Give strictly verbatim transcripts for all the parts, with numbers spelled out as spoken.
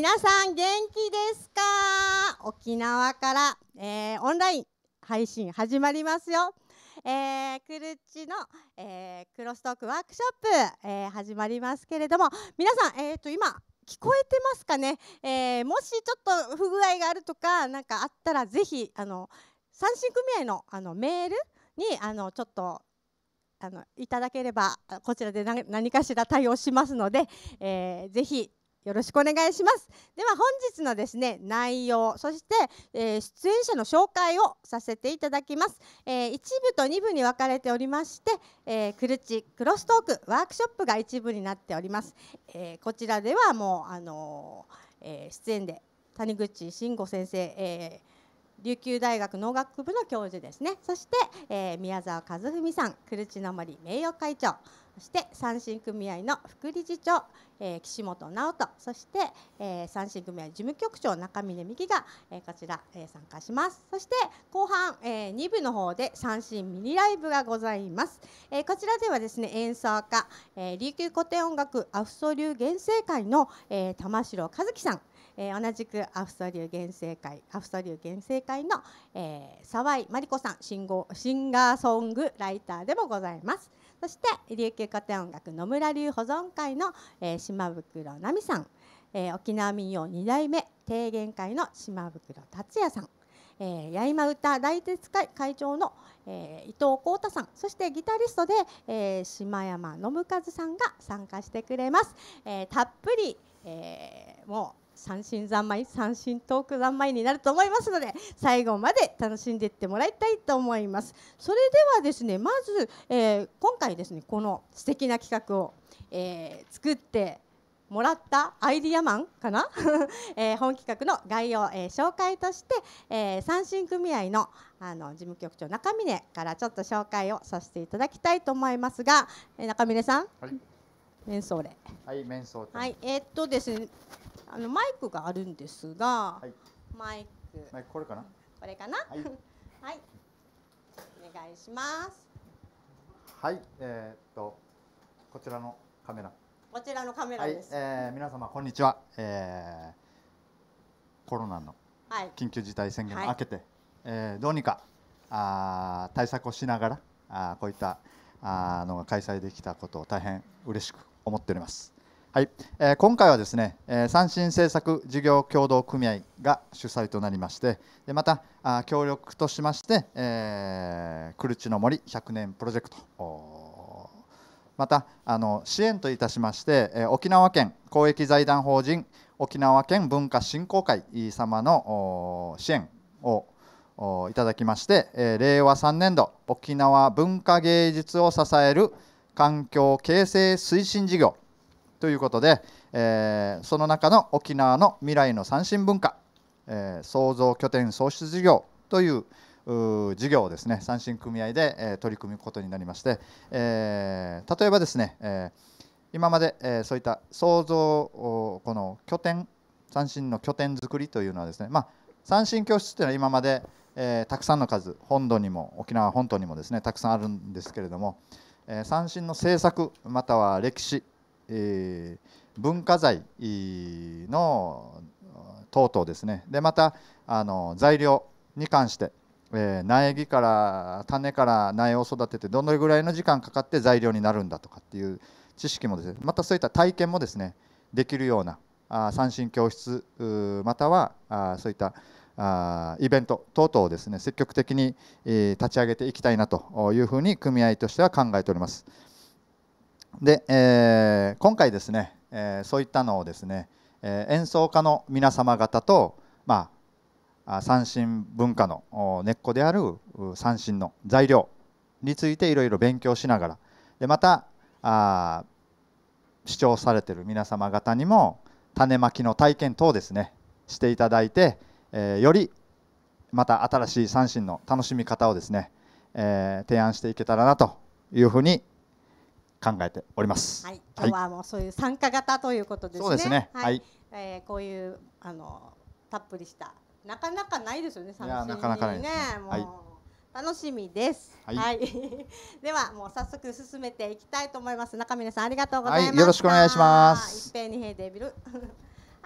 皆さん元気ですか？沖縄から、えー、オンライン配信始まりますよ。えー、クルッチの、えー、クロストークワークショップ、えー、始まりますけれども、皆さん、えー、と今聞こえてますかね？えー、もしちょっと不具合があるとかなんかあったら、ぜひあの三振組合のあのメールにあのちょっとあのいただければ、こちらで何何かしら対応しますので、えー、ぜひよろしくお願いします。では本日のですね内容、そして、えー、出演者の紹介をさせていただきます。えー、いち部とに部に分かれておりまして、えー、クルッチクロストークワークショップが一部になっております。えー、こちらではもうあのーえー、出演で谷口慎吾先生、えー琉球大学農学部の教授ですね。そして、えー、宮沢和文さん、クルチの森名誉会長、そして三振組合の副理事長、えー、岸本直人、そして、えー、三振組合事務局長中峰美希が、えー、こちら、えー、参加します。そして後半、えー、に部の方で三振ミニライブがございます。えー、こちらではですね演奏家、えー、琉球古典音楽アフソ流原生会の、えー、玉城和樹さん、えー、同じくアフソ流原生会アフソ流原生会の、えー、沢井真理子さん、シンゴシンガーソングライターでもございます。そして琉球古典音楽野村流保存会の、えー、島袋奈美さん、えー、沖縄民謡に代目提言会の島袋達也さん、えー、八重間歌大鉄会会長の、えー、伊藤幸太さん、そしてギタリストで、えー、島山信和さんが参加してくれます。えー、たっぷり、えー、もう三振三昧三振トーク三昧になると思いますので、最後まで楽しんでいってもらいたいと思います。それではですねまず、えー、今回ですねこの素敵な企画を、えー、作ってもらったアイディアマンかな、えー、本企画の概要、えー、紹介として、えー、三振組合の、あの事務局長中峰からちょっと紹介をさせていただきたいと思いますが、えー、中峰さん、はい、メンソーレ、はい、メンソーレ、はい、えー、っとですねあのマイクがあるんですが、はい、マイク、マイクこれかな、これかな、はい、はい、お願いします。 はい、えー、っとこちらのカメラ、 こちらのカメラです。 はい、えー、皆様こんにちは。えー、コロナの緊急事態宣言を明けて、はい、えー、どうにかあ対策をしながらあこういったあのが開催できたことを大変嬉しく思っております。はい、えー、今回はですね、えー、三振政策事業協同組合が主催となりまして、でまたあ協力としまして、えー、クルチの森ひゃくねんプロジェクト、またあの支援といたしまして、えー、沖縄県公益財団法人沖縄県文化振興会様の支援をいただきまして、えー、れいわさんねんど沖縄文化芸術を支える環境形成推進事業ということで、えー、その中の沖縄の未来の三振文化、えー、創造拠点創出事業という事業をですね三振組合で、えー、取り組むことになりまして、えー、例えばですね、えー、今まで、えー、そういった創造この拠点三振の拠点作りというのはですね、まあ、三振教室というのは今まで、えー、たくさんの数本土にも沖縄本島にもですねたくさんあるんですけれども、えー、三振の政策または歴史、えー、文化財の等々ですね、でまたあの材料に関して、えー、苗木から種から苗を育ててどのぐらいの時間かかって材料になるんだとかっていう知識もですね、またそういった体験もですねできるようなあ三振教室またはあそういったあイベント等々をですね積極的に、えー、立ち上げていきたいなというふうに組合としては考えております。で、えー、今回ですね、えー、そういったのをですね、えー、演奏家の皆様方と、まあ、三振文化の根っこである三振の材料についていろいろ勉強しながら、でまたあ視聴されている皆様方にも種まきの体験等ですねしていただいて、えー、よりまた新しい三振の楽しみ方をですね、えー、提案していけたらなというふうに考えております。 はい、今日はもうそういう参加型ということですね。 そうですね。 はい。えー、こういうあのたっぷりしたなかなかないですよね。三振にね。 なかなかないですね。 もう、 はい、 楽しみです。 はい。 はい、ではもう早速進めていきたいと思います。中峰さんありがとうございました。 はい、よろしくお願いします。 一平二平デビル。はい。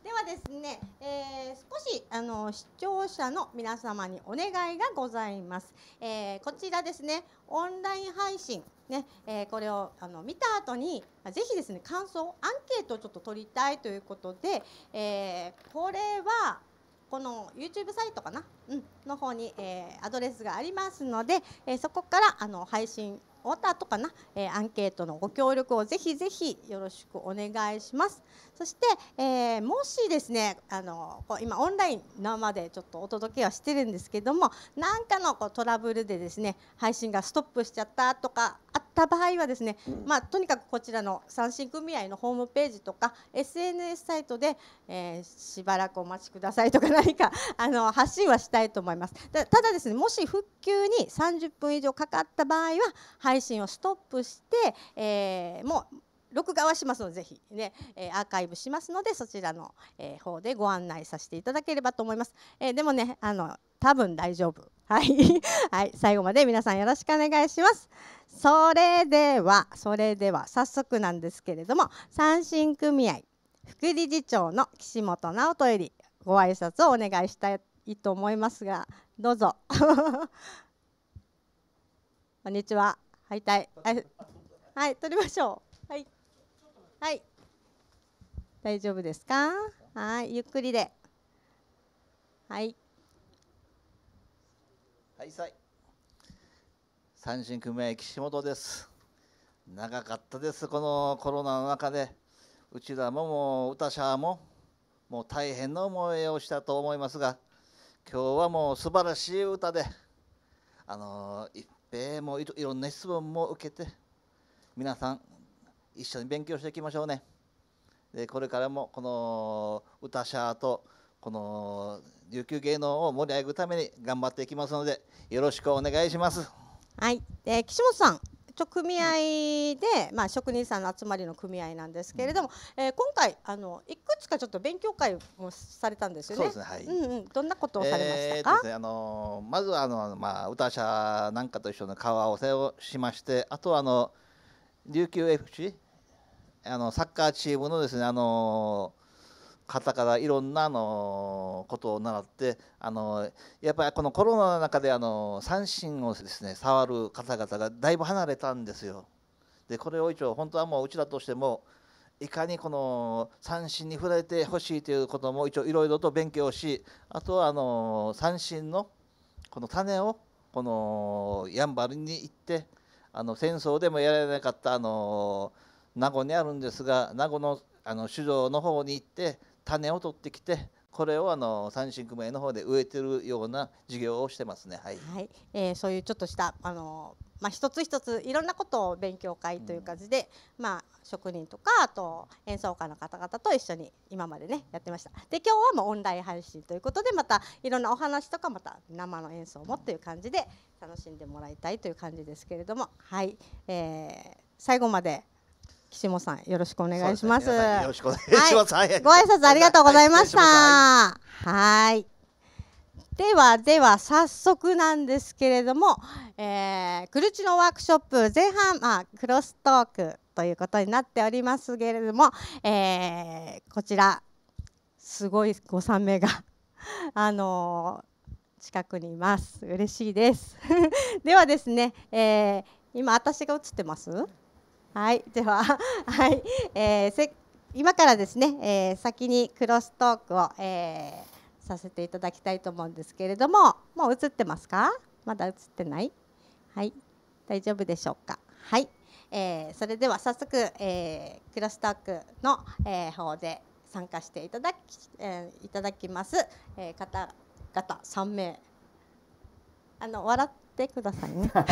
ではですね、えー、少しあの視聴者の皆様にお願いがございます。えー、こちらですね、オンライン配信ね、えー、これをあの見た後にぜひですね、感想アンケートをちょっと取りたいということで、えー、これはこの YouTube サイトかな、うん、の方に、えー、アドレスがありますので、えー、そこからあの配信終わった後かな、えー、アンケートのご協力をぜひぜひよろしくお願いします。そして、えー、もしですね、あのこう今オンライン生でちょっとお届けはしてるんですけども、何かのこうトラブルでですね、配信がストップしちゃったとかあった場合はですね、まあ、とにかくこちらの三振組合のホームページとか エスエヌエス サイトで、えー、しばらくお待ちくださいとか何かあの発信はしたいと思います。ただですね、もし復旧にさんじゅっぷん以上かかった場合は配信をストップして、えー、もう録画はしますので、ぜひね、えー、アーカイブしますので、そちらの、えー、方でご案内させていただければと思います。えー、でもね、あの多分大丈夫。はい、はい、最後まで皆さんよろしくお願いします。それでは、それでは早速なんですけれども、三振組合副理事長の岸本直人よりご挨拶をお願いしたいと思いますが、どうぞ。こんにちは。はい、はい、はい、取りましょう。はい。はい。大丈夫ですか。はい、ゆっくりで。はい。 はい、さい。三振組合岸本です。長かったです、このコロナの中で。うちらももう歌者ももう大変な思いをしたと思いますが、今日はもう素晴らしい歌で、あの一平もいろんな質問も受けて、皆さん一緒に勉強していきましょうね。でこれからもこの歌者とこの琉球芸能を盛り上げるために頑張っていきますので、よろしくお願いします。 はい、えー、岸本さん、組合で、まあ、職人さんの集まりの組合なんですけれども、えー、今回あのいくつかちょっと勉強会もされたんですよね。 そうですね、はい。 うんうん、どんなことをされましたか。 えーですね、あのまずはあの、まあ、歌者なんかと一緒の顔合わせをしまして、あとはあの琉球 エフシー あのサッカーチームのですね、あの方からいろんなあのことを習って、あのやっぱりこのコロナの中であの三振をですね触る方々がだいぶ離れたんですよ。でこれを一応本当はもううちらとしてもいかにこの三振に触れてほしいということも一応いろいろと勉強し、あとはあの三振のこの種をこのやんばるに行って、あの戦争でもやられなかったあの名護にあるんですが、名護のあの酒造の方に行って種を取ってきて、これをあの三振組合の方で植えてるような事業をしてますね。はい、 はい、えー、そういうちょっとしたあのまあ、一つ一ついろんなことを勉強会という感じで、うん、まあ、職人とかあと演奏家の方々と一緒に今までねやってました。で今日はもうオンライン配信ということで、またいろんなお話とかまた生の演奏もという感じで楽しんでもらいたいという感じですけれども、はい、えー、最後まで岸本さんよろしくお願いします。 よろしくお願いします。 はい、ご挨拶ありがとうございました。はい、はい、ではでは早速なんですけれども、えー、クルチのワークショップ前半、まあ、クロストークということになっておりますけれども、えー、こちらすごいご賛美があのー、近くにいます。嬉しいですではですね、えー、今私が映ってます。はい、では、はいえー、せ今からですね、えー、先にクロストークを、えー、させていただきたいと思うんですけれども、もう映ってますか？まだ映ってない？はい、大丈夫でしょうか？はい、えー、それでは早速、えー、クロストークの、えー、方で参加していただき、えー、いただきます、えー、方々さんめい、あの笑ってくださいねはい、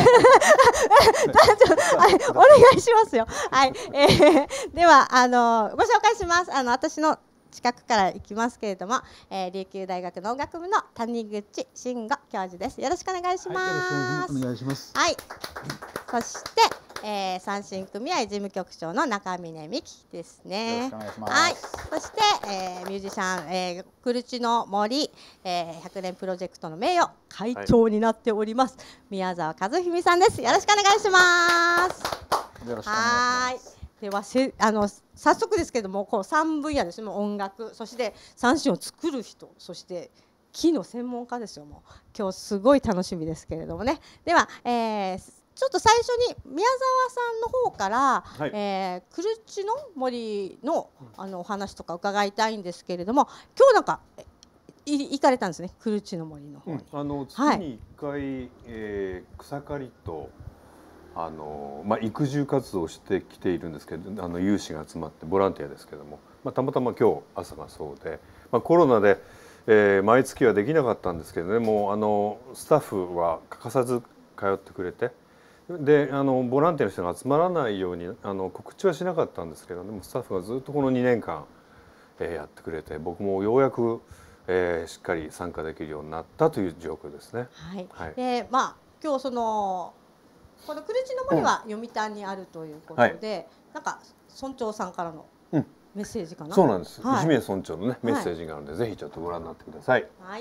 お願いしますよ。はい、えー、ではあのご紹介します。あの私の近くから行きますけれども、えー、琉球大学の音楽部の谷口慎吾教授です。よろしくお願いします。 はい、よろしくお願いします。 はい、そして、えー、三振組合事務局長の中峰美希ですね。 よろしくお願いします。 はい、そして、えー、ミュージシャン、えー、クルチの森、えー、ひゃくねんプロジェクトの名誉会長になっております、はい、宮沢和文さんです。よろしくお願いします。 よろしくお願いします。 はい、 ではせあの早速ですけども、こうさんぶんやですね。もう音楽、そして三線を作る人、そして木の専門家ですよ。もう今日すごい楽しみですけれどもね。では、えー、ちょっと最初に宮沢さんの方から、はい、えー、クルチの森のあのお話とか伺いたいんですけれども、今日なんかい行かれたんですね、クルチの森の方に。 うん、あの月にいっかい、はい、えー、草刈りとあの、まあ、育児活動をしてきているんですけど、あの有志が集まってボランティアですけども、まあ、たまたま今日朝がそうで、まあ、コロナで、えー、毎月はできなかったんですけどね、もうあのスタッフは欠かさず通ってくれて、であのボランティアの人が集まらないようにあの告知はしなかったんですけど、でもスタッフがずっとこのにねんかん、えー、やってくれて、僕もようやく、えー、しっかり参加できるようになったという状況ですね。 はい。はい、で、まあ今日そのこのクルチの森は読谷にあるということで、うん、はい、なんか村長さんからのメッセージかな。 うん、そうなんです。はい、石峰村長のねメッセージがあるので、はい、ぜひちょっとご覧になってください。 はい。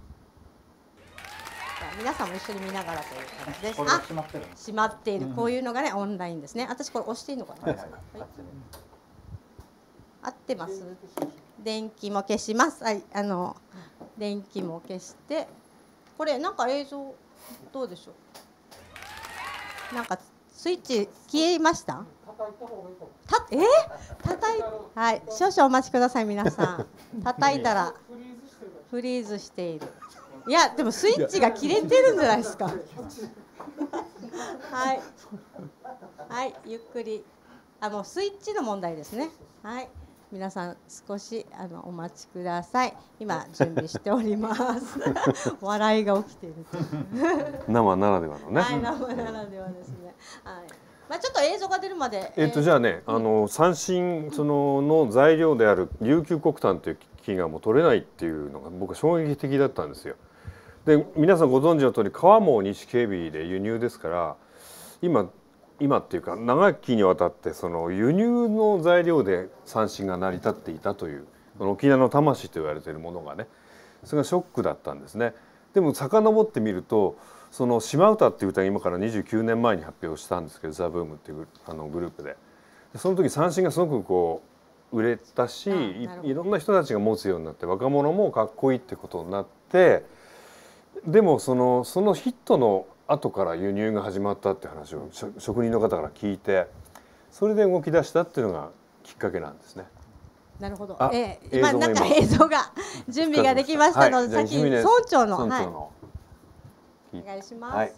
皆さんも一緒に見ながらという感じです。あ、閉まってる。閉まっている。こういうのがね、オンラインですね。私これ押していいのかな。はいはい、合ってます。電気も消します。はい、あの電気も消して、これなんか映像どうでしょう。なんかスイッチ消えました。たえー、叩いはい、少々お待ちください皆さん。叩いたらフリーズしている。いやでもスイッチが切れてるんじゃないですか。はいはいゆっくり、あもうスイッチの問題ですね。はい皆さん少しあのお待ちください。今準備しております。笑いが起きている。 生ならではのね。 はい生ならではですね。はい。まあちょっと映像が出るまで。 えっとじゃあね、あの三線そのの材料である琉球黒炭という木がもう取れないっていうのが僕は衝撃的だったんですよ。で皆さんご存知の通り川も錦海老で輸入ですから、今今っていうか長きにわたってその輸入の材料で三線が成り立っていたという、この沖縄の魂と言われているものがね、それがショックだったんですね。でも遡ってみると、その島唄っていう歌が今からにじゅうきゅうねんまえに発表したんですけど、ザ・ブームっていうあのグループで、その時三線がすごくこう売れたし、い, いろんな人たちが持つようになって、若者もかっこいいってことになって、でもそのそのヒットの後から輸入が始まったって話を職人の方から聞いて、それで動き出したっていうのがきっかけなんですね。 なるほど。えー、今なんか映像が準備ができましたので、はい、先に村長の、 村長の、 はい、お願いします。 はい。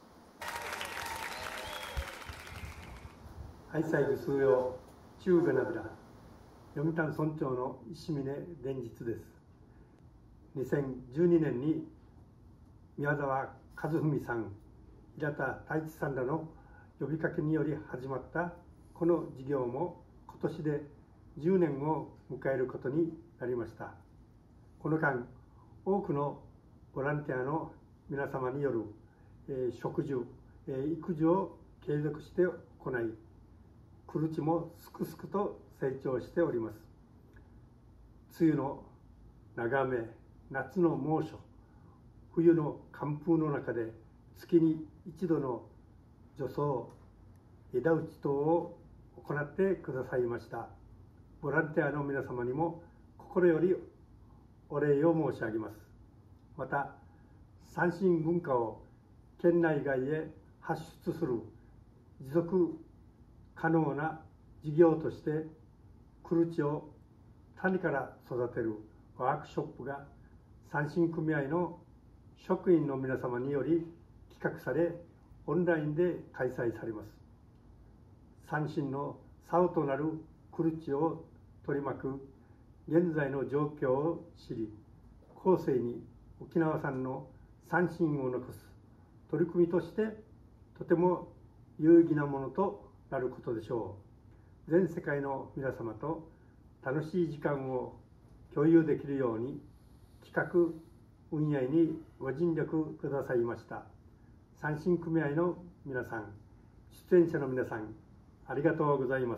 愛妻る数曜中ベナブラ読谷村長の石峰伝実です。にせんじゅうにねんに宮沢和文さん、平田太一さんらの呼びかけにより始まったこの事業も今年でじゅうねんを迎えることになりました。この間、多くのボランティアの皆様による、えー、植樹、えー、育児を継続して行い、クルチもすくすくと成長しております。梅雨の長雨、夏の猛暑、冬の寒風の中で月に一度の除草、枝打ち等を行ってくださいました。ボランティアの皆様にも心よりお礼を申し上げます。また、三線文化を県内外へ発出する持続可能な事業として、クルチを種から育てるワークショップが三線組合の職員の皆様により企画され、オンラインで開催されます。三線の竿となるクルチを取り巻く現在の状況を知り、後世に沖縄産の三線を残す取り組みとして、とても有意義なものとなることでしょう。全世界の皆様と楽しい時間を共有できるように、企画運営にご尽力くださいました三線組合の皆さん、出演者の皆さん、ありがとうございます。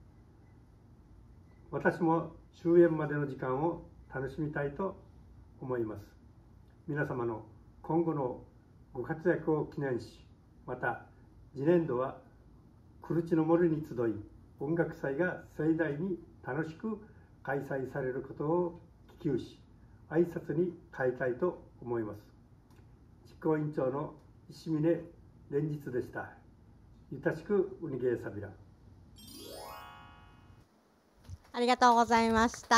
私も終演までの時間を楽しみたいと思います。皆様の今後のご活躍を記念し、また次年度はクルチの森に集い、 音楽祭が盛大に楽しく開催されることを希求し、挨拶に変えたいと思います。執行委員長の石峰連日でした。ゆたしくウニゲーサビラ。 ありがとうございました。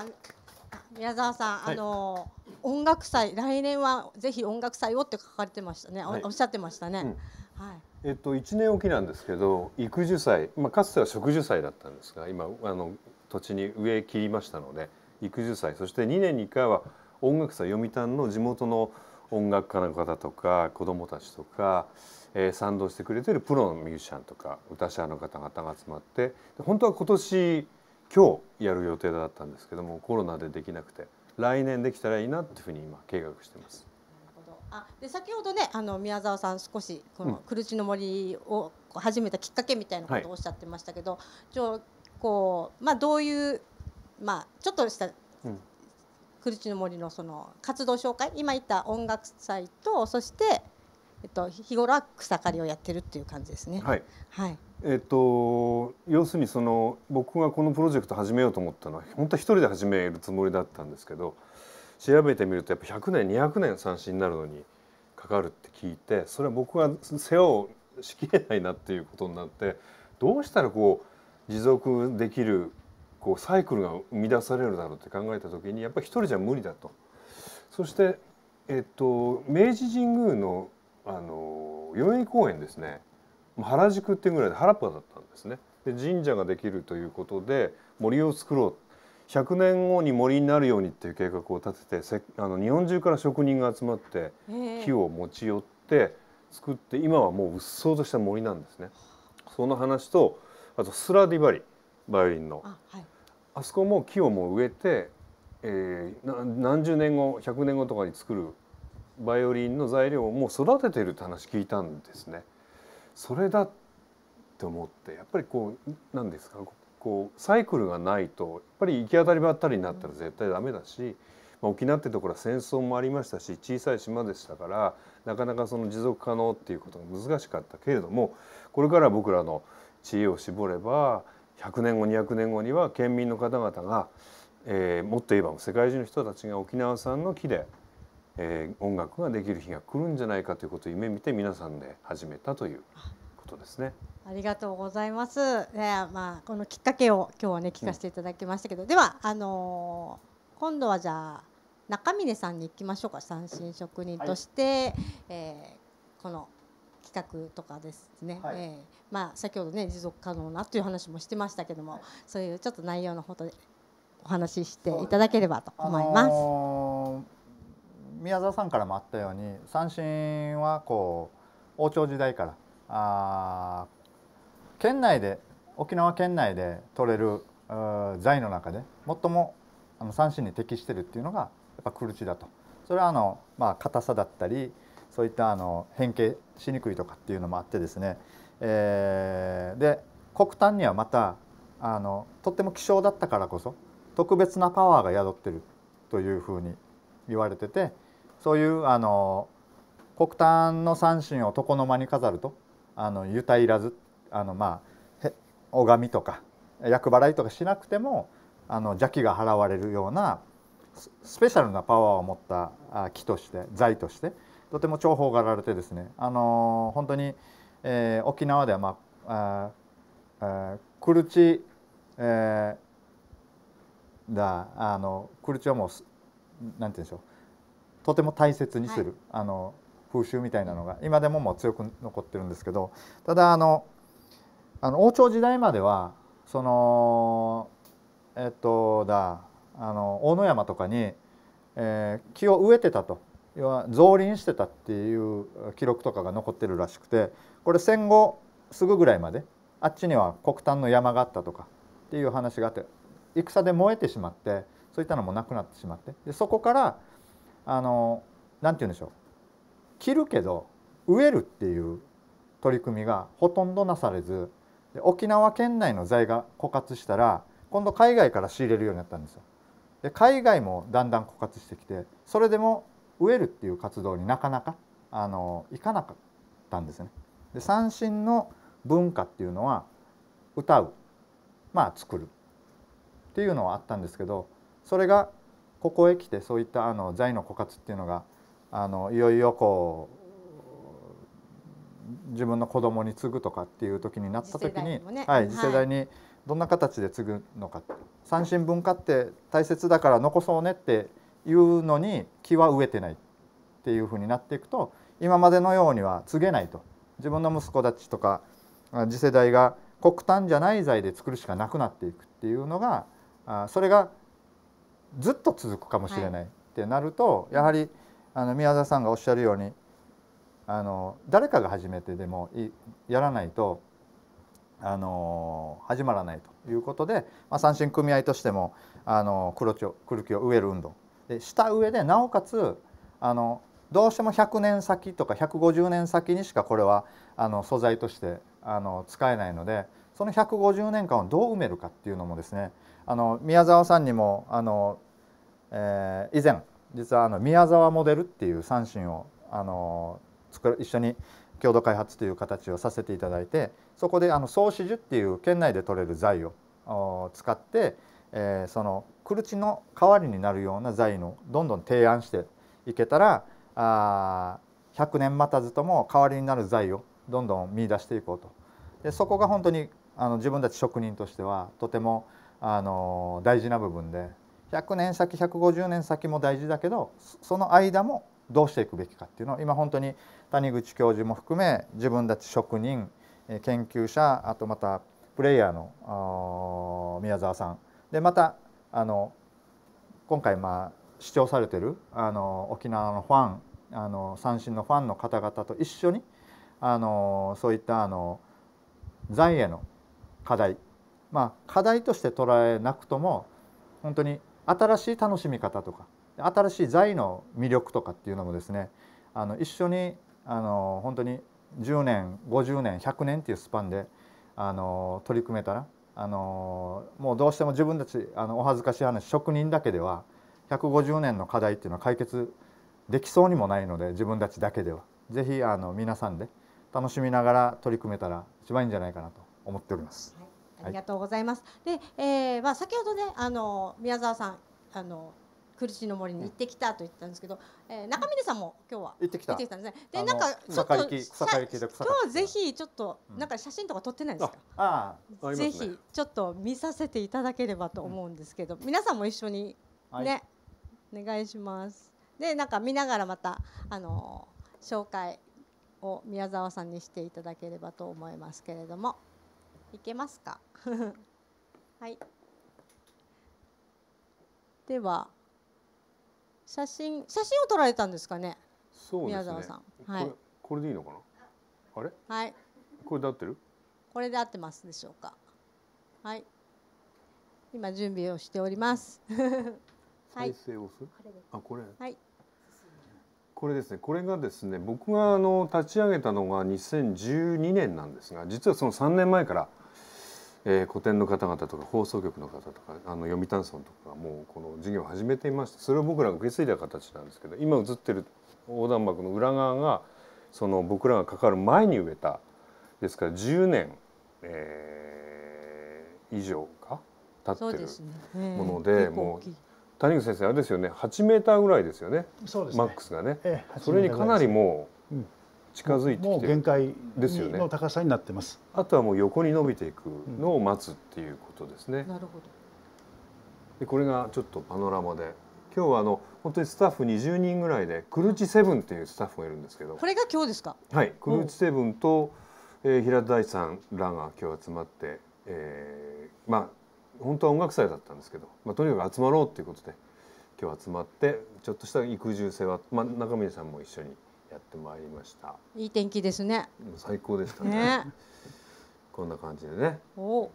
宮沢さん、はい、あの音楽祭、来年はぜひ音楽祭をって書かれてましたね、はい、おっしゃってましたね。うん、はい、 えっといちねんおきなんですけど、育樹祭、まあ、かつては植樹祭だったんですが、今あの土地に植え切りましたので育樹祭、そしてにねんにいっかいは音楽祭、読谷の地元の音楽家の方とか子どもたちとか、えー、賛同してくれているプロのミュージシャンとか歌者の方々が集まって、本当は今年今日やる予定だったんですけども、コロナでできなくて、来年できたらいいなっていうふうに今計画してます。 なるほど。あ、で先ほどね、あの宮沢さん少しこのクルチの森を始めたきっかけみたいなことをおっしゃってましたけど、はい、ちょこうまあどういうまあちょっとした、うん、クルチの森のその活動紹介、今言った音楽祭と、そしてえっと日頃は草刈りをやってるっていう感じですね。 はい。 はい。 えっと、要するにその僕がこのプロジェクト始めようと思ったのは本当は一人で始めるつもりだったんですけど、調べてみるとやっぱひゃくねんにひゃくねん三振になるのにかかるって聞いて、それは僕が世話をしきれないなっていうことになって、どうしたらこう持続できるこうサイクルが生み出されるだろうって考えた時に、やっぱり一人じゃ無理だと。そして、えっと、明治神宮のあの代々木公園ですね、原宿っていうぐらいで原っぱだったんですね。で神社ができるということで森を作ろう、ひゃくねんごに森になるようにっていう計画を立てて、せあの日本中から職人が集まって木を持ち寄って作って、今はもううっそうとした森なんですね。その話と、あとスラディバリバイオリンの あ,、はい、あそこも木をもう植えて、えー、何十年後ひゃくねんごとかに作るバイオリンの材料をもう育ててるって話聞いたんですね。それだって思って、やっぱりこう何ですか、こうサイクルがないとやっぱり行き当たりばったりになったら絶対ダメだし、まあ、沖縄ってところは戦争もありましたし小さい島でしたから、なかなかその持続可能っていうことが難しかったけれども、これから僕らの知恵を絞ればひゃくねんごにひゃくねんごには県民の方々が、えー、もっと言えば世界中の人たちが沖縄産の木でえー、音楽ができる日が来るんじゃないかということを夢見て皆さんで始めたということですね。 ありがとうございます。ね、まあこのきっかけを今日はね聞かせていただきましたけど、うん、ではあのー、今度はじゃあ中峰さんに行きましょうか。三振職人として、はい、えー、この企画とかですね、はい、えー、まあ先ほどね持続可能なという話もしてましたけども、はい、そういうちょっと内容のほどでお話ししていただければと思います。あのー宮沢さんからもあったように、三振はこう王朝時代からあ県内で沖縄県内で取れる材の中で最もあの三振に適しているっていうのがやっぱクルチだと。それはあの、まあ、硬さだったりそういったあの変形しにくいとかっていうのもあってですね、えー、で黒炭にはまたあのとっても希少だったからこそ特別なパワーが宿ってるというふうに言われてて、そういうあの黒炭の三振を床の間に飾るとあのゆたいらず、あのまあ拝みとか厄払いとかしなくてもあの邪気が払われるようなスペシャルなパワーを持った木として材としてとても重宝がられてですね、あの本当に、えー、沖縄では、まあ、あクルチ、えー、だあのクルチをもうなんて言うんでしょう、とても大切にする、はい、あの風習みたいなのが今でももう強く残ってるんですけど、ただあのあの王朝時代まではそのえっとだあの大野山とかに、えー、木を植えてたと、要は造林してたっていう記録とかが残ってるらしくて、これ戦後すぐぐらいまであっちには黒炭の山があったとかっていう話があって、戦で燃えてしまってそういったのもなくなってしまって、でそこからあのなんて言うんでしょう、切るけど植えるっていう取り組みがほとんどなされず、で沖縄県内の材が枯渇したら今度海外から仕入れるようになったんですよ。で海外もだんだん枯渇してきて、それでも植えるっていう活動になかなかあのいかなかったんですね。で三振の文化っていうのは歌うまあ作るっていうのはあったんですけど、それがここへ来てそういったあの財の枯渇っていうのがあのいよいよこう自分の子供に継ぐとかっていう時になった時に、ね、はい、次世代にどんな形で継ぐのか、三神文化って大切だから残そうねっていうのに気は植えてないっていうふうになっていくと、今までのようには継げないと、自分の息子たちとか次世代が国産じゃない材で作るしかなくなっていくっていうのが、それがずっと続くかもしれないってなると、はい、やはりあの宮沢さんがおっしゃるようにあの誰かが始めてでもやらないとあの始まらないということで、まあ、三神組合としてもあの黒木を黒木を植える運動でした上で、なおかつあのどうしてもひゃくねん先とかひゃくごじゅうねん先にしかこれはあの素材としてあの使えないので、そのひゃくごじゅうねんかんをどう埋めるかっていうのもですね、あの宮沢さんにもあの、えー、以前実はあの宮沢モデルっていう三神をあの作る一緒に共同開発という形をさせていただいて、そこであの総紙樹っていう県内で採れる材を使って、えー、その黒地の代わりになるような材のどんどん提案していけたら、あひゃくねん待たずとも代わりになる材をどんどん見出していこうと。でそこが本当にあの自分たち職人としてはとてもあの大事な部分で、ひゃくねん先ひゃくごじゅうねん先も大事だけど、その間もどうしていくべきかっていうのを今本当に谷口教授も含め自分たち職人研究者、あとまたプレイヤーの宮沢さんで、またあの今回まあ視聴されてるあの沖縄のファンあの三神のファンの方々と一緒にあのそういったあの財への課題、まあ課題として捉えなくとも本当に新しい楽しみ方とか新しい財の魅力とかっていうのもですね、あの一緒にあの本当にじゅうねんごじゅうねんひゃくねんっていうスパンであの取り組めたら、あのもうどうしても自分たちあのお恥ずかしい話職人だけではひゃくごじゅうねんの課題っていうのは解決できそうにもないので、自分たちだけではぜひあの皆さんで楽しみながら取り組めたら一番いいんじゃないかなと思っております。 はい、ありがとうございます。はい、で、えーまあ、先ほどねあの宮沢さんあの苦しの森に行ってきたと言ったんですけど、うん、えー、中峰さんも今日は行ってきた。 行ってきたんですね。でなんかちょっと今日ぜひちょっとなんか写真とか撮ってないですか。うん、ああ、ぜひちょっと見させていただければと思うんですけど、うん、皆さんも一緒にね、はい、お願いします。でなんか見ながらまたあの紹介を宮沢さんにしていただければと思いますけれども、いけますか。はい。では写真写真を撮られたんですかね。 そうですね。 宮沢さん。はい。 これ、これでいいのかな。あれ。 はい。 これで合ってる。 これで合ってますでしょうか。はい。今準備をしております。 はい。再生を押す。あ、これ。 はい。 これですね。これがですね、僕があの立ち上げたのがにせんじゅうにねんなんですが、実はそのさんねんまえから、えー、古典の方々とか放送局の方とかあの読谷村とかもうこの事業を始めていまして、それを僕らが受け継いだ形なんですけど、今映ってる横断幕の裏側がその僕らが関わる前に植えたですからじゅうねん、えー、以上か経ってるもので、でもう谷口先生あれですよね、はちメーターぐらいですよね。そうですね。マックスがね。ええ、それにかなりもう近づいてきてる。もう限界ですよね。の高さになってます。あとはもう横に伸びていくのを待つっていうことですね。 なるほど。 でこれがちょっとパノラマで、今日はあの本当にスタッフにじゅうにんぐらいでクルチセブンっていうスタッフがいるんですけど。 これが今日ですか。 はい、クルチセブンと、えー、平田大さんらが今日集まって、えー、まあ。本当は音楽祭だったんですけど、まあ、とにかく集まろうということで今日集まってちょっとした育児世話、まあ、中峰さんも一緒にやってまいりました。 いい天気ですね。 最高でしたね。ね、こんな感じでね。お、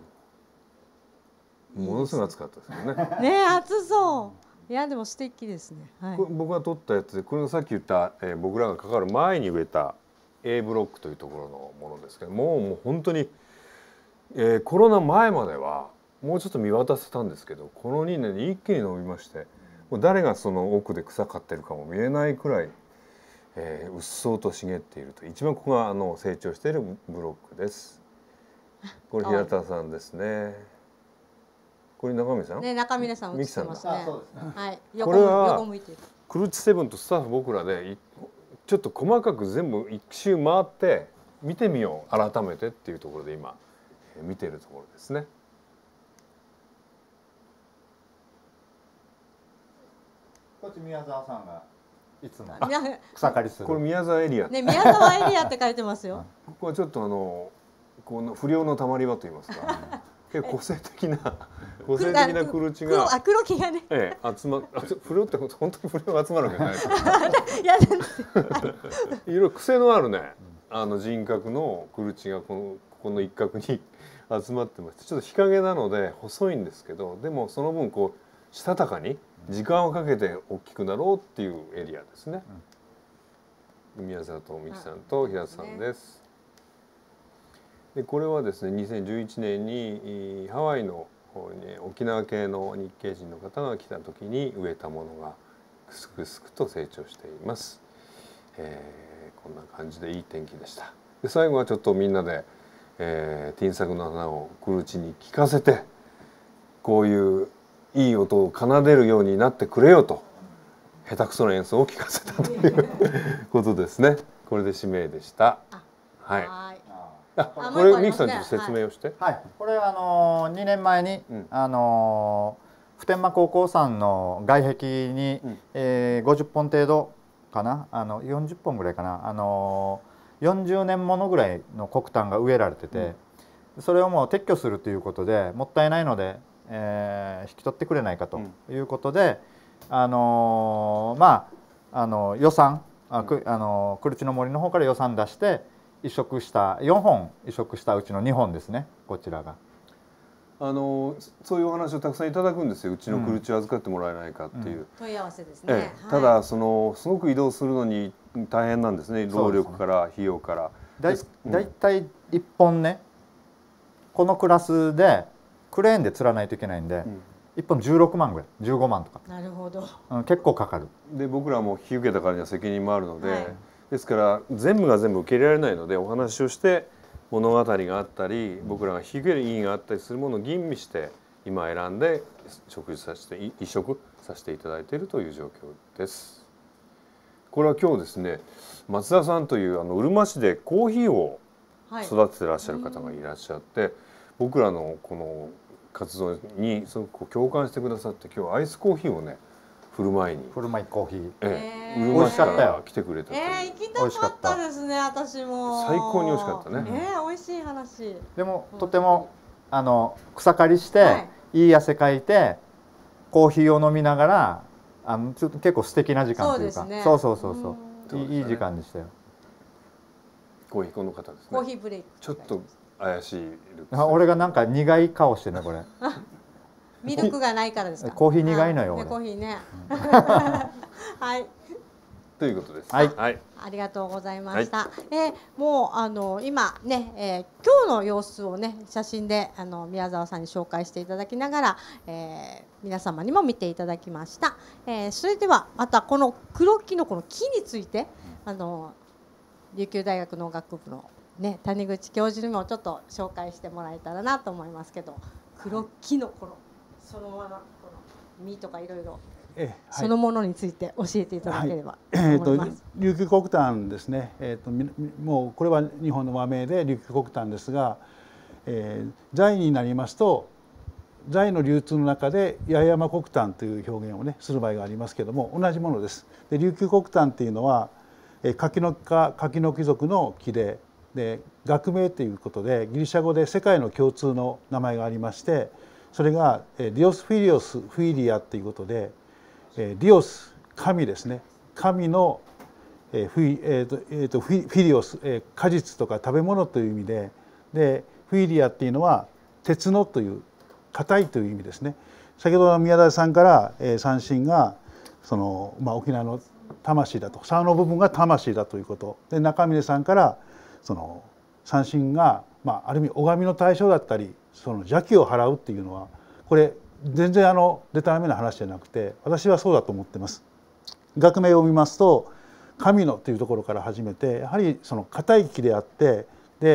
うん、ものすごい暑かったですよね。 ね、暑そう。いやでも素敵ですね。はい、 これ僕が撮ったやつで、これがさっき言った、えー、僕らがかかる前に植えた A ブロックというところのものですけども、もう本当に、えー、コロナ前まではもうちょっと見渡せたんですけど、このにねんで一気に伸びまして、もう誰がその奥で草刈ってるかも見えないくらい、えー、うっそうと茂っていると。一番ここがあの成長しているブロックです。 これ平田さんですね。これ中峰さん。 ね、中峰さん映ってますね。はい。 これはクルッチセブンとスタッフ僕らでちょっと細かく全部一周回って見てみよう改めてっていうところで今見てるところですね。 こっち宮沢さんがいつも草刈りする。 これ宮沢エリア。 ね、宮沢エリアって書いてますよ。 ここはちょっとあのこの不良のたまり場と言いますか、結構個性的な個性的なクルチが、 あ、黒木がね、 ええ、集ま不良って本当に不良が集まるわけじゃないですか。 いや、 いろいろ癖のあるね、あの人格のクルチがこのここの一角に集まってます。ちょっと日陰なので細いんですけど、でもその分こうしたたかに時間をかけて大きくなろうっていうエリアですね。うん、宮里美樹さんと平田さんです。でこれはですねにせんじゅういちねんにハワイの方に沖縄系の日系人の方が来た時に植えたものがすくすくと成長しています。えー、こんな感じでいい天気でした。で最後はちょっとみんなで、えー、ティンサグの花をクルチに聞かせてこういういい音を奏でるようになってくれよと下手くそな演奏を聞かせたということですね。これで締めでした。はい。あ、これミキさんちょっと説明をして。 はい。これあのにねんまえに、うん、あの普天間高校さんの外壁に、うん、えー、ごじゅっぽん程度かな、あのよんじゅっぽんぐらいかな、あのよんじゅうねんものぐらいの黒炭が植えられてて、うん、それをもう撤去するということでもったいないので、えー、引き取ってくれないかということで、うん、あのまああの予算あくあのクルチの森の方から予算出して移植したよんほん移植したうちのにほんですね、こちらが。 あのそういうお話をたくさんいただくんですよ。うちのクルチを預かってもらえないかっていう、 うん、問い合わせですね。ええ、ただそのすごく移動するのに大変なんですね。労力から費用から。 だいだいたいいっぽんね、このクラスでクレーンで吊らないといけないんで、うん、いっぽんじゅうろくまんぐらい、じゅうごまんとか。 なるほど。 うん、結構かかる。 で僕らも引き受けたからには責任もあるので。はい、ですから全部が全部受け入れられないのでお話をして物語があったり僕らが引き受ける意義があったりするものを吟味して今選んで食事させて移植させていただいているという状況です。これは今日ですね松田さんというあのうるま市でコーヒーを育ててらっしゃる方がいらっしゃって、はい、僕らのこの活動にすごく共感してくださって今日アイスコーヒーをね振る舞いに振る舞いコーヒー、 ええ、うるま市から来てくれたという。 えー、行きたかったですね、私も。 最高に美味しかったね。 えー、美味しい話。 でもとてもあの草刈りして、はい、いい汗かいてコーヒーを飲みながらあのちょっと結構素敵な時間というか、そうですね、そうそうそうそう、いいいい時間でしたよ。 コーヒーこの方ですね。 コーヒーブレイク。 ちょっと怪しいルックス。 あ、俺がなんか苦い顔してねこれ。 ミルクがないからですか。 コーヒー苦いのよ。 ね、コーヒーね。はい。 ということです。 はい。 ありがとうございました。はい、えー、もうあの今ね、えー、今日の様子をね写真であの宮沢さんに紹介していただきながら、えー、皆様にも見ていただきました。えー、それではまたこの黒木のこの木についてあの琉球大学農学部のね谷口教授にもちょっと紹介してもらえたらなと思いますけど、黒木のこのそのままこの実とかいろいろそのものについて教えていただければと思います。 はい、えーと琉球黒炭ですね。えーともうこれは日本の和名で琉球黒炭ですが、えー、材になりますと材の流通の中で八重山黒炭という表現をねする場合がありますけども同じものです。で琉球黒炭っていうのは、えー、柿の科柿の貴族の木で、で学名ということでギリシャ語で世界の共通の名前がありまして。それがディオスフィリオスフィリアということで、ディオス神ですね、神のフィ、えーとえーと、フィリオス果実とか食べ物という意味で、でフィリアっていうのは鉄のという硬いという意味ですね。先ほどの宮田さんから三振がその、まあ、沖縄の魂だと、沢の部分が魂だということで、中峰さんからその三振が、まあ、ある意味拝みの対象だったりその邪気を払うっていうのはこれ全然あのでたらめな話じゃなくて私はそうだと思ってます。学名を見ますと神のというところから始めてやはりその硬い木であってで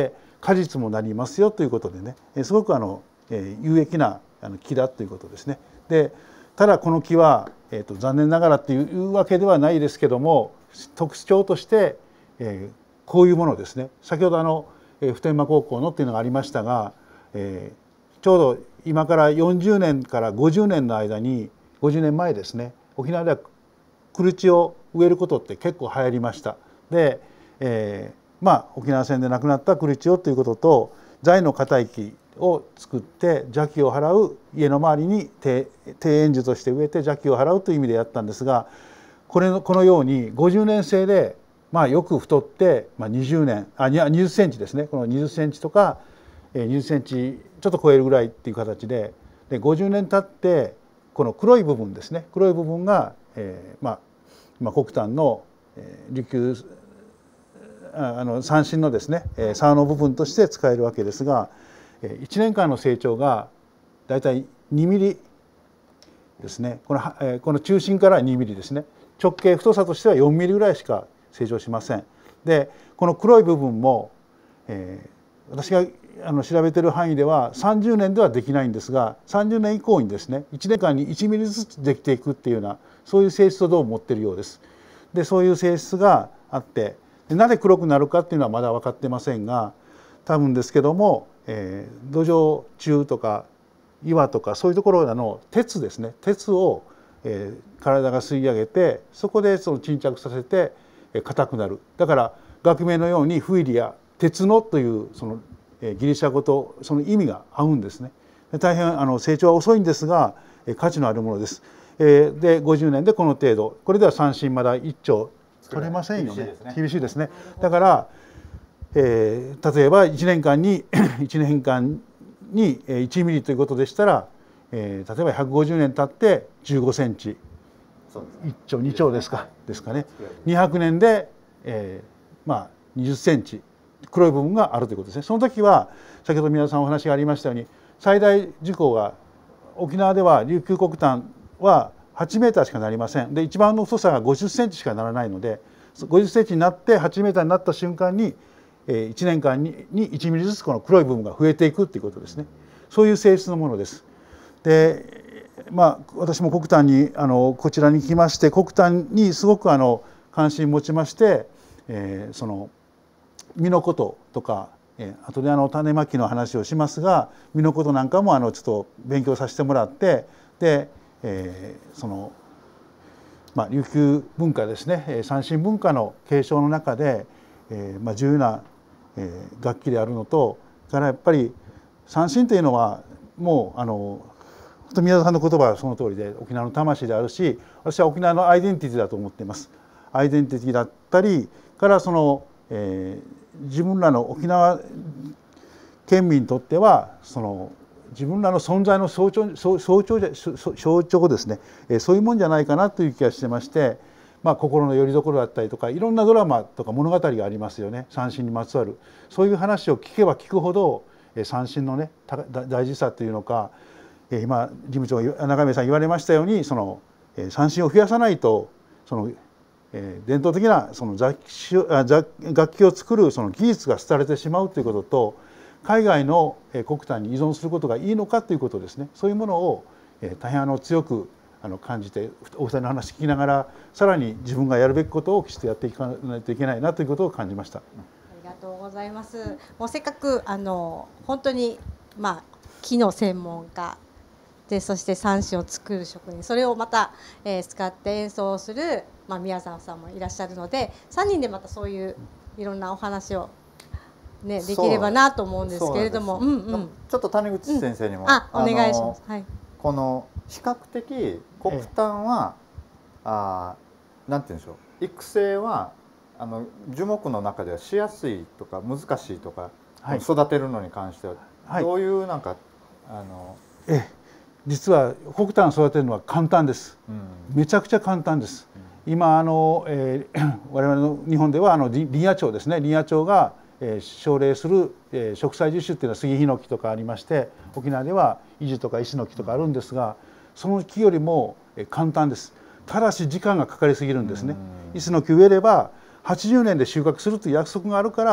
果実もなりますよということでね、すごくあの有益な木だということですね。でただこの木は、えー、と残念ながらっていうわけではないですけども、特徴として、えー、こういうものですね。先ほどあの普天間高校のっていうのがありましたが、えー、ちょうど今からよんじゅうねんからごじゅうねんの間にごじゅうねんまえですね、沖縄ではクルチを植えることって結構流行りました。で、えー、まあ沖縄戦で亡くなったクルチをということと、材の硬い木を作って邪気を払う、家の周りに庭園樹として植えて邪気を払うという意味でやったんですが、これのこのようにごじゅうねん生で、まあ、よく太って、まあ、にじゅうねんあにじゅっセンチですね、このにじゅっセンチとかにじゅっセンチちょっと超えるぐらいっていう形で、でごじゅうねん経ってこの黒い部分ですね、黒い部分が、えー、まあ今黒炭の、えー、琉球あの三振のですね沢の部分として使えるわけですが、いちねんかんの成長がだいたいにミリですね。このこの中心からにミリですね。直径太さとしてはよんミリぐらいしか成長しません。でこの黒い部分も、えー、私があの調べてる範囲ではさんじゅうねんではできないんですが、さんじゅうねん以降にですねいちねんかんにいちミリずつできていくっていうような、そういう性質をどうも持っているようです。でそういう性質があって、でなぜ黒くなるかっていうのはまだ分かってませんが、多分ですけども、えー、土壌中とか岩とかそういうところの鉄ですね、鉄を、えー、体が吸い上げて、そこでその沈着させて硬くなる。だから学名のようにフイリア、鉄のというそのギリシャ語とその意味が合うんですね。大変あの成長は遅いんですが価値のあるものです。でごじゅうねんでこの程度、これでは三振まだいっ丁取れませんよね。厳しいですね。だから、えー、例えばいちねんかんにいちねんかんにいちミリということでしたら、えー、例えばひゃくごじゅうねん経ってじゅうごセンチ、いっ丁に丁ですかですかね。にひゃくねんで、えー、まあにじゅっセンチ黒い部分があるということですね。その時は先ほど皆さんお話がありましたように、最大樹高が沖縄では琉球黒炭ははちメーターしかなりません。で一番の太さがごじゅっセンチしかならないので、ごじゅっセンチになってはちメーターになった瞬間にいちねんかんにいちミリずつこの黒い部分が増えていくということですね。そういう性質のものです。でまあ私も黒炭にあのこちらに来まして、黒炭にすごくあの関心持ちまして、えー、その実のこととか、えー、後であの種まきの話をしますが、実のことなんかもあのちょっと勉強させてもらって、で、えー、そのまあ琉球文化ですね、三振文化の継承の中で、えー、まあ重要な楽器であるのと、からやっぱり三振というのはもうあの宮田さんの言葉はその通りで沖縄の魂であるし、私は沖縄のアイデンティティだと思っています。アイデンティティだったりからその、えー、自分らの沖縄県民にとってはその自分らの存在の象徴、象徴じゃ象徴ですね、えー、そういうもんじゃないかなという気がしてまして、まあ、心の拠り所だったりとかいろんなドラマとか物語がありますよね、三振にまつわる。そういう話を聞けば聞くほど三振のね大事さというのか、今事務長中峰さん言われましたように、その三振を増やさないとその伝統的なその楽器楽器を作るその技術が廃れてしまうということと、海外の黒炭に依存することがいいのかということですね。そういうものを大変あの強くあの感じて、お二人の話聞きながらさらに自分がやるべきことをきちっとやっていかないといけないなということを感じました。 ありがとうございます。もうせっかくあの本当にまあ木の専門家で、そして三振を作る職人、それをまた、えー、使って演奏する、まあ、宮沢さんもいらっしゃるので、さんにんでまたそういういろんなお話を、ね、できればなと思うんですけれども、うんうん、 ちょっと谷口先生にも、 うん、あお願いします。はい、 この比較的黒炭は、ええ、あなんて言うんでしょう、育成はあの樹木の中ではしやすいとか難しいとか、はい、育てるのに関しては、はい、どういうなんかあのええ、実は黒炭を育てるのは簡単です、うん、めちゃくちゃ簡単です、うん、今あの、えー、我々の日本ではあの林野庁ですね、林野庁が、えー、奨励する、えー、植栽樹種っていうのは杉ヒノキとかありまして、沖縄ではイジとかイシノキとかあるんですが、その木よりも簡単です。ただし時間がかかりすぎるんですね。イシノキ植えればはちじゅうねんで収穫するという約束があるから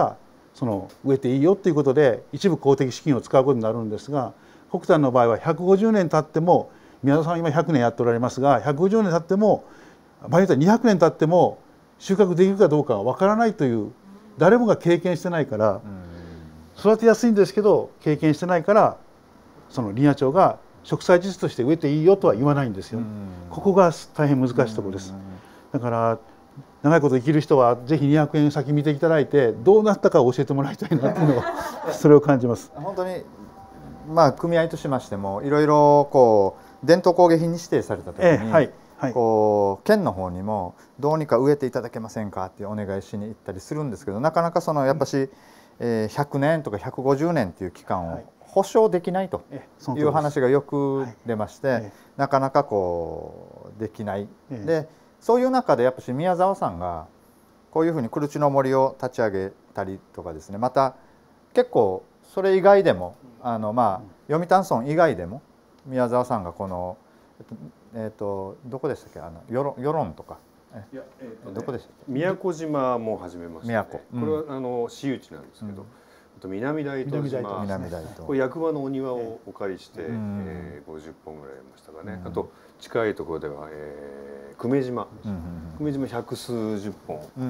その植えていいよということで一部公的資金を使うことになるんですが、黒炭の場合はひゃくごじゅうねん経っても、宮田さんは今ひゃくねんやっておられますが、ひゃくごじゅうねん経っても場合によってはにひゃくねん経っても収穫できるかどうかは分からないという、誰もが経験してないから、育てやすいんですけど経験してないから、その林野庁が植栽実として植えていいよとは言わないんですよ。ここが大変難しいところです。だから長いこと生きる人はぜひにひゃくえん先見ていただいて、どうなったかを教えてもらいたいなというのをそれを感じます。 本当にまあ組合としましてもいろいろこう伝統工芸品に指定された時に、ええ、はいはい、こう県の方にもどうにか植えていただけませんかってお願いしに行ったりするんですけど、なかなかそのやっぱし、うん、えー、ひゃくねんとかひゃくごじゅうねんっていう期間を保証できないという話がよく出まして、はい、なかなかこうできない、ええ、でそういう中でやっぱし宮沢さんがこういうふうにクルチの森を立ち上げたりとかですね、また結構それ以外でもあのまあ読谷村以外でも宮沢さんがこのえっとどこでしたっけ、あの世論世論とか、いや、えーとね、どこでしたっけ、宮古島も始めました、ね。宮古、うん、これはあの私有地なんですけど、うん、あと南大東島、南大東これ役場のお庭をお借りして、えーえー、ごじゅっぽんぐらいやりましたかね。うん、あと近いところでは、えー、久米島、うん、久米島百数十本、うん、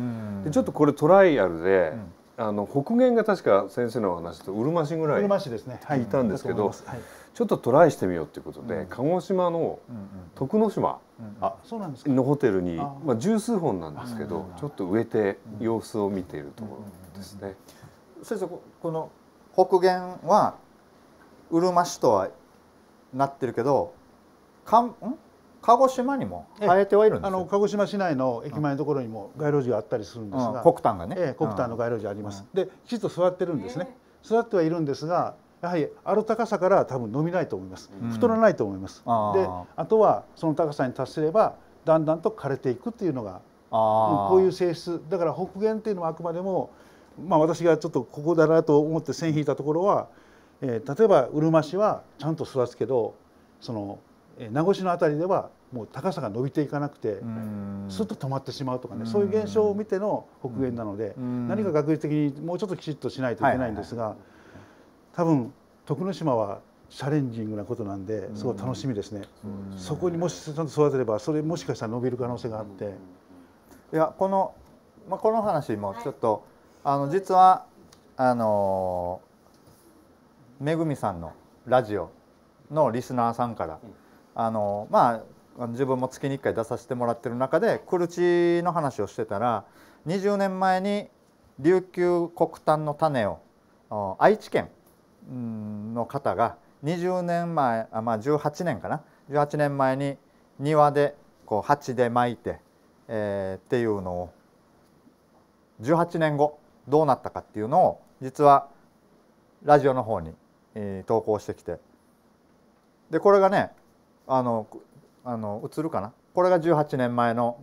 でちょっとこれトライアルで。うん、あの北限が確か先生の話とうるま市ぐらい聞いたんですけど、ちょっとトライしてみようということで、鹿児島の徳之島のホテルにまあ十数本なんですけど、ちょっと植えて様子を見ているところですね。 先生、この北限はうるま市とはなってるけど、かん鹿児島にも生えてはいるんですよ。 あの鹿児島市内の駅前のところにも街路樹があったりするんですが、うん、 黒炭がね、 ええ、黒炭の街路樹あります。うん、できちっと育ってるんですね。育ってはいるんですが、やはりある高さから多分伸びないと思います。うん、太らないと思います。あで、あとはその高さに達すればだんだんと枯れていくっていうのが、あこういう性質だから、北限っていうのはあくまでも、まあ私がちょっとここだなと思って線引いたところは、えー、例えばうるま市はちゃんと育つけど、その名護市のあたりではもう高さが伸びていかなくてスッと止まってしまうとかね、そういう現象を見ての北限なので、何か学術的にもうちょっときちっとしないといけないんですが、多分徳之島はチャレンジングなことなんで、すごい楽しみですね。そこにもしちゃんと育てれば、それもしかしたら伸びる可能性があって、 いやこの、まあ、この話もちょっと、はい、あの実はあのめぐみさんのラジオのリスナーさんから、あのまあ自分も月にいっかい出させてもらってる中でクルチの話をしてたら、にじゅうねんまえに琉球黒炭の種を愛知県の方がにじゅうねんまえ、あ、まあ、じゅうはちねんかな、じゅうはちねんまえに庭でこう鉢で巻いて、えー、っていうのをじゅうはちねんごどうなったかっていうのを実はラジオの方に、えー、投稿してきて、でこれがね、あのあの映るかな、これがじゅうはちねんまえの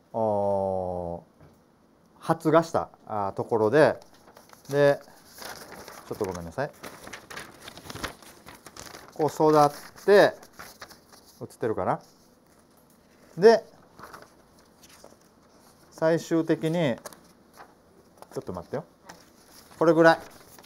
発芽したあところで、でちょっとごめんなさい、こう育って映ってるかな、で最終的にちょっと待ってよ、これぐらい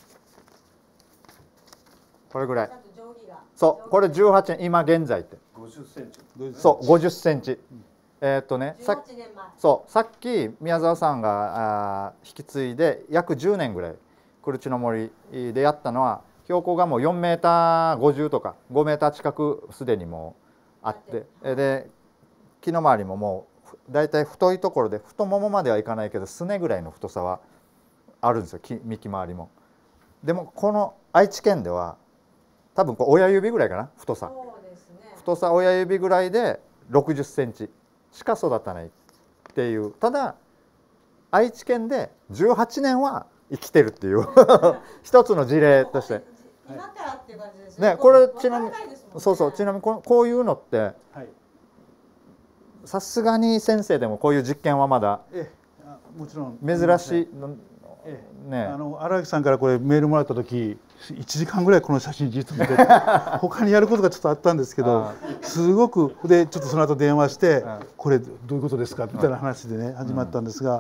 これぐらい、そうこれじゅうはちねん、今現在ってごじゅっセンチ、 そうごじゅっセンチ、うん、えー、っとねさそうさっき宮沢さんがあ引き継いで約じゅうねんぐらいクルチの森でやったのは、標高がもうよんメーターごじゅうとかごメーター近くすでにもうあって、で木の周りももうだいたい太いところで太ももまではいかないけどすねぐらいの太さはあるんですよ、幹周りも。でもこの愛知県では多分こう親指ぐらいかな、太さ、そうですね、太さ親指ぐらいでろくじゅっセンチしか育たないっていう、ただ愛知県でじゅうはちねんは生きてるっていう一つの事例として。今からっていう感じですね。これちなみに、そうそう、ちなみにここういうのってさすがに先生でもこういう実験はまだもちろん珍しいね。あの荒木さんからこれメールもらった時いちじかんぐらいこの写真実見て他にやることがちょっとあったんですけど、すごくでちょっとその後電話してこれどういうことですかみたいな話でね始まったんですが、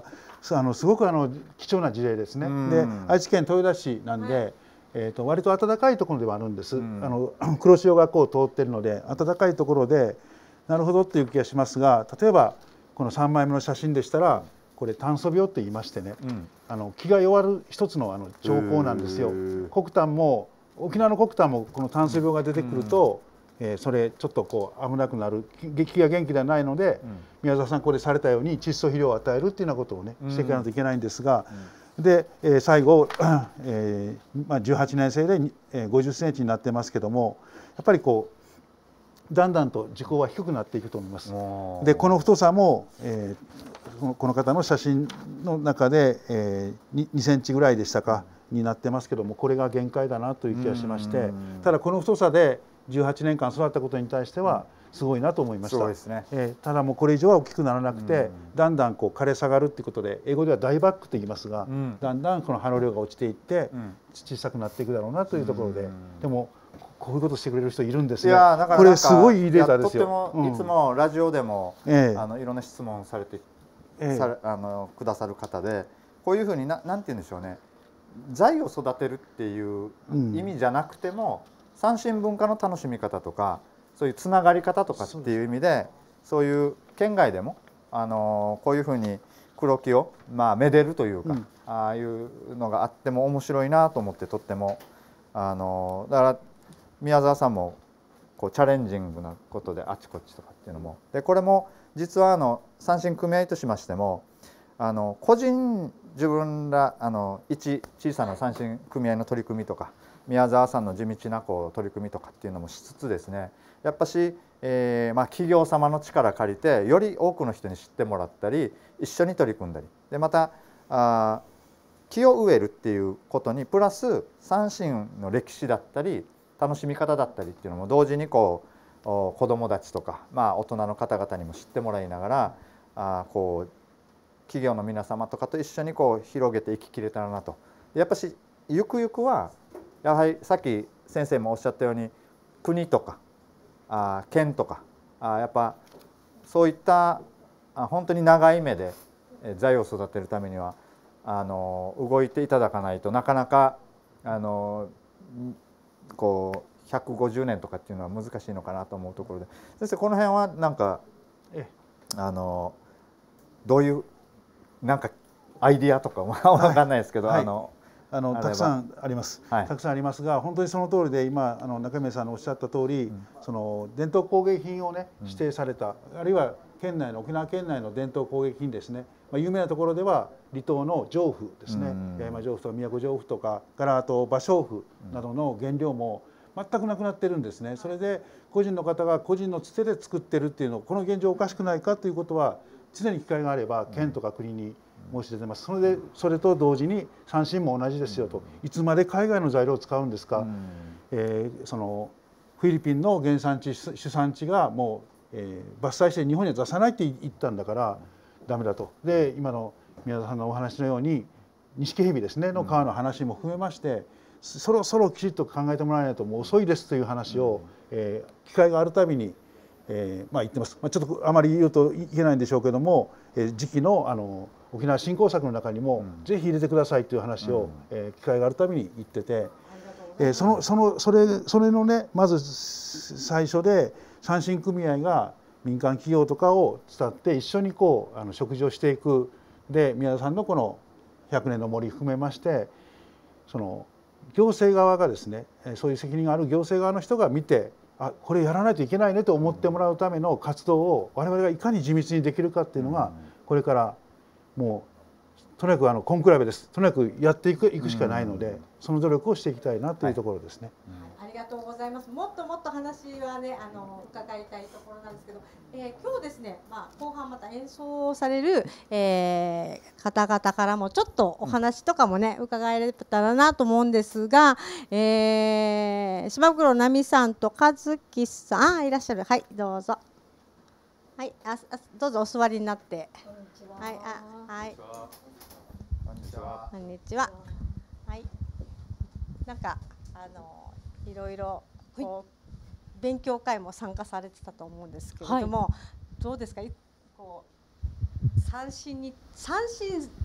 あのすごくあの貴重な事例ですね。で愛知県豊田市なんで、はい、えー、と割と暖かいところではあるんです。うん、あの黒潮がこう通っているので暖かいところでなるほどっていう気がしますが、例えばこのさんまいめの写真でしたらこれ炭素病って言いましてね、うん、あの気が弱る一つのあの兆候なんですよ。黒炭も沖縄の黒炭もこの炭素病が出てくると、うん、えー、それちょっとこう危なくなる、気が元気ではないので、うん、宮沢さんこれされたように窒素肥料を与えるっていうようなことをねしていかないといけないんですが、うん、で、えー、最後、えーまあ、じゅうはちねん生で、えー、ごじゅっセンチになってますけども、やっぱりこうだんだんと時効は低くなっていくと思います。でこの太さも、えー、この方の写真の中で、えー、にセンチぐらいでしたかになってますけども、これが限界だなという気がしまして、ただこの太さでじゅうはちねんかん育ったことに対してはすごいなと思いました。す、ね、えー、ただもうこれ以上は大きくならなくて、だんだんこう枯れ下がるっていうことで、英語ではダイバックと言いますが、だんだんこの葉の量が落ちていって小さくなっていくだろうなというところで、でもこういうことしてくれる人いるんですね。いや、だからこれすごいいいデータですよ。 とっても、うん、いつもラジオでも、えー、あのいろんな質問されて、えー、さあのくださる方で、こういうふうにな、なんて言うんでしょうね、材を育てるっていう意味じゃなくても、うん、三振文化の楽しみ方とかそういうつながり方とかっていう意味で、そういう県外でもあのこういうふうに黒木をまあめでるというか、うん、ああいうのがあっても面白いなと思って、とってもあのだから宮沢さんもこうチャレンジングなことであちこちとかっていうのもで、これも実はあの三振組合としましても、あの個人自分らあの一小さな三振組合の取り組みとか、宮沢さんの地道なこう取り組みとかっていうのもしつつですね、やっぱし、えーまあ、企業様の力借りてより多くの人に知ってもらったり、一緒に取り組んだりで、またあ木を植えるっていうことにプラス三振の歴史だったり楽しみ方だったりっていうのも同時にこう子どもたちとか、まあ、大人の方々にも知ってもらいながら、あこう企業の皆様とかと一緒にこう広げていききれたらなと。やっぱしゆくゆくはやはりさっき先生もおっしゃったように、国とかあ県とかあやっぱそういったあ本当に長い目で財を育てるためにはあの動いていただかないとなかなかあのこうひゃくごじゅうねんとかっていうのは難しいのかなと思うところで、先生この辺はなんかえあのどういうなんかアイディアとかわかんないですけど、 はい、 あのあのたくさんあります、はい、たくさんありますが、本当にその通りで、今あの中宮さんのおっしゃった通り、うん、その伝統工芸品をね指定された、うん、あるいは県内の沖縄県内の伝統工芸品ですね、まあ、有名なところでは離島の上布ですね、八重山上布とか宮古上布とか柄と芭蕉布などの原料も全くなくなってるんですね。それで個人の方が個人のつてで作ってるっていうの、この現状おかしくないかということは常に機会があれば県とか国に申し出てます。それでそれと同時に三振も同じですよと、いつまで海外の材料を使うんですか、えー、そのフィリピンの原産地主産地がもう、えー、伐採して日本には出さないって言ったんだからダメだと。で今の宮田さんのお話のように錦蛇ですねの川の話も含めまして、そろそろきちっと考えてもらわないともう遅いですという話を、えー、機会があるたびに、えーまあ、言ってます。まあ、ちょっとあまり言うといけないんでしょうけども、えー、次期のあの沖縄振興策の中にも、うん、ぜひ入れてくださいという話を、うん、えー、機会があるたびに言ってて、えー、そのそのそれそれのねまず最初で三振組合が民間企業とかを伝って一緒にこうあの食事をしていく。で宮田さんのこのひゃくねんの森含めまして、その行政側がですね、そういう責任がある行政側の人が見て、あこれやらないといけないねと思ってもらうための活動を我々がいかに地道にできるかっていうのがこれからもうとにかくあの根比べです。とにかくやっていくいくしかないので、その努力をしていきたいなというところですね。 はい、ありがとうございます。もっともっと話はねあの伺いたいところなんですけど、えー、今日ですね、まあ、後半また演奏される、えー、方々からもちょっとお話とかもね、うん、伺えれたらなと思うんですが、えー、島袋奈美さんと和樹さんいらっしゃる。はい、どうぞ。はい、ああどうぞお座りになって。こんにちは。はい、あはい。 こんにちは。 こんにちは。はい。なんかあのいろいろこう勉強会も参加されてたと思うんですけれども、はい、どうですか。こう三振に三振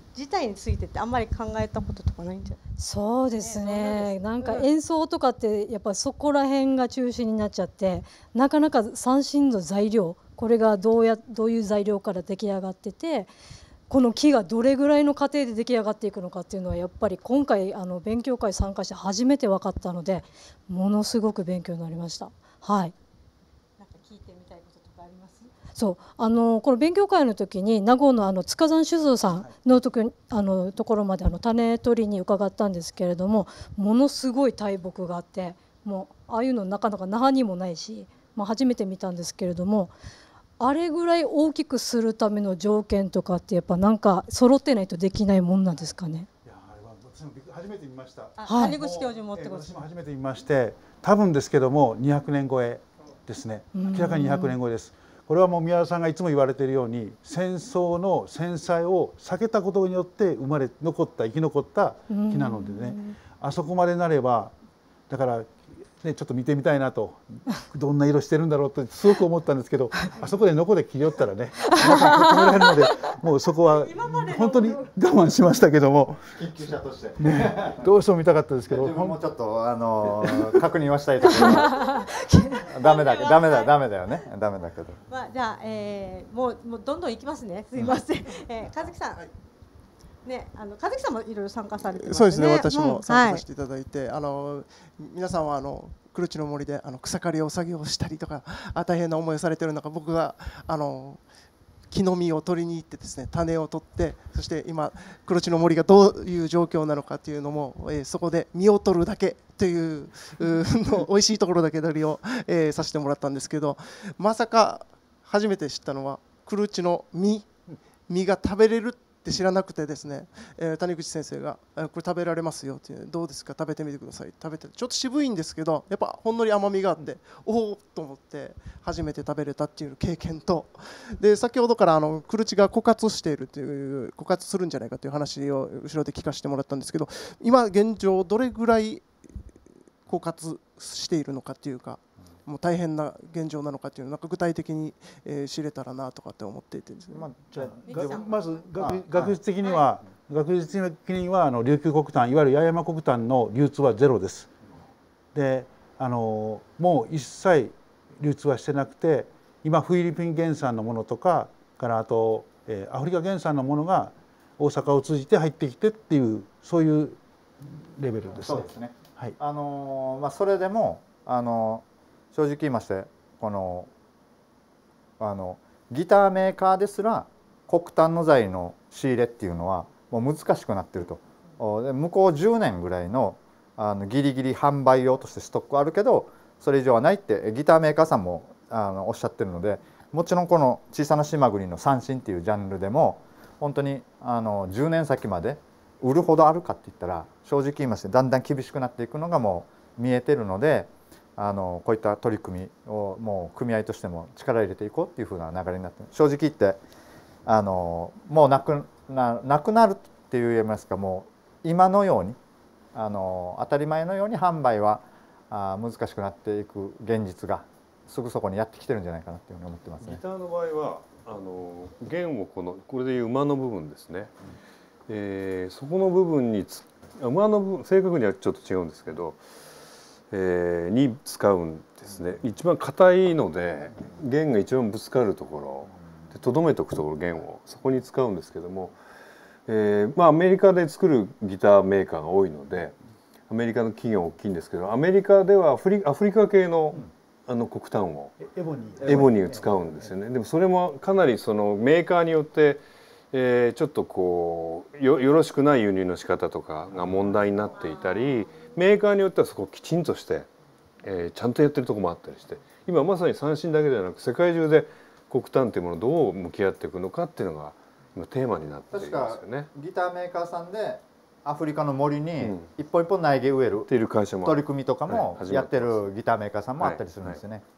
自体についてってあんまり考えたこととかないんじゃない？ そうですね、なんか演奏とかってやっぱそこら辺が中心になっちゃって、なかなか三線の材料、これがどうやどういう材料から出来上がってて、この木がどれぐらいの過程で出来上がっていくのかっていうのはやっぱり今回あの勉強会参加して初めて分かったので、ものすごく勉強になりました。はい。 なんか聞いてみたいこととかあります？ そうあのこの勉強会の時に名護のあの塚山酒造さんのとこ、あのところまであの種取りに伺ったんですけれども、ものすごい大木があって、もうああいうのなかなか那覇にもないし、まあ、初めて見たんですけれども、あれぐらい大きくするための条件とかってやっぱなんか揃ってないとできないもんなんですかね。 いやあれは私も初めて見ました。 谷口教授持ってください。 私も初めて見まして、多分ですけどもにひゃくねん超えですね。明らかににひゃくねん超えです。これはもう宮田さんがいつも言われているように、戦争の戦災を避けたことによって生まれ残った生き残った木なのでね、あそこまでなればだからね、ちょっと見てみたいなと、どんな色してるんだろうとすごく思ったんですけど、あそこでノコで切り寄ったらね、皆さん止められるので、もうそこは本当に我慢しましたけども、 研究者として、 ね、どうしても見たかったですけど、 自分もちょっとあの確認はしたいところダメだダメだダメだよね、ダメだけど。 まあじゃあ、えー、もうもうどんどんいきますね。すいません。えー、和樹さん。はいね、あの和樹さんもいろいろ参加されてますね。 そうですね。私も参加させていただいて、うん、はい、あの皆さんはあの黒地の森であの草刈りを作業したりとか、あ大変な思いをされている中、僕があの木の実を取りに行ってですね、種を取って、そして今黒地の森がどういう状況なのかというのも、えー、そこで実を取るだけというの美味しいところだけ取りを、えー、させてもらったんですけど、まさか初めて知ったのは黒地の実実が食べれるって知らなくてですね、えー、谷口先生がこれ食べられますよって、どうですか食べてみてください、食べてちょっと渋いんですけどやっぱほんのり甘みがあって、おおと思って初めて食べれたっていう経験と、で先ほどからあのクルチが枯渇しているという枯渇するんじゃないかという話を後ろで聞かせてもらったんですけど、今現状どれぐらい枯渇しているのかっていうか、もう大変な現状なのかっていうのをなんか具体的に、えー、知れたらなとかって思っていてですね。まあ、 じゃあまず学学術的には、はい、学術的にはあの琉球黒炭、いわゆる八重山黒炭の流通はゼロです。で、あのもう一切流通はしてなくて、今フィリピン原産のものとかからあと、えー、アフリカ原産のものが大阪を通じて入ってきてっていうそういうレベルですね。 そうですね。はい。あのまあそれでもあの正直言いましてこのあのギターメーカーですら黒炭の材の仕入れっていうのはもう難しくなってると。で向こうじゅうねんぐらいのあのギリギリ販売用としてストックあるけどそれ以上はないってギターメーカーさんもあのおっしゃってるので、もちろんこの小さな島国の三線っていうジャンルでも本当にあのじゅうねん先まで売るほどあるかって言ったら正直言いましてだんだん厳しくなっていくのがもう見えてるので。あのこういった取り組みをもう組合としても力を入れていこうっていうふうな流れになって、正直言ってあのもうなくななくなるって言いますか、もう今のようにあの当たり前のように販売はあ難しくなっていく現実がすぐそこにやってきてるんじゃないかなっていうふうに思ってますね。 ギターの場合はあの弦をこのこれでいう馬の部分ですね、うん、えー、そこの部分につ馬の部分正確にはちょっと違うんですけど。えー、に使うんですね。一番硬いので弦が一番ぶつかるところでとどめておくところ、弦をそこに使うんですけども、えーまあ、アメリカで作るギターメーカーが多いのでアメリカの企業大きいんですけど、アメリカではアフリ、アフリカ系のあの黒炭をエボニー、エボニーを使うんですよね。でもそれもかなりそのメーカーによってえー、ちょっとこう よ, よろしくない輸入の仕方とかが問題になっていたり、メーカーによってはそこをきちんとして、えー、ちゃんとやってるところもあったりして、今まさに三振だけではなく世界中で黒炭というものをどう向き合っていくのかっていうのが今テーマになっているんですよね。 ギターメーカーさんでアフリカの森に一本一本苗木植えるっていう会社も取り組みとかもやってるギターメーカーさんもあったりするんですよね。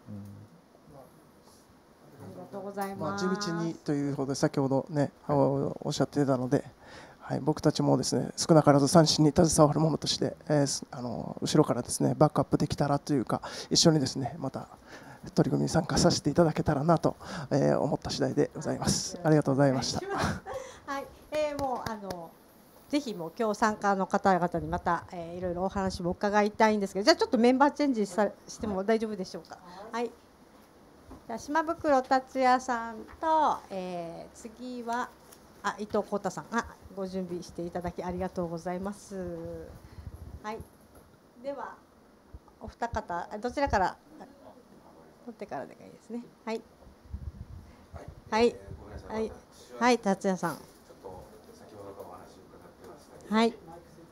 まあ、地道にというほど先ほどね、はい、おっしゃっていたので、はい、僕たちもですね少なからず三振に携わるものとして、えー、あの後ろからですねバックアップできたらというか一緒にですねまた取り組みに参加させていただけたらなと、えー、思った次第でございます。ありがとうございました。 はい、 えー、もうあのぜひもう今日参加の方々にまた、えー、いろいろお話も伺いたいんですけど、じゃあちょっとメンバーチェンジさしても大丈夫でしょうか。はい。じゃあ島袋達也さんと、えー、次はあ伊藤浩太さん、あご準備していただきありがとうございます。はい。ではお二方どちらから取ってからでいいですね。はい。はい。はい。はい、達也さん。はい。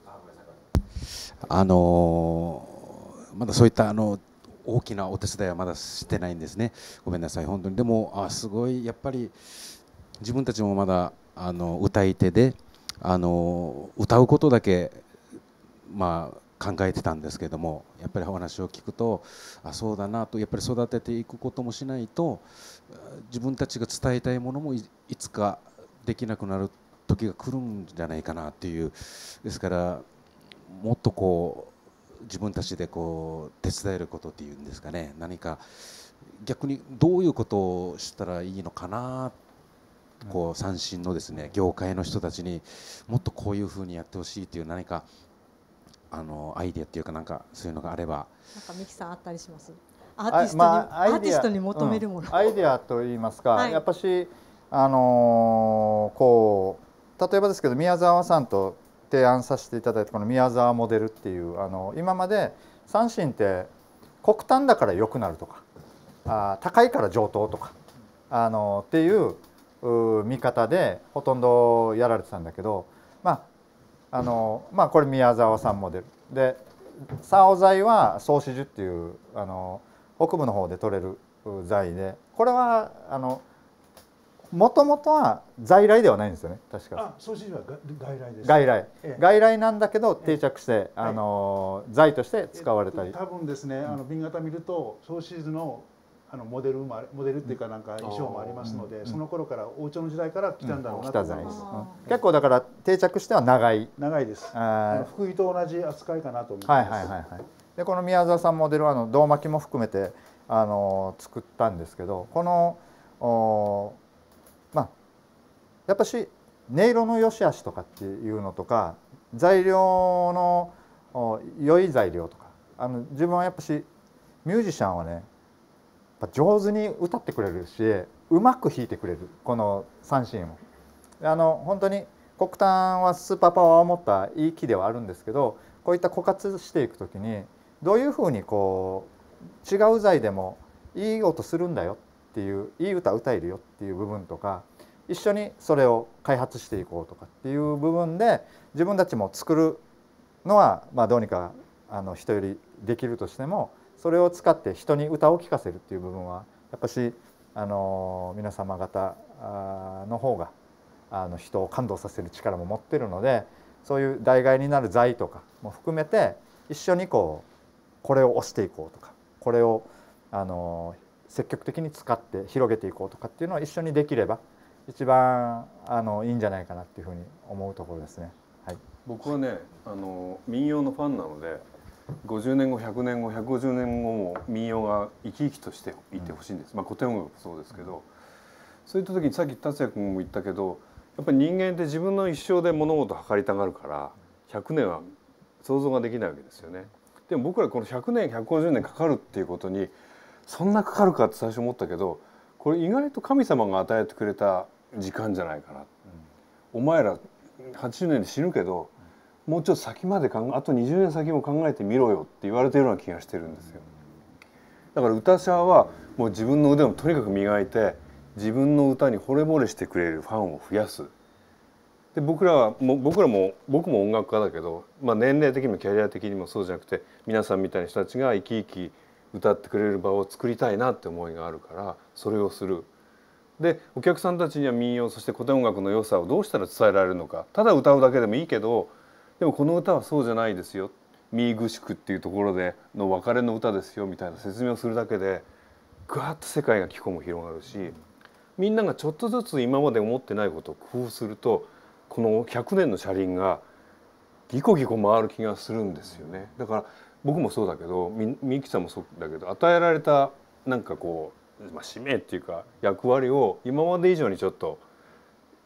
あのー、まだそういったあの大きなお手伝いはまだしてないんですね。ごめんなさい本当に。でもあすごいやっぱり自分たちもまだあの歌い手であの歌うことだけまあ考えてたんですけども、やっぱりお話を聞くとあそうだなと、やっぱり育てていくこともしないと自分たちが伝えたいものも い, いつかできなくなる時が来るんじゃないかなっていう。ですからもっとこう自分たちでこう手伝えることっていうんですかね、何か逆にどういうことをしたらいいのかな、こう三振のですね業界の人たちにもっとこういうふうにやってほしいっていう何かあのアイデアっていうかなんかそういうのがあれば。 なんかミキさんあったりします？アーティストに、まあ、アーティストに求めるもの、 うん、アイデアといいますか、 はい、 やっぱしあのー、こう例えばですけど宮沢さんと提案させていただいたこの宮沢モデルっていうあの今まで三振って黒炭だから良くなるとかあ高いから上等とかあのっていう見方でほとんどやられてたんだけど、まああのまあこれ宮沢さんモデルで竿材は総枝樹っていうあの北部の方で取れる材で、これはあのもともとは在来ではないんですよね確か。 あ、総枝樹は外来です。 外来、 ええ、外来なんだけど定着して、ええ、あの材として使われたり。 多分ですね、あの瓶型見ると総枝樹のあのモデルもモデルっていうかなんか衣装もありますので、うん、その頃から王朝の時代から来たんだろうなと思います。 うん、結構だから定着しては長い長いです。福井と同じ扱いかなと思います。 はいはいはいはい。でこの宮沢さんモデルはあの胴巻きも含めてあの作ったんですけど、このおまあやっぱし音色の良し悪しとかっていうのとか材料のお良い材料とか、あの自分はやっぱしミュージシャンはね上手に歌ってくれるしうまく弾いてくれる、この三振を。あの本当に黒炭はスーパーパワーを持ったいい木ではあるんですけど、こういった枯渇していく時にどういうふうにこう違う材でもいい音するんだよっていう、いい歌歌えるよっていう部分とか、一緒にそれを開発していこうとかっていう部分で自分たちも作るのはまあどうにかあの人よりできるとしても、それを使って人に歌を聴かせるっていう部分はやっぱしあの皆様方の方があの人を感動させる力も持ってるので、そういう代替になる材とかも含めて一緒にこうこれを推していこうとか、これをあの積極的に使って広げていこうとかっていうのを一緒にできれば一番あのいいんじゃないかなっていうふうに思うところですね。はい、 僕はねあの民謡のファンなので、ごじゅうねんごひゃくねんごひゃくごじゅうねんごも民謡が生き生きとしていてほしいんです、うん、まあ古典音楽もそうですけど、そういった時にさっき達也君も言ったけど、やっぱり人間って自分の一生で物事を測りたがるからひゃくねんは想像ができないわけですよね。でも僕らこのひゃくねんひゃくごじゅうねんかかるっていうことにそんなかかるかって最初思ったけど、これ意外と神様が与えてくれた時間じゃないかな、うん、お前らはちじゅうねんで死ぬけどもうちょっと先まで考え、あとにじゅうねん先も考えてみろよって言われてるような気がしてるんですよ。だから歌者はもう自分の腕をとにかく磨いて自分の歌に惚れ惚れしてくれるファンを増やす。で僕らはも僕らも僕も音楽家だけど、まあ、年齢的にもキャリア的にもそうじゃなくて、皆さんみたいな人たちが生き生き歌ってくれる場を作りたいなって思いがあるからそれをする。でお客さんたちには民謡そして古典音楽の良さをどうしたら伝えられるのか。ただ歌うだけでもいいけど、でもこの歌はそうじゃないですよ、ミーグシクっていうところでの別れの歌ですよみたいな説明をするだけでぐわっと世界が気候も広がるし、みんながちょっとずつ今まで思ってないことを工夫すると、このひゃくねんの車輪がギコギコ回る気がするんですよね。だから僕もそうだけど、みみきさんもそうだけど、与えられたなんかこう、まあ、使命っていうか役割を今まで以上にちょっと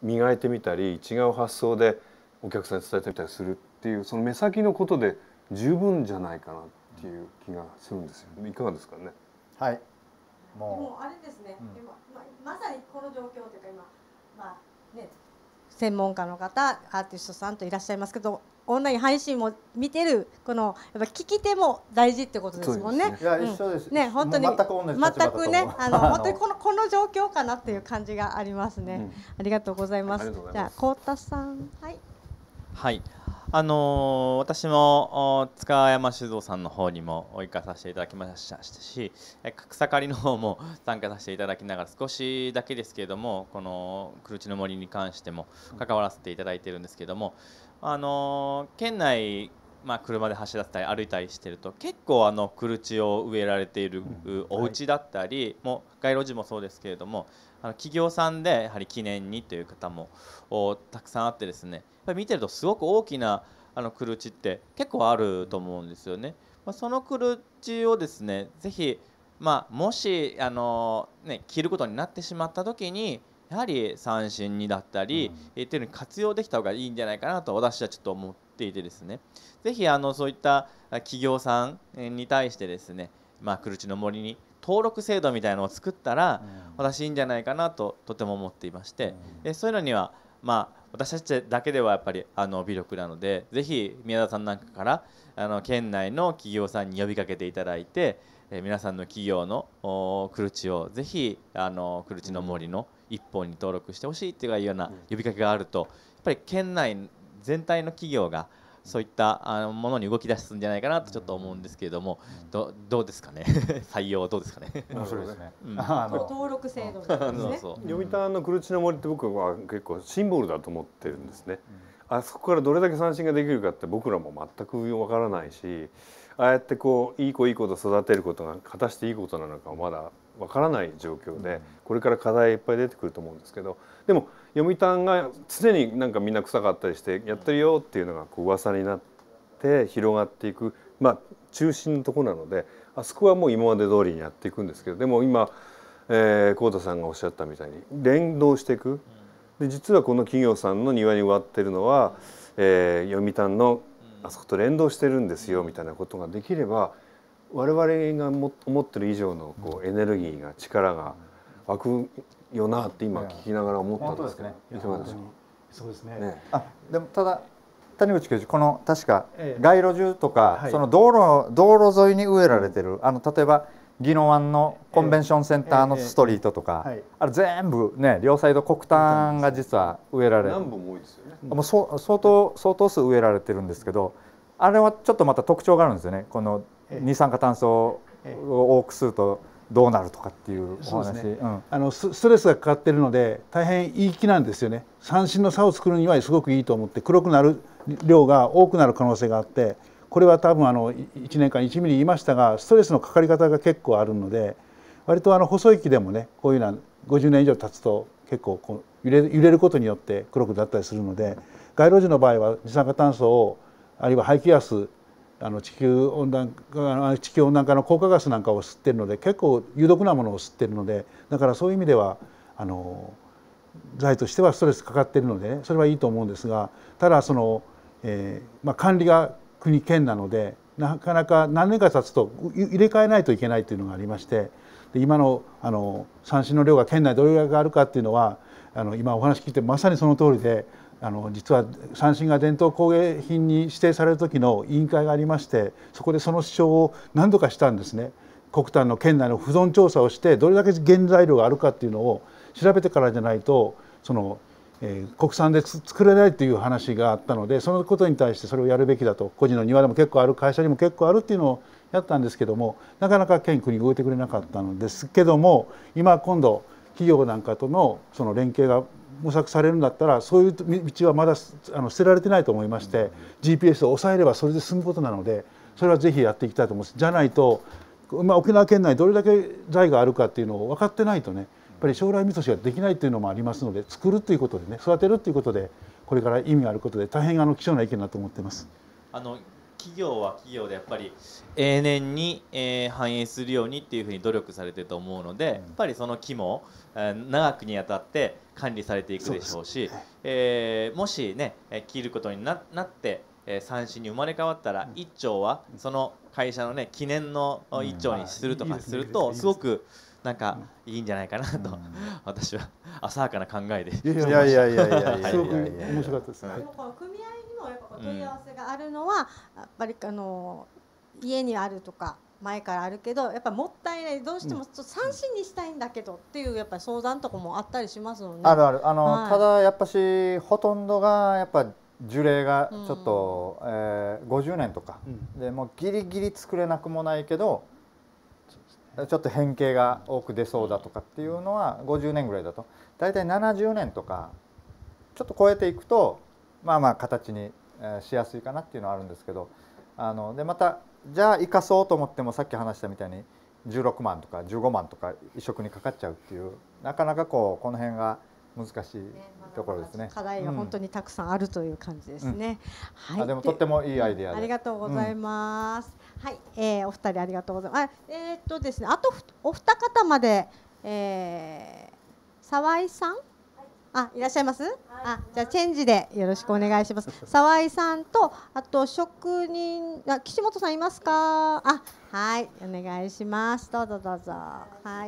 磨いてみたり違う発想でお客さんに伝えてみたりするっていうその目先のことで十分じゃないかなっていう気がするんですよ。いかがですかね。 はい。 もう、もうあれですね。うん、今まあ、まさにこの状況というか今まあね専門家の方アーティストさんといらっしゃいますけど。オンライン配信も見てるこのやっぱ聞き手も大事ってことですもんね。 いや一緒です。 ね本当に全く同じ立場だと思う。 全くねあの本当にこのこの状況かなっていう感じがありますね。ありがとうございます。じゃあ幸田さんはいはい。あのー、私も塚山酒造さんの方にも行かさせていただきましたし、草刈りの方も参加させていただきながら少しだけですけれどもこの黒地の森に関しても関わらせていただいているんですけれども。あの県内、まあ、車で走らせたり歩いたりしてると結構あのクルチを植えられているお家だったり、はい、もう街路樹もそうですけれどもあの企業さんでやはり記念にという方もたくさんあってですねやっぱり見てるとすごく大きなあのクルチって結構あると思うんですよね。まあ、そのクルチをですねぜひ、まあ、もしあの、ね、切ることになってしまった時にやはり三振にだったり、うん、っていうのに活用できた方がいいんじゃないかなと私はちょっと思っていてですねぜひあのそういった企業さんに対してですね、まあ、黒地の森に登録制度みたいなのを作ったら、うん、私いいんじゃないかなととても思っていまして、うん、でそういうのには、まあ、私たちだけではやっぱりあの微力なのでぜひ宮田さんなんかからあの県内の企業さんに呼びかけていただいてえ皆さんの企業の黒地をぜひあの黒地の森の一本に登録してほしいっていうような呼びかけがあるとやっぱり県内全体の企業がそういったあのものに動き出すんじゃないかなとちょっと思うんですけれども、どどうですかね採用どうですかね。 面白いですね。 登録制度ですね。 読谷の黒地の森って僕は結構シンボルだと思ってるんですね。あそこからどれだけ三振ができるかって僕らも全くわからないし。ああやってこういい子いい子と育てることが果たしていいことなのかまだわからない状況でこれから課題いっぱい出てくると思うんですけどでも読谷が常になんかみんな臭かったりしてやってるよっていうのがこう噂になって広がっていくまあ中心のところなのであそこはもう今まで通りにやっていくんですけどでも今え幸田さんがおっしゃったみたいに連動していくで実はこの企業さんの庭に植わってるのは、えー、読谷のあそこと連動してるんですよみたいなことができれば我々がも思ってる以上のこうエネルギーが力が湧くよなって今聞きながら思ったんですけど、いかがでしょう。 そうですね。 あでもただ谷口教授この確か街路樹とかその道路道路沿いに植えられてるあの例えば宜野湾のコンベンションセンターのストリートとかあれ全部ね両サイド黒炭が実は植えられる。 何本も多いですよね。 もうそ相当相当数植えられてるんですけどあれはちょっとまた特徴があるんですよね。この二酸化炭素を多くするとどうなるとかっていうお話。 そうですね。うん、あのストレスがかかってるので大変いい木なんですよね。三振の差を作るにはすごくいいと思って黒くなる量が多くなる可能性があってこれは多分あのいちねんかんいちミリ言いましたがストレスのかかり方が結構あるので割とあの細い木でもねこういうのはごじゅうねん以上経つと結構こう揺れ揺れることによって黒くなったりするので街路樹の場合は二酸化炭素をあるいは排気ガスあの地球温暖化地球温暖化の効果ガスなんかを吸ってるので結構有毒なものを吸ってるのでだからそういう意味ではあの材としてはストレスかかってるので、ね、それはいいと思うんですがただその、えーまあ、管理が国県なのでなかなか何年か経つと入れ替えないといけないというのがありましてで今のあの三振の量が県内どれぐらいがあるかっていうのはあの今お話聞いてまさにその通りであの実は三振が伝統工芸品に指定される時の委員会がありましてそこでその主張を何度かしたんですね。黒炭の県内の保存調査をしてどれだけ原材料があるかっていうのを調べてからじゃないとそのえー、国産で作れないという話があったのでそのことに対してそれをやるべきだと個人の庭でも結構ある会社にも結構あるっていうのをやったんですけどもなかなか県国動いてくれなかったのですけども今今度企業なんかとのその連携が模索されるんだったらそういう道はまだあの捨てられてないと思いまして ジーピーエス を抑えればそれで済むことなのでそれはぜひやっていきたいと思います。じゃないと、まあ、沖縄県内どれだけ財があるかっていうのを分かってないとねやっぱり将来見通しができないというのもありますので作るということでね育てるということでこれから意味があることで大変あの貴重な意見だと思っています。 あの企業は企業でやっぱり永年に、えー、反映するようにっていうふうに努力されてると思うので、やっぱりその木も、えー、長くにあたって管理されていくでしょうし、えー、もしね切ることに な, なって、えー、三振に生まれ変わったら、うん、一丁はその会社のね記念の一丁にするとかすると、すごくなんかいいんじゃないかなと、うん、私は浅はかな考えで。 いやいやいやいやいや、 すごく面白かったですね。 組合にもやっぱ問い合わせがあるのは、うん、やっぱりあの家にあるとか前からあるけど、やっぱりもったいない、どうしても三振にしたいんだけどっていうやっぱり相談とかもあったりしますので、ね。 あるある、あの、はい、ただやっぱしほとんどがやっぱ樹齢がちょっと、うん、えー、ごじゅうねんとか、うん、でもうギリギリ作れなくもないけど、ちょっと変形が多く出そうだとかっていうのはごじゅうねんぐらいだと、だいたいななじゅうねんとかちょっと超えていくとまあまあ形にしやすいかなっていうのはあるんですけど、あのでまたじゃあ生かそうと思ってもさっき話したみたいにじゅうろくまんとかじゅうごまんとか移植にかかっちゃうっていう、なかなかこうこの辺が難しいところですね。 課題が本当にたくさんあるという感じですね。 うん、はい。あ、でもとってもいいアイデアで、 うん、ありがとうございます。うん、はい、えー、お二人ありがとうございます。あ、えー、っとですね、あとお二方まで、えー、沢井さん、あ、いらっしゃいます？はい、あ、じゃあチェンジでよろしくお願いします。沢井さんとあと職人、あ、岸本さんいますか？あ、はい、お願いします。どうぞどうぞ。はい。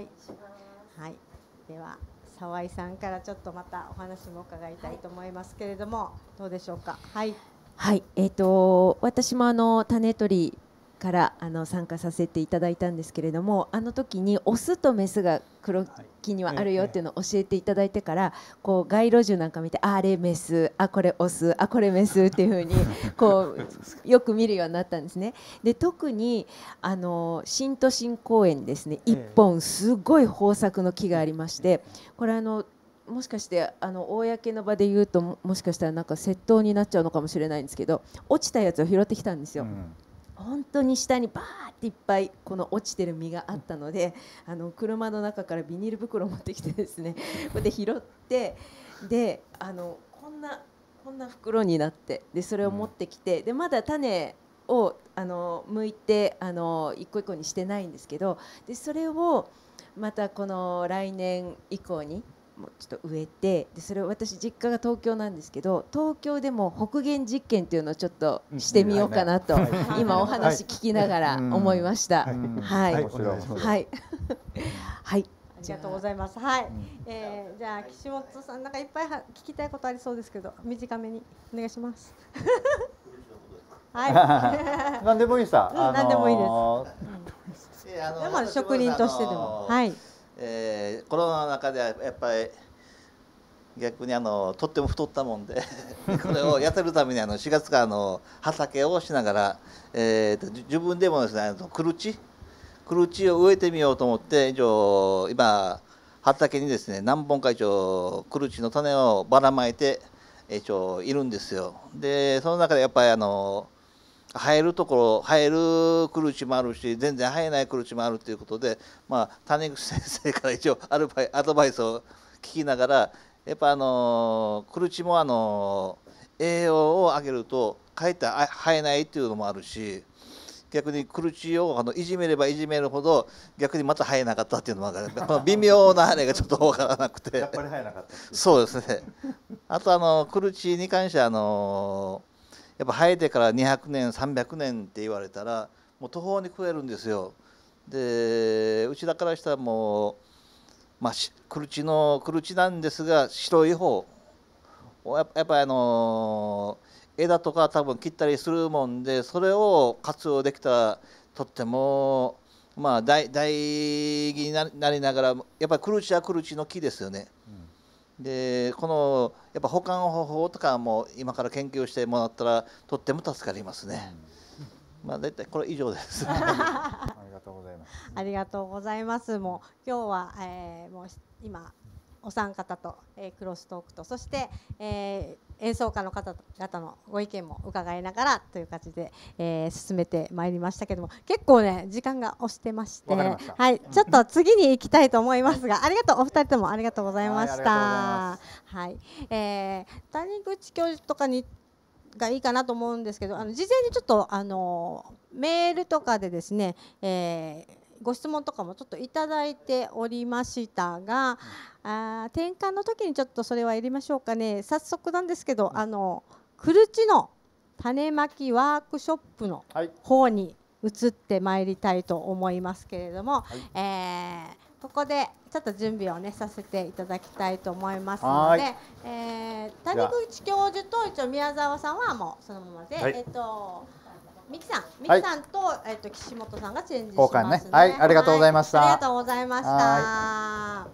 はい。では。沢井さんからちょっとまたお話も伺いたいと思いますけれども、はい、どうでしょうか。はい、 はい、えーと、私もあの種取りからあの参加させていただいたんですけれども、あの時にオスとメスが黒木にはあるよっていうのを教えていただいてから、こう街路樹なんか見て、あれメス、あこれオス、あこれメスっていう風にこうよく見るようになったんですね。で特にあの新都心公園ですね、一本すごい豊作の木がありまして、これあのもしかしてあの公の場で言うと も, もしかしたらなんか窃盗になっちゃうのかもしれないんですけど、落ちたやつを拾ってきたんですよ。うん、本当に下にバーっていっぱいこの落ちてる実があったので、あの車の中からビニール袋を持ってきてですね、これで拾って、であのこんなこんな袋になって、でそれを持ってきて、でまだ種をあの剥いてあの一個一個にしてないんですけど、でそれをまたこの来年以降にもうちょっと植えて、でそれを私実家が東京なんですけど、東京でも北限実験っていうのをちょっとしてみようかなと、今お話聞きながら思いました。はいはいはいはいありがとうございます。はい、えー、じゃあ岸本さん、なんかいっぱいは聞きたいことありそうですけど、短めにお願いします。 はい。何でもいいさ。 何でもいいです。でも職人としてでも。はい。 えー、コロナの中ではやっぱり逆にあのとっても太ったもんでこれを痩せるためにあのしがつからの畑をしながら、えー、自分でもですね、クルチクルチを植えてみようと思って、一応今畑にですね何本か一応クルチの種をばらまいて一応いるんですよ。でその中でやっぱりあの生えるところ生えるクルチもあるし、全然生えないクルチもあるということで、まあ、谷口先生から一応アルバイアドバイスを聞きながら、やっぱあのクルチもあの栄養を上げるとかえって生えないっていうのもあるし、逆にクルチをあのいじめればいじめるほど逆にまた生えなかったっていうのも分かる。この微妙なあれがちょっと分からなくて、 やっぱり生えなかった。 そうですね。あとあのクルチに関してはあのやっぱ生えてからにひゃくねんさんびゃくねんって言われたらもう途方に暮れるんですよ。でうちだからしたらもう、まあ、クルチのクルチなんですが白い方やっぱりあの枝とか多分切ったりするもんで、それを活用できたらとってもまあ大大義になりながら、やっぱりクルチはクルチの木ですよね。うん、でこのやっぱ保管方法とかも今から研究してもらったらとっても助かりますね。うん、まあ大体これ以上です。 ありがとうございます。 ありがとうございます。もう今日は、えー、もう今お三方と、えー、クロストークと、そして、えー、演奏家の方々のご意見も伺いながらという感じで、えー、進めてまいりましたけども、結構ね時間が押してまして、はい、ちょっと次に行きたいと思いますが、ありがとう、お二人ともありがとうございました。はい、はい、えー、谷口教授とかにがいいかなと思うんですけど、あの事前にちょっとあのメールとかでですね、えーご質問とかもちょっといただいておりましたが、あ転換の時にちょっとそれはやりましょうかね。早速なんですけど、あのクルチの種まきワークショップの方に移ってまいりたいと思いますけれども、はい、えー、ここでちょっと準備をねさせていただきたいと思いますので、えー、谷口教授と一応宮沢さんはもうそのままで、はい、えっとミキさん、ミキさんと、はい、えっと岸本さんがチェンジしますね。 ね、はい、ありがとうございました。 はい、ありがとうございました。はい、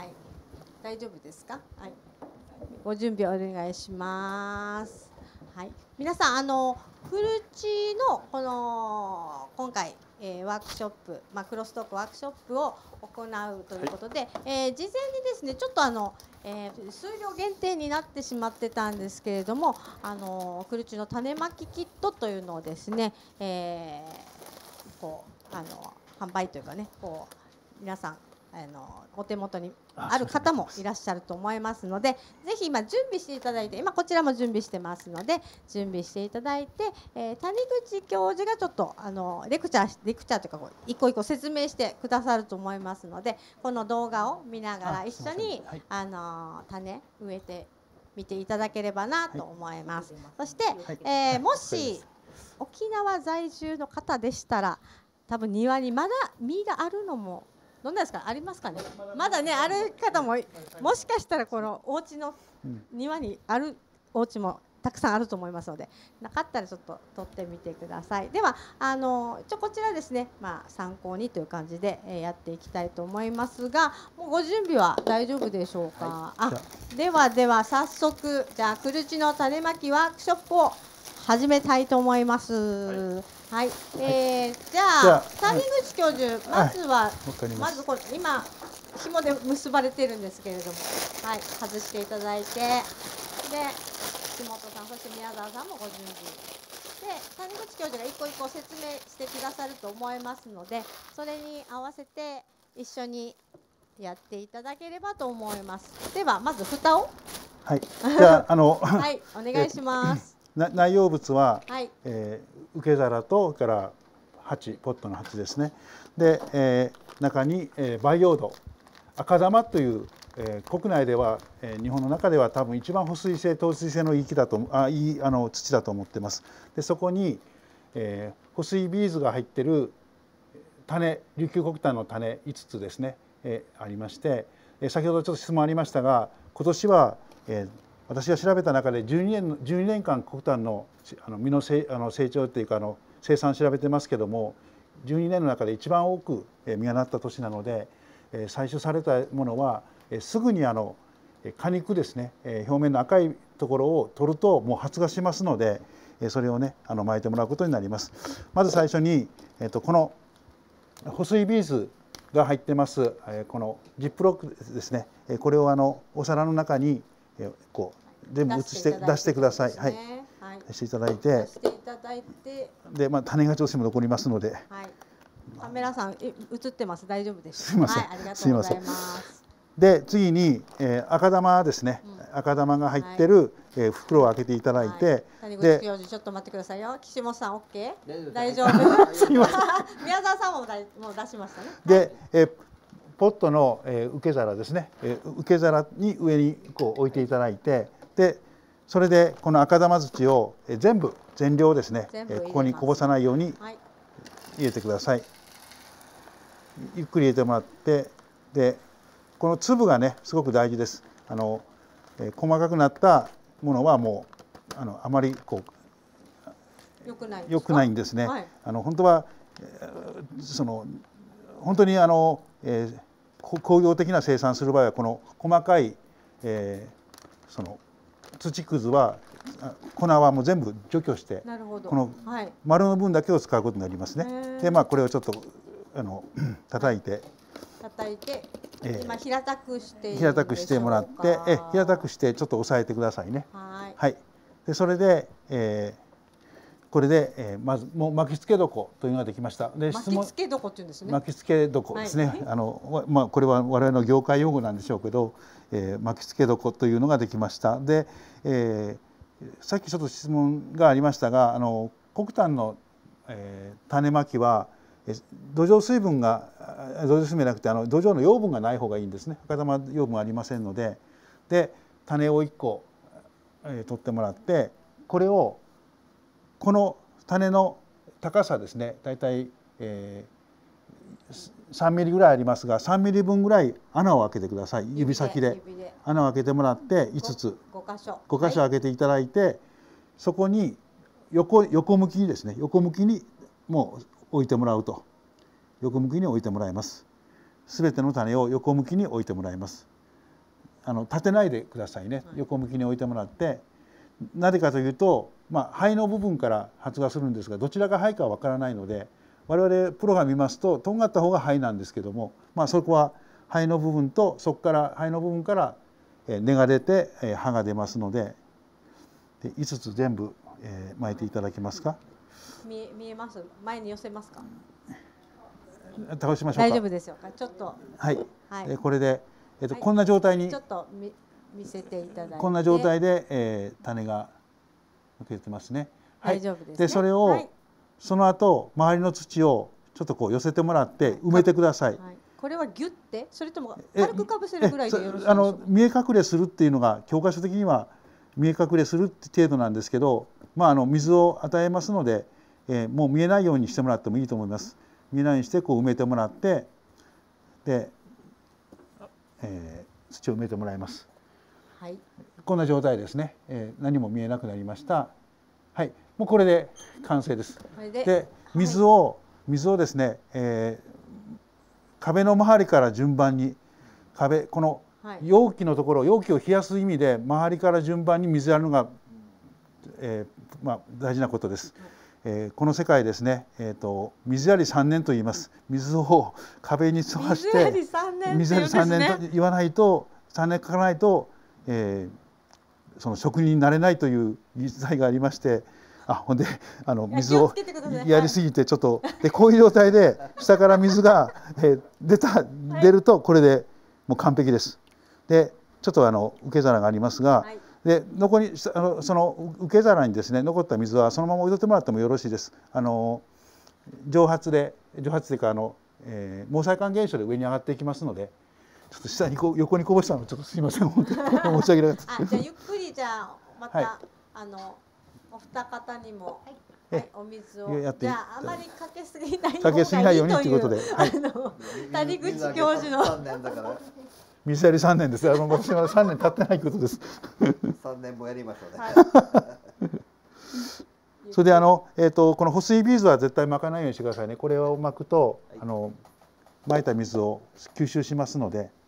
大丈夫ですか？はい、ご準備お願いします。はい、皆さんあのクルチのこの今回、えー、ワークショップ、まあ、クロストークワークショップを行うということで、はい、えー、事前にですねちょっとあの、えー、数量限定になってしまってたんですけれども、あのクルチの種まきキットというのをですね、えー、こうあの販売というかね、こう皆さんあのお手元にある方もいらっしゃると思いますので、ぜひ今準備していただいて、今こちらも準備してますので準備していただいて、えー、谷口教授がちょっとあのレクチャーレクチャーというかこう一個一個説明してくださると思いますので、この動画を見ながら一緒にあ、はい、あの種植えてみていただければなと思います。はい、そして、はい、えー、もし沖縄在住の方でしたら、多分庭にまだ実があるのもどんなですか、ありますかね。まだねある方ももしかしたらこのお家の庭にあるお家もたくさんあると思いますので、なかったらちょっと撮ってみてください。ではあのちょこちらですね、まあ参考にという感じで、えー、やっていきたいと思いますが、もうご準備は大丈夫でしょうか。はい、あではでは早速じゃあクルチの種まきワークショップを始めたいと思います。はいはい、えー、じゃあ谷口教授、まずは、はい、まずこれ今紐で結ばれてるんですけれども、はい、外していただいて、で岸本さん、そして宮沢さんもご準備で、谷口教授が一個一個説明してくださると思いますので、それに合わせて一緒にやっていただければと思います。ではまず蓋を、 はい、じゃああのはいお願いします。 内容物は、 はい、 えー、受け皿とから鉢、ポットの鉢ですね。で、えー、中に、えー、培養土、赤玉という、えー、国内では、えー、日本の中では多分一番保水性、透水性のいい木だとあいいあの土だと思ってます。でそこに、えー、保水ビーズが入ってる種、琉球黒炭の種いつつですね、えー、ありまして、えー、先ほどちょっと質問ありましたが、今年は、えー私が調べた中でじゅうにねん、じゅうにねんかん黒炭のあの実のせあの成長というかあの生産調べてますけども、じゅうにねんの中で一番多く実がなった年なので、採取されたものはすぐにあの果肉ですね、表面の赤いところを取るともう発芽しますので、それをねあの巻いてもらうことになります。まず最初に、えっと、この保水ビーズが入ってますこのジップロックですね、これをあのお皿の中にこう全部移して出してください。はい。出していただいて。出していただいて。で、まあ種がどうしても残りますので。はい。 カメラさん映ってます。大丈夫です。 すみません。 はい、ありがとうございます。 で、次に、えー、赤玉ですね。うん、赤玉が入ってる、はい、えー、袋を開けていただいて。はい、 谷口教授ちょっと待ってくださいよ。岸本さんオッケー？大丈夫。すみません。宮沢さんもだいもう出しましたね。 で、えーポットの、えー、受け皿ですね、えー、受け皿に上にこう置いていただいて、でそれでこの赤玉土を、えー、全部全量ですね、えー、ここにこぼさないように入れてください。はい、ゆっくり入れてもらって、でこの粒がねすごく大事です。あの、えー、細かくなったものはもうあのあまりこう良くない良くないんですね。はい、あの本当は、えー、その本当にあの、えー工業的な生産する場合はこの細かい、えー、その土くずは粉はもう全部除去してこの丸の分だけを使うことになりますね。でまあこれをちょっとあの叩いて叩いて、えー、今平たくして平たくしてもらってえ平たくしてちょっと押さえてくださいね。はい、はい、でそれで、えーこれで、えー、まずもう巻き付け床というのができました。 で巻き付け床っていうんですね。 巻き付け床ですね。はい、あのまあこれは我々の業界用語なんでしょうけど、えー、巻き付け床というのができました。で、えー、 さっきちょっと質問がありましたが、あの黒炭の、えー、種まきは土壌水分が土壌水分じゃなくてあの土壌の養分がない方がいいんですね。赤玉養分ありませんので、で種をいっこ、えー、取ってもらって、これをこの種の高さですね、だいたい、えー、さんミリぐらいありますが、さんミリぶんぐらい穴を開けてください。指先で穴を開けてもらっていつつご箇所ご箇所開けていただいて、はい、そこに横横向きにですね、横向きにもう置いてもらうと、横向きに置いてもらいます。すべての種を横向きに置いてもらいます。あの立てないでくださいね。横向きに置いてもらって、なぜかというと、まあ、肺の部分から発芽するんですが、どちらが肺かはわからないので、我々プロが見ますととんがった方が肺なんですけども、まあ、そこは肺の部分とそこから肺の部分から根が出て葉が出ますので、でいつつ全部、えー、巻いていただけますか。 見え、見えます。前に寄せますか。 倒しましょうか。 大丈夫でしょうか。ちょっと。 はい。 はい、 でこれで、えっと、 はい、 こんな状態に。 ちょっと見、見せていただいて。 こんな状態で、えー、種が抜けてますね。はい、 大丈夫ですね。 でそれを、はい、その後周りの土をちょっとこう寄せてもらって埋めてください。はいはい、 これはギュッて、それとも軽くかぶせるぐらいでよろしいでしょうか。 あの見え隠れするっていうのが教科書的には見え隠れするって程度なんですけど、まああの水を与えますので、えー、もう見えないようにしてもらってもいいと思います。見えないようにしてこう埋めてもらって、で、えー、土を埋めてもらいます。 はい。 こんな状態ですね。えー、何も見えなくなりました。はい、もうこれで完成です。で, で水を、はい、水をですね、えー、壁の周りから順番に壁この容器のところ、容器を冷やす意味で周りから順番に水やるのが、えーまあ、大事なことです。えー、この世界ですね、えー、と水やりさんねんと言います。水を壁に沿わして水やりさんねんと言わないと、さんねんかからないと、えー、その職人になれないという言い伝えがありまして、あほんであの水をやりすぎてちょっと、でこういう状態で下から水が、えー、出た出るとこれでもう完璧です。でちょっとあの受け皿がありますが、はい、で残りあのその受け皿にですね残った水はそのまま置いとってもらってもよろしいです。あの蒸発で蒸発というかあの、えー、毛細管現象で上に上がっていきますので、ちょっと下にこう横にこぼしたのちょっとすいません本当に申し訳なかったです。 じゃあゆっくりじゃあまた、はい、あのお二方にも、はいはい、お水をやってじゃああまりかけすぎない方がいいという、かけすぎないようにということで、はい、あの谷口教授の水やりさんねんです。あの私はさんねん経ってないことです。 さんねんもやりましょうね。 はい、それであのえっ、ー、とこの保水ビーズは絶対巻かないようにしてくださいね。これを巻くと、はい、あの巻いた水を吸収しますので。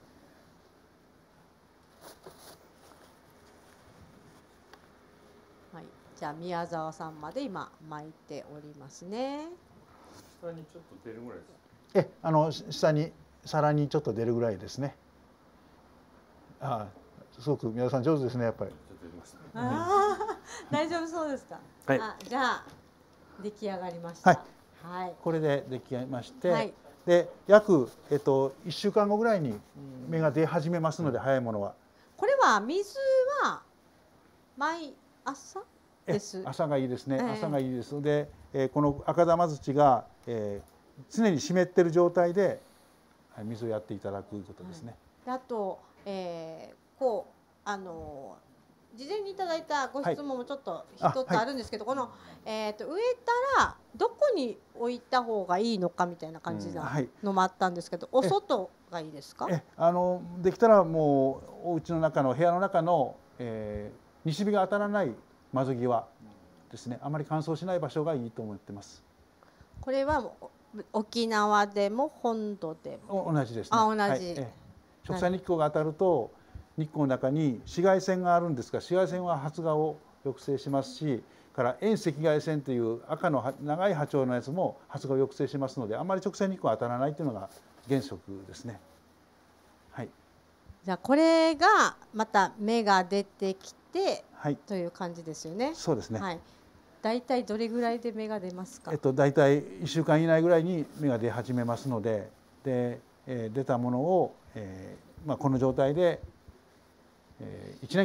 はい、じゃあ宮沢さんまで今巻いておりますね。 下にちょっと出るぐらいです。 え、あの下に皿にちょっと出るぐらいですね。ああ、すごく皆さん上手ですねやっぱり。 ああ、大丈夫そうですか。はい。あ、じゃあ出来上がりました。 はい。はい、これで出来上がりまして、はい、で約えっといっしゅうかんごぐらいに芽が出始めますので、早いものは。 これは水は毎朝です。 朝がいいですね。えー、朝がいいですので、えー、この赤玉土が、えー、常に湿っている状態で水をやっていただくことですね。 はい、あと、えー、こうあの事前にいただいたご質問もちょっと一つあるんですけど、はい、この、えー、と植えたらどこに置いた方がいいのかみたいな感じなのもあったんですけど、うんはい、お外がいいですか？ えあのできたらもうお家の中の部屋の中の、えー、西日が当たらない窓際ですね。あまり乾燥しない場所がいいと思ってます。 これは沖縄でも本土でも同じですね。 あ、同じ、はい、 直射日光が当たると日光の中に紫外線があるんですが、紫外線は発芽を抑制しますし、から遠赤外線という赤の長い波長のやつも発芽を抑制しますので、あまり直射日光が当たらないというのが原則ですね。はい。 じゃあこれがまた芽が出てきて、はい、という感じですよね。 そうですね。 はい。だいたいどれぐらいで芽が出ますか？ えっとだいたいいっしゅうかん以内ぐらいに芽が出始めますので、で、えー、出たものを、えーまあ、この状態で、えー、いちねんかん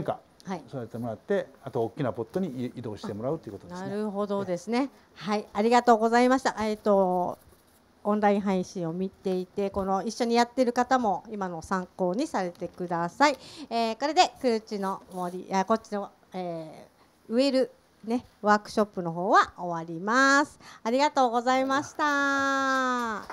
育ててもらって、あと大きなポットに移動してもらうということですね。 なるほどですね。はい、ありがとうございました。えっとオンライン配信を見ていて、この一緒にやっている方も今の参考にされてください。えー、これでクルチの森、あこっちの、えー、植えるねワークショップの方は終わります。ありがとうございました。はい。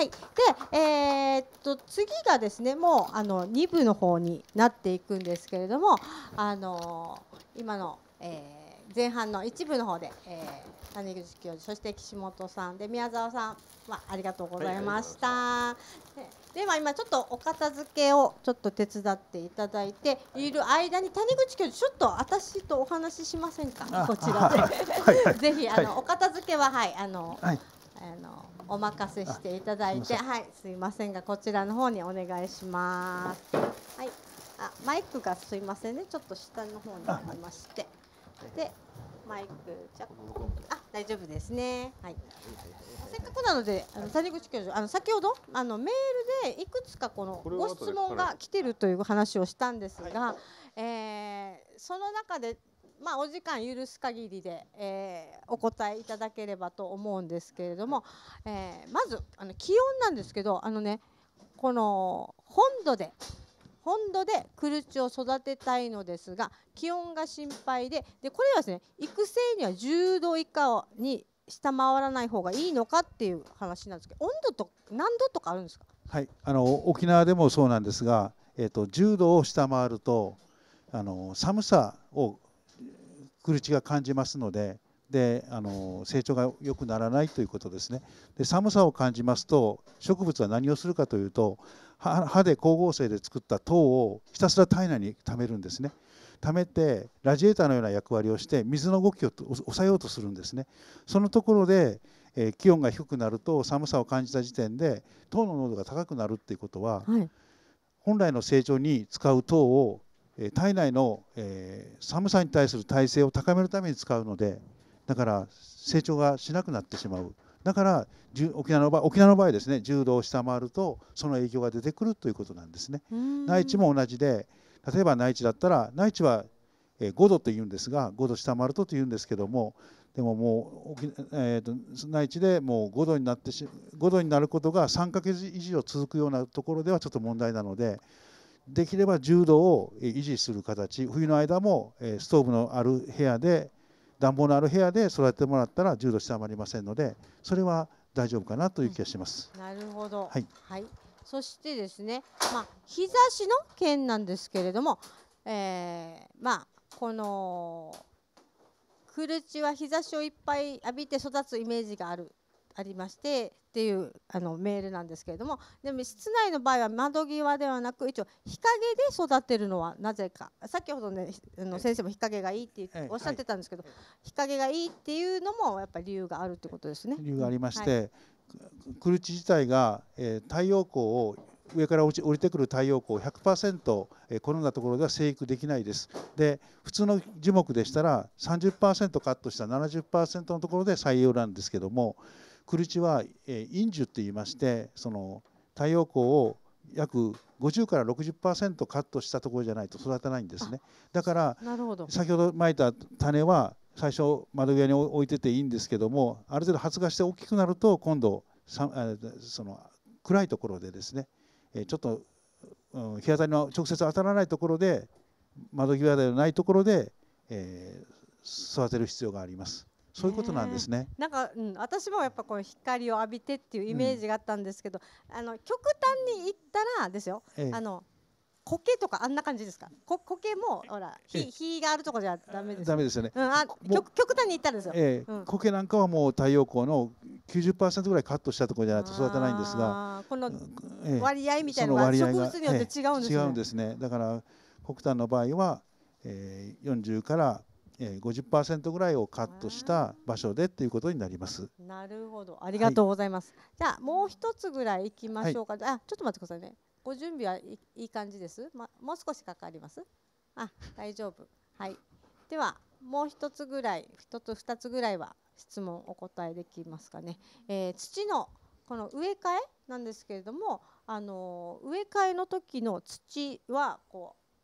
で、えー、っと次がですね、もうあのに部の方になっていくんですけれども、あの今の、えー、前半の一部の方で。えー谷口教授、そして岸本さんで宮沢さんはありがとうございました。はい、で, では今ちょっとお片付けをちょっと手伝っていただいている間に谷口教授ちょっと私とお話ししませんか、こちらで。はい、ぜひあの、はい、お片付けははいあの、はい、あのお任せしていただいて、はいすいませんがこちらの方にお願いします。はい、あマイクがすいませんね、ちょっと下の方にありまして、で。マイクじゃあ大丈夫ですね。はい。せっかくなのであの谷口教授、あの先ほどあのメールでいくつかこのご質問が来てるという話をしたんですが、はい、えー、その中でまあお時間許す限りで、えー、お答えいただければと思うんですけれども、えー、まずあの気温なんですけど、あのねこの本土で本土でクルチを育てたいのですが気温が心配で、でこれはですね育成にはじゅうど以下に下回らない方がいいのかっていう話なんですけど、温度と何度とかあるんですか？ はい、あの沖縄でもそうなんですが、えーと、じゅうどを下回るとあの寒さをクルチが感じますので、であの成長が良くならないということですね。で寒さを感じますと植物は何をするかというと、葉で光合成で作った糖をひたすら体内に溜めるんですね。溜めてラジエーターのような役割をして水の動きを抑えようとするんですね。そのところで、えー、気温が低くなると寒さを感じた時点で糖の濃度が高くなるっていうことは、はい、本来の成長に使う糖を、えー、体内の、えー、寒さに対する耐性を高めるために使うので、だから成長がしなくなってしまう。だから沖縄の場合、沖縄の場合ですね、じゅうどを下回るとその影響が出てくるということなんですね。内地も同じで、例えば内地だったら内地はごどというんですが、ごど下回るとというんですけども、でももう、えー、と内地でもうごどになってしごどになることがさんかげつ以上続くようなところではちょっと問題なので、できればじゅうどを維持する形、冬の間もストーブのある部屋で暖房のある部屋で育ててもらったらじゅうど下回りませんので、それは大丈夫かなという気がします。 うん、なるほど。 はい。 はい。そしてですね、まあ日差しの件なんですけれども、えー、まあこのクルチは日差しをいっぱい浴びて育つイメージがあるありましてっていうあのメールなんですけれども、でも室内の場合は窓際ではなく一応日陰で育てるのはなぜか、先ほどねあの先生も日陰がいいっておっしゃってたんですけど、はい、日陰がいいっていうのもやっぱり理由があるってことですね。 理由がありまして、はい、クルチ自体が、えー、太陽光を上から落ち降りてくる太陽光を ひゃくパーセント 好んだところでは生育できないです。で普通の樹木でしたら さんじゅっパーセント カットした ななじゅっパーセント のところで採用なんですけども、クルチは、えー、陰樹っていいまして、その太陽光を約ごじゅうから ろくじゅっパーセント カットしたところじゃないと育たないんですね。だから先ほどまいた種は最初窓際に置いてていいんですけども、ある程度発芽して大きくなると今度さその暗いところでですね、ちょっと、うん、日当たりの直接当たらないところで、窓際ではないところで、えー、育てる必要があります。そういうことなんですね。 なんか、うん、私もやっぱこう光を浴びてっていうイメージがあったんですけど、うん、あの極端に言ったらですよ、ええ、あの苔とかあんな感じですか？こ苔もほら火、火があるとこじゃダメです。 ダメですよね。 うん、あ極極端に言ったらですよ。 ええ、うん、苔なんかはもう太陽光の きゅうじゅっパーセント ぐらいカットしたところじゃないと育たないんですが、 この割合みたいなのは植物によって違うんですね。 違うんですね。だから黒炭の場合は、えー、よんじゅうからごじゅっパーセント ぐらいをカットした場所でっていうことになります。 なるほど、ありがとうございます。はい、じゃあもう一つぐらいいきましょうか。はい、あ、ちょっと待ってくださいね。ご準備はいい感じです。ま、もう少しかかります。あ、大丈夫。はい。ではもう一つぐらい、一つ二つぐらいは質問お答えできますかね。えー、土のこの植え替えなんですけれども、あのー、植え替えの時の土はこう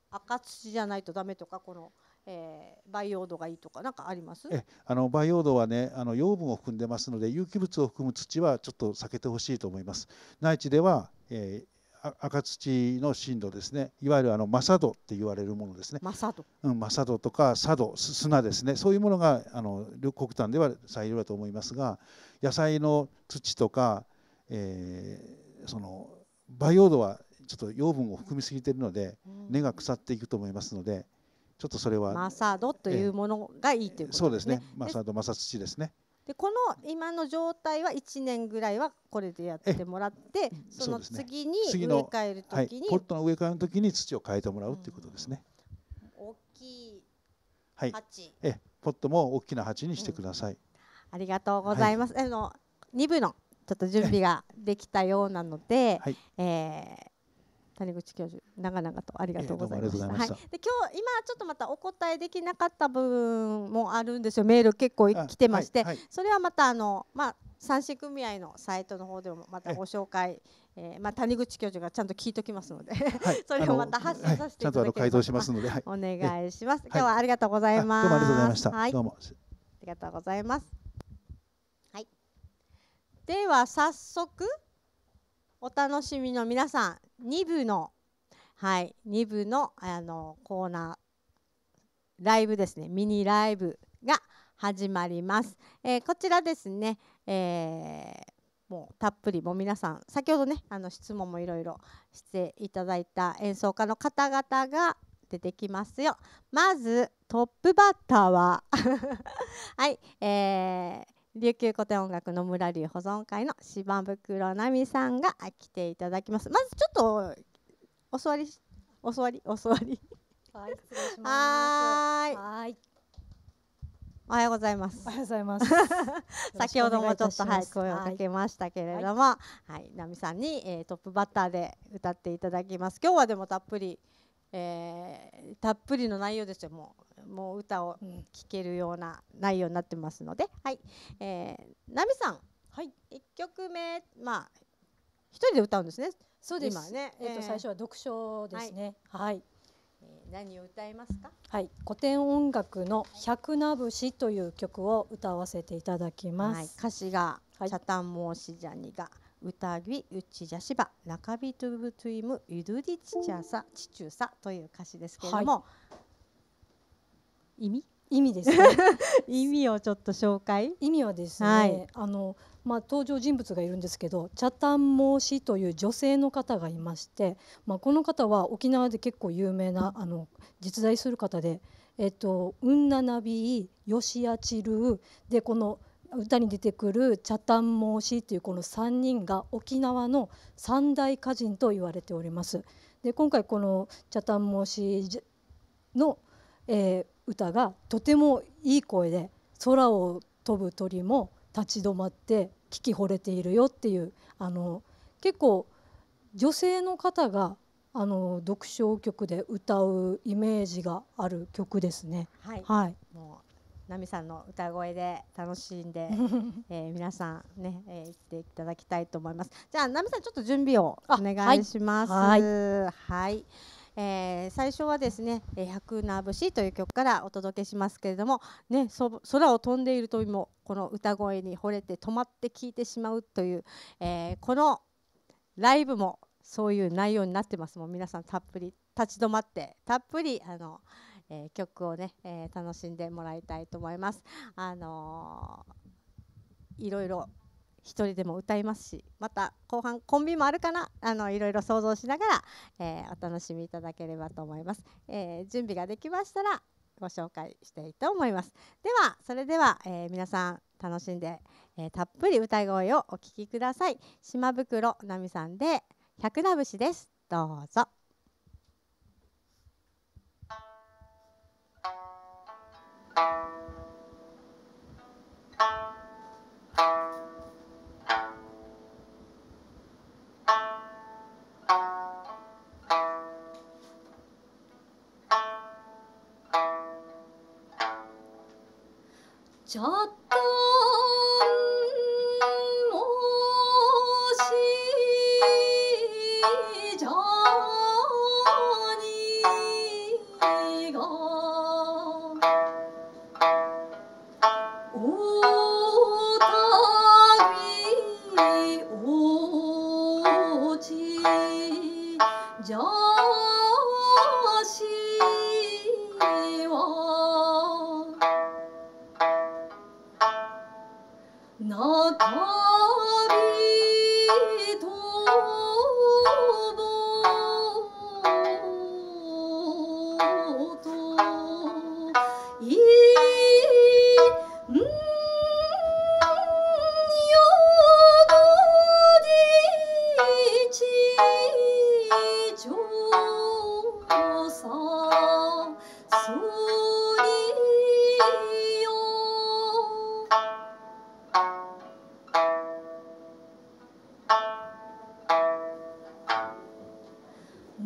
赤土じゃないとダメとか、この、えー、培養土がいいとかなんかあります？ えあの培養土はね、あの養分を含んでますので、有機物を含む土はちょっと避けてほしいと思います。内地では、えー、赤土の深度ですね、いわゆるあのマサ土って言われるものですね。 マサ土、 うん、マサ土とか砂土、砂ですね、そういうものがあの黒炭では最良だと思いますが、野菜の土とか、えー、その培養土はちょっと養分を含みすぎているので、根が腐っていくと思いますので、ちょっとそれはマサ土というものがいいということですね。 そうですね、マサ土、マサ土ですね。 でこの今の状態はいちねんぐらいはこれでやってもらって、その次に植え替えるときに、 はい、ポットの植え替えのときに土を変えてもらうということですね。 大きい鉢、はい、えポットも大きな鉢にしてください。うん、 ありがとうございます。はい、あのに部のちょっと準備ができたようなので、はい、えー谷口教授、長々とありがとうございました。はい、で今日今ちょっとまたお答えできなかった部分もあるんですよ。メール結構来てまして、はいはい、それはまたあのまあ産子組合のサイトの方でもまたご紹介、えー、まあ谷口教授がちゃんと聞いときますので、はい、それをまた発信させていただければ、はい、ちゃんとあの回答しますので、はい、 お願いします。今日はありがとうございます。 どうもありがとうございました。 はい、 どうもありがとうございます。はい。では早速お楽しみの皆さん、に部のはい、に部のあのコーナーライブですね、ミニライブが始まります。えー、こちらですね、えー、もうたっぷりもう皆さん先ほどねあの質問もいろいろしていただいた演奏家の方々が出てきますよ。まずトップバッターははい、えー、琉球古典音楽野村流保存会の島袋奈美さんが来ていただきます。まずちょっとお座り、お座り、お座り。 はい、失礼します。 はい。 はい。 おはようございます。 おはようございます。 先ほどもちょっとはい声をかけましたけれども、はい、はい、奈美さんに、えー、トップバッターで歌っていただきます。今日はでもたっぷり、えー、たっぷりの内容ですよ。もう、もう歌を聴けるような内容になってますので、はい、えー、奈美さん、はい、一曲目、まあ一人で歌うんですね。 そうです。今ね、えっと最初は読書ですね。はい。 えー、何を歌いますか？ はい、古典音楽の百名節という曲を歌わせていただきます。はい、 歌詞が茶炭申しじゃにが歌ぎうちじゃしば中びとぶといむゆるりちちゃさちちゅうさという歌詞ですけれども、はい、意味？ 意味ですね。 意味をちょっと紹介。 意味はですね、はい、あのまあ、登場人物がいるんですけど、茶炭申しという女性の方がいまして、まあ、この方は沖縄で結構有名なあの実在する方で、えっと、うんななびい、よしやちるうで、この歌に出てくる茶炭申しというこのさんにんが沖縄の三大歌人と言われております。で今回この茶炭申しの、えー、歌がとてもいい声で、空を飛ぶ鳥も立ち止まって聞き惚れているよっていう、あの結構女性の方があの読書曲で歌うイメージがある曲ですね。 はい、はい、もう奈美さんの歌声で楽しんで、えー、皆さんね、えー、言っていただきたいと思います。じゃあ奈美さんちょっと準備をお願いします。はい、はいはい、えー、最初はですね「百名節」という曲からお届けしますけれども、ね、そ空を飛んでいる鳥もこの歌声に惚れて止まって聴いてしまうという、えー、このライブもそういう内容になってます。もう皆さんたっぷり立ち止まってたっぷりあの、えー、曲をね、えー、楽しんでもらいたいと思います。あのー、いろいろ一人でも歌いますし、また後半コンビもあるかな、あのいろいろ想像しながら、えー、お楽しみいただければと思います。えー、準備ができましたらご紹介したいと思います。ではそれでは、えー、皆さん楽しんで、えー、たっぷり歌い声をお聴きください。島袋奈美さんで百名節です。どうぞ。 茶炭申しじゃに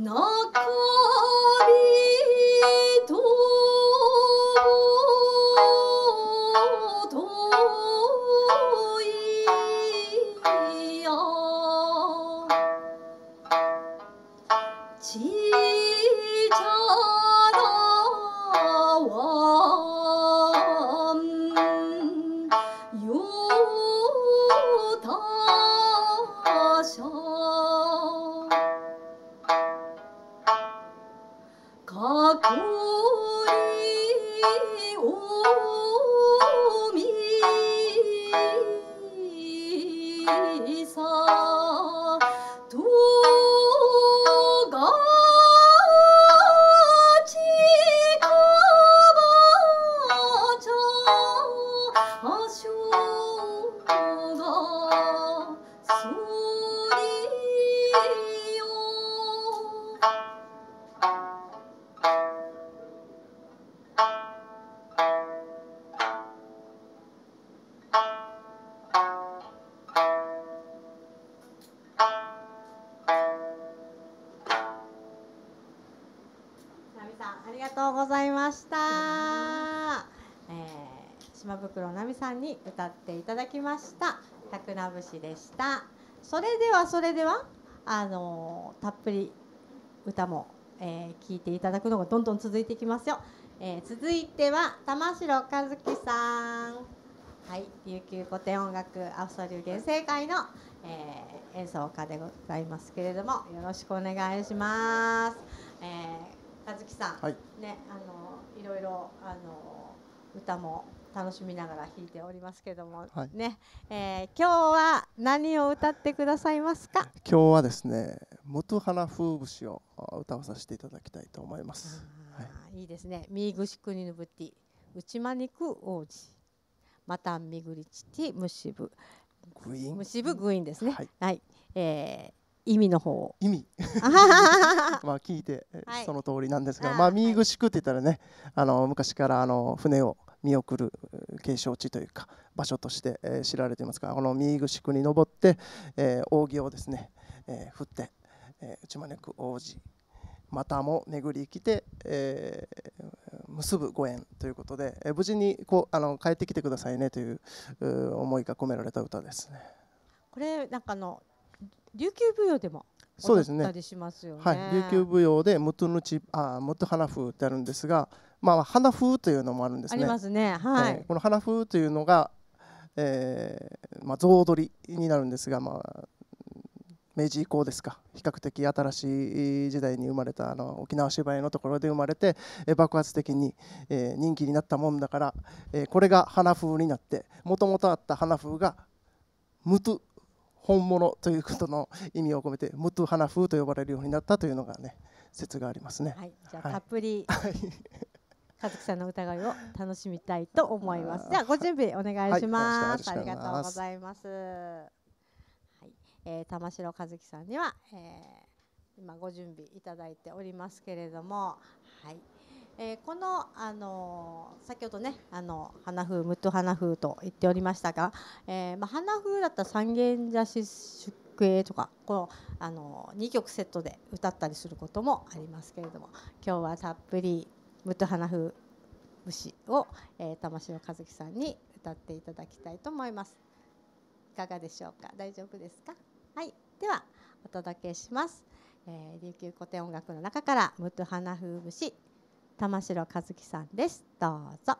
ありがとうございました。えー、島袋奈美さんに歌っていただきました百名節でした。それではそれではあのー、たっぷり歌も、えー、聞いていただくのがどんどん続いていきますよ。えー、続いては玉城和樹さん、はい、琉球古典音楽アフソ流原声会の、えー、演奏家でございますけれども、よろしくお願いします。えー和樹さん、はい、ね、あのいろいろあの歌も楽しみながら弾いておりますけれども、はい、ね、えー、今日は何を歌ってくださいますか？ 今日はですね、ムトゥハナ風節を歌わさせていただきたいと思います。 はい、いいですね。ミーグシクニヌブティ、ウチマニク王子、マタンミグリチティムシブ、 グイーン、 ムシブグイーンですね。はい、はい、えー意味の方意味まあ聞いてその通りなんですが、はい、まあミーグシクって言ったらね、あの昔からあの船を見送る景勝地というか場所として、えー、知られていますが、このミーグシクに登って、えー、扇をですね、えー、振って、えー、打ち招く王子またも巡り来て、えー、結ぶご縁ということで、えー、無事にこうあの帰ってきてくださいねという思いが込められた歌ですね。 これなんかの琉球舞踊でも踊ったりしますよね。 はい、琉球舞踊でムトゥヌチあムトゥ花風ってあるんですが、まあ花風というのもあるんですね。 ありますね。はい。 えー、この花風というのが、えー、まあ象踊りになるんですが、まあ明治以降ですか、比較的新しい時代に生まれたあの沖縄芝居のところで生まれて、えー、爆発的に、えー、人気になったもんだから、えー、これが花風になって、もともとあった花風がムトゥ本物ということの意味を込めてムトゥ花風と呼ばれるようになったというのがね、説がありますね。 はい、じゃあたっぷり、はい、和樹さんの歌声を楽しみたいと思います。じゃあご準備お願いします。はい、ありがとうございます。はい、えー、玉城和樹さんには、えー、今ご準備いただいておりますけれども、はい。えー、この、あのー、先ほどね、あの花風ムトゥ花風と言っておりましたが、えーまあ、花風だったら三軒茶師宿営とかこの、あのー、にきょくセットで歌ったりすることもありますけれども、今日はたっぷりムトゥ花風節を、えー、玉城和樹さんに歌っていただきたいと思います。いかがでしょうか？大丈夫ですか？はい、ではお届けします。えー、琉球古典音楽の中からムトゥ花風節、玉城和樹さんです。どうぞ。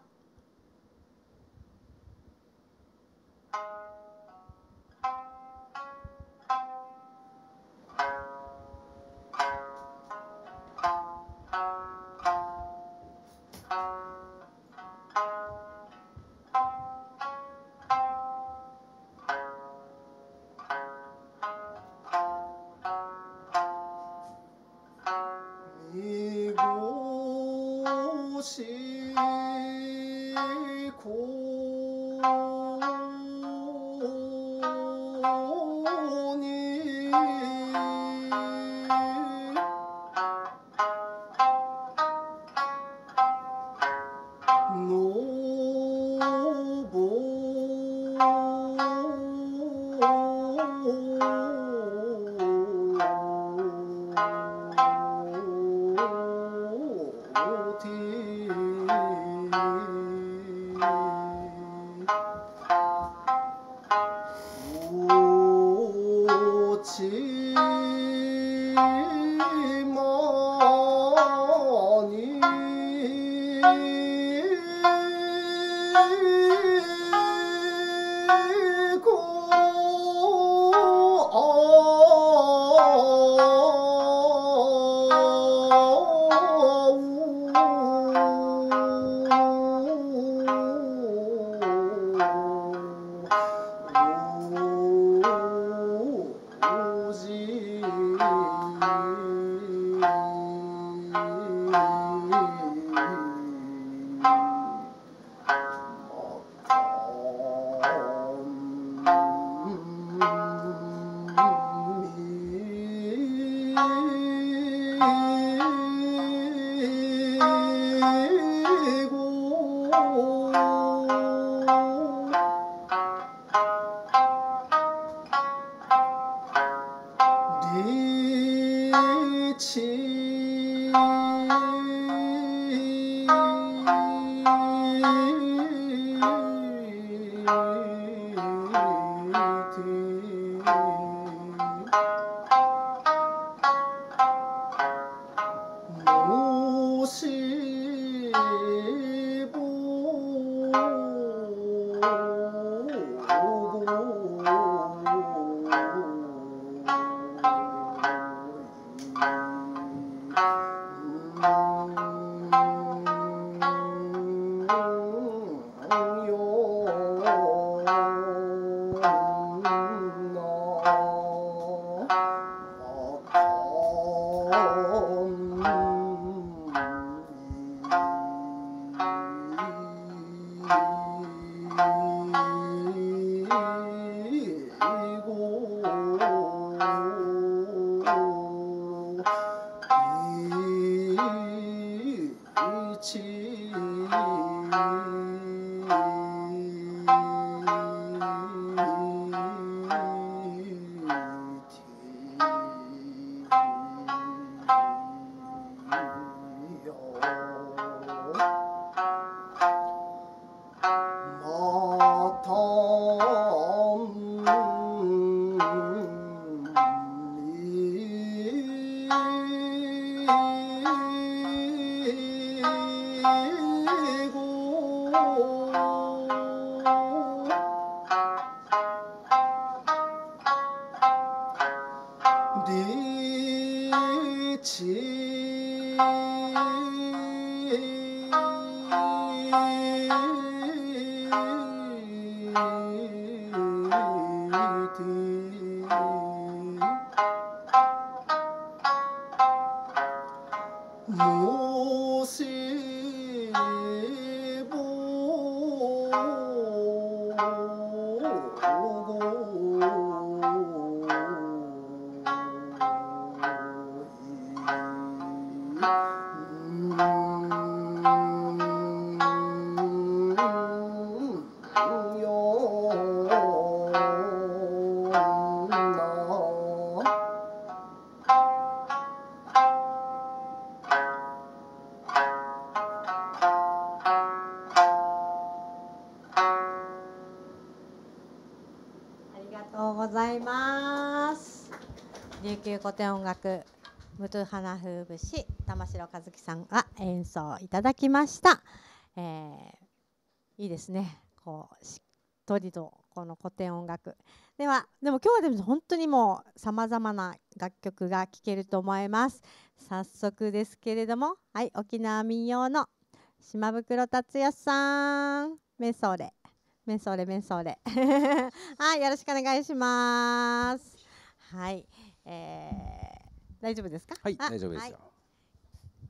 琉球古典音楽無頭花風節玉城和樹さんが演奏いただきました。えー、いいですね。こうしっとりとこの古典音楽ではでも今日はでも本当にもうさまざまな楽曲が聴けると思います。早速ですけれども、はい、沖縄民謡の島袋達也さん、メンソーレメンソーレメンソーレはい、よろしくお願いします。はい、えー、大丈夫ですか？ はい、大丈夫ですよ。 はい、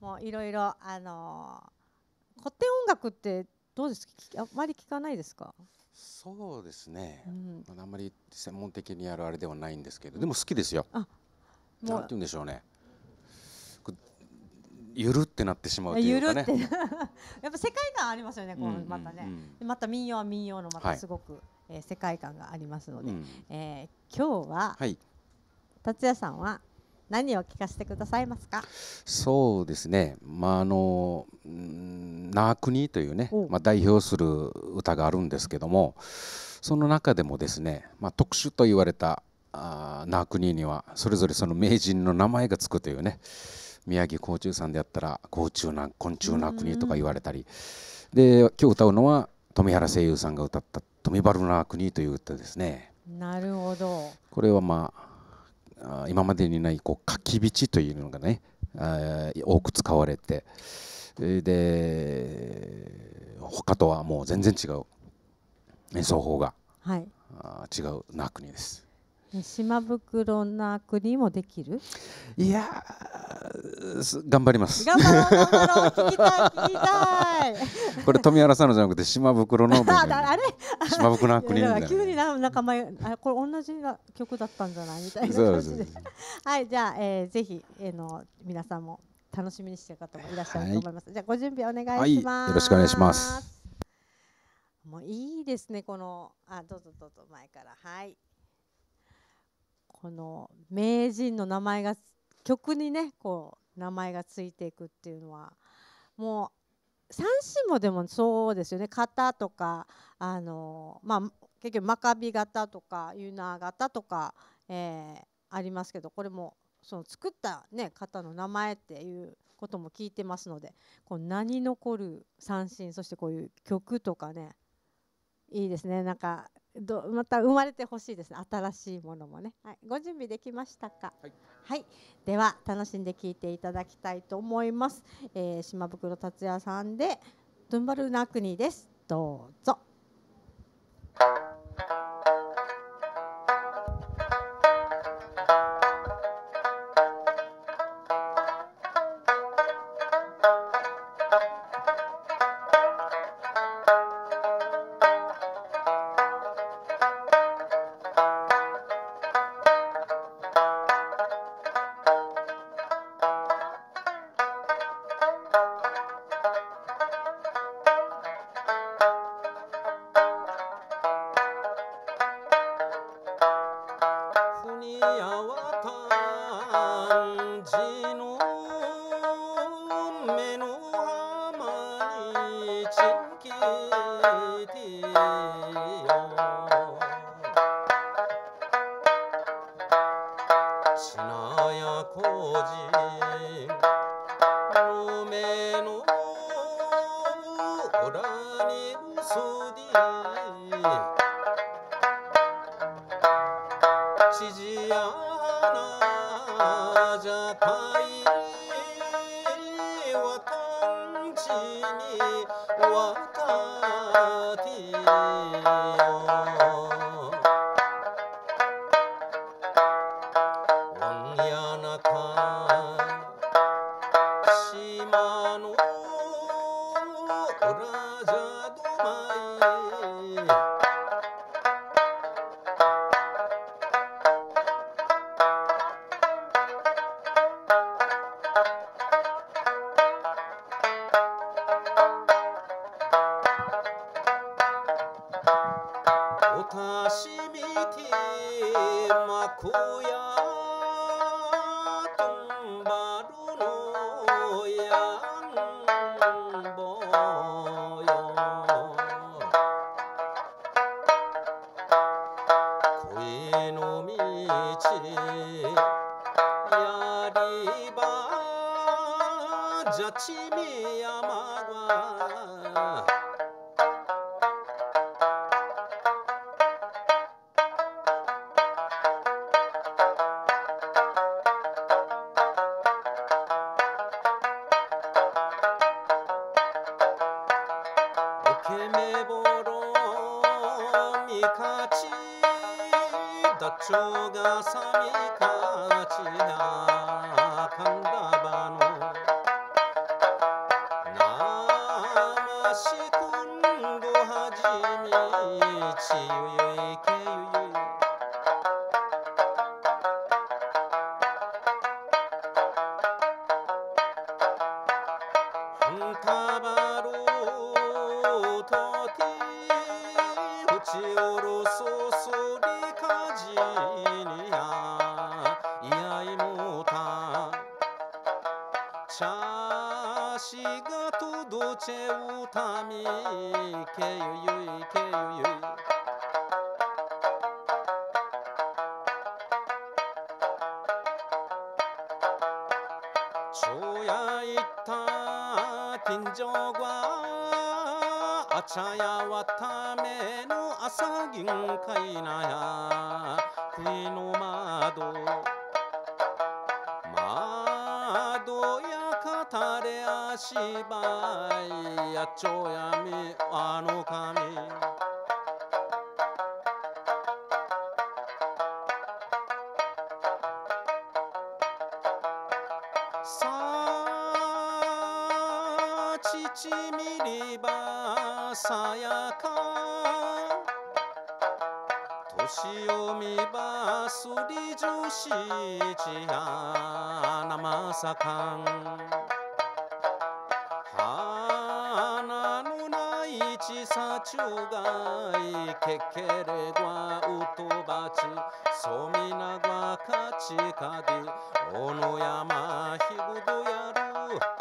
もういろいろあのー、古典音楽ってどうですか？あまり聞かないですか？ そうですね、うん、あんまり専門的にやるあれではないんですけど、でも好きですよ。あ、なんて言うんでしょうね、ゆるってなってしまうというかねやっぱ世界観ありますよね、このまたね、うんうん、また民謡は民謡のまたすごく、はい、えー、世界観がありますので、うん、えー、今日は、はい、達也さんは何を聞かせてくださいますか？ そうですね、まああのナークニというね、まあ、代表する歌があるんですけども、その中でもですね、まあ、特殊と言われたあ那国にはそれぞれその名人の名前がつくというね、宮城甲虫さんであったら甲虫な昆虫那国とか言われたりで、今日歌うのは富原声優さんが歌った富原那国という歌ですね。 なるほど。 これはまあ今までにないこうかきびちというのがね多く使われて、で他とはもう全然違う演奏法が、はい、違う那国です。 島袋那国もできる？ いや頑張ります。 頑張ろう頑張ろう、聞きたい聞きたい。 これ富原さんのじゃなくて島袋のあれ島袋那国みたいな。 急に仲間あこれ同じな曲だったんじゃないみたいな感じで。はい、じゃあ、えー、ぜひ、えー、の皆さんも楽しみにしている方もいらっしゃると思います。はい、じゃあご準備お願いします。 はい、よろしくお願いします。 もういいですね、このあどうぞどうぞ前から。はい。この名人の名前が曲にねこう名前がついていくっていうのはもう三振もでもそうですよね。型とかあのまあ結局真壁型とかユナ型とか、えー、ありますけど、これもその作ったね方の名前っていうことも聞いてますので、こう名に残る三振、そしてこういう曲とかねいいですね。なんかどまた生まれてほしいですね、新しいものもね。はい、ご準備できましたか？はい、はい、では楽しんで聴いていただきたいと思います。えー、島袋達也さんでトゥンバルナ国です。どうぞ。 った金城はあちゃやわための朝銀かいなや食いの窓窓や語れ足ばいやちょやみあの神さあ父みりばさやか年を見ばすりじゅしちやなまさかん花のないちさちゅがいけけれがうとばちそみながかちかでおの山ひぐどやる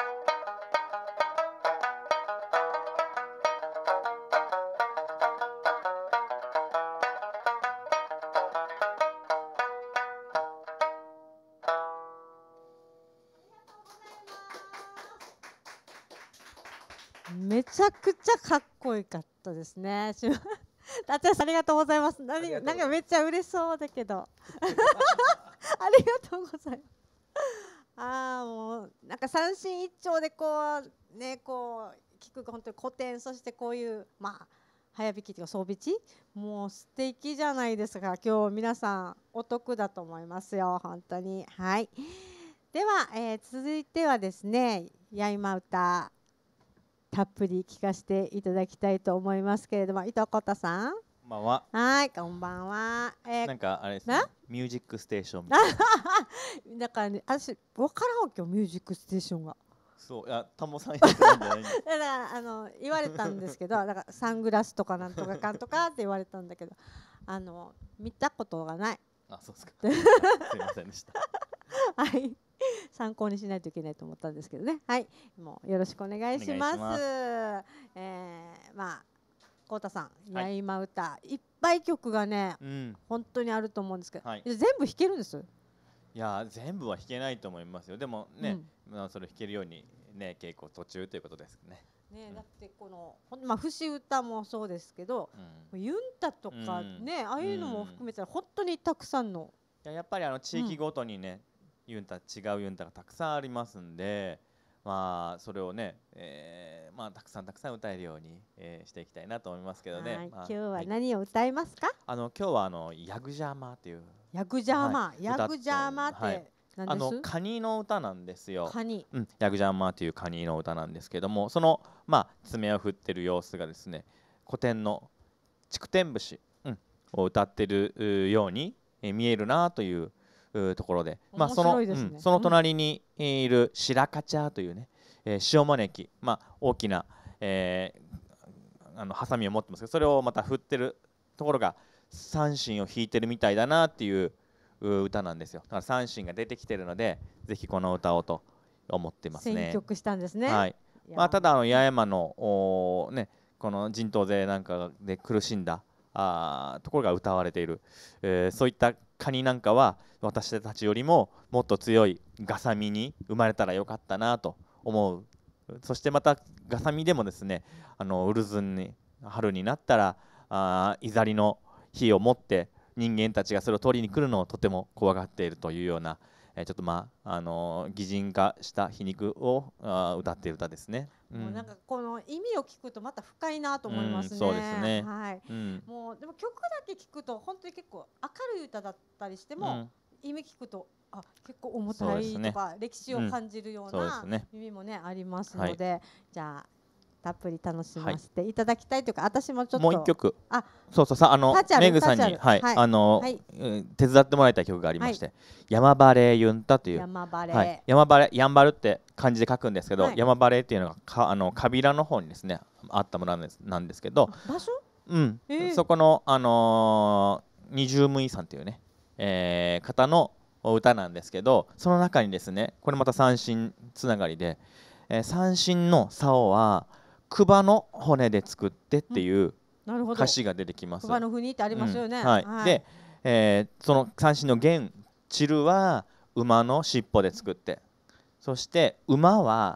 めちゃくちゃかっこよかったですね。達也さんありがとうございます。何なんかめっちゃ嬉しそうだけどありがとうございます。ああもうなんか三振一丁でこうねこう聞く本当に古典そしてこういうまあ早弾きというか総弾きもう素敵じゃないですか。今日皆さんお得だと思いますよ本当に。はい。では、えー、続いてはですねやいま歌たっぷり聞かせていただきたいと思いますけれども、いとこたさん。 こんばんは。 はい、こんばんは。 えー、なんかあれですね。ミュージックステーションみたいな。 だからね、私分からん今日ミュージックステーションが。 そう、いや、タモさんやってたんじゃないんです。 だからあの言われたんですけど、だからサングラスとかなんとかかんとかって言われたんだけど、あの見たことがない。 あ、そうですか。すいませんでした。 はい。参考にしないといけないと思ったんですけどね。はい、もうよろしくお願いします。ますえー、まあ、こうたさん、はい、やいま歌、いっぱい曲がね、うん、本当にあると思うんですけど、はい、全部弾けるんです。 いや、全部は弾けないと思いますよ。でもね、うん、まあそれ弾けるようにね、稽古途中ということですね。 ね、うん、だってこのまあ節歌もそうですけど、うん、ユンタとかね、うん、ああいうのも含めたら本当にたくさんの。 いや、やっぱりあの地域ごとにね。ユンタ違うユンタがたくさんありますんで、まあそれをね、えー、まあたくさんたくさん歌えるように、えー、していきたいなと思いますけどね。 まあ、今日は何を歌いますか？はい、 あの今日はあのヤグジャーマーっていうヤグジャーマー、はい、ヤグジャーマーって、はい、何です？ あのカニの歌なんですよ。 カニ、 うん、ヤグジャーマーというカニの歌なんですけども、そのまあ爪を振ってる様子がですね、古典の筑天節、うん、を歌ってるように、えー、見えるなというところで、まあその、うん、その隣にいる白カチャーというね、えー、塩招き、まあ大きな、えー、あのハサミを持ってますけど、それをまた振ってるところが三振を弾いてるみたいだなっていう歌なんですよ。だから三振が出てきてるので、ぜひこの歌をと思ってますね。 選曲したんですね。 はい。まあただあの八重山のおねこの人頭税なんかで苦しんだあところが歌われている、えー、そういったカニなんかは私たちよりももっと強いガサミに生まれたらよかったなと思う。そしてまたガサミでもですね、あのウルズンに春になったらあイザリの火を持って人間たちがそれを取りに来るのをとても怖がっているというような、えー、ちょっとまああの擬人化した皮肉をあ歌っている歌ですね。 もうなんかこの意味を聞くとまた深いなと思いますね。 うん、そうですね。 はい。うん、もうでも曲だけ聞くと本当に結構明るい歌だったりしても、うん、意味聞くとあ結構重たいとか、ね、歴史を感じるような意味もね、うん、ありますので、はい、じゃあたっぷり楽しませていただきたいというか、はい、私もちょっともう一曲、あ、そうそうさあのメグさんに、はい、はい、あの、はい、手伝ってもらいたい曲がありまして、はい、山バレーユンタという山バレー、 はい、山バレーヤンバルって漢字で書くんですけど、はい、山バレーっていうのがかあのカビラの方にですねあった村なんですけど、 場所、 うん、えー、そこのあのー、二十無意さんというね、えー、方の歌なんですけど、その中にですね、これまた三振つながりで、えー、三振の竿はクバの骨で作ってっていう歌詞が出てきます。 クバのふにってありますよね。 うん、はい。はい、で、えー、その三振の弦チルは馬の尻尾で作って、そして馬は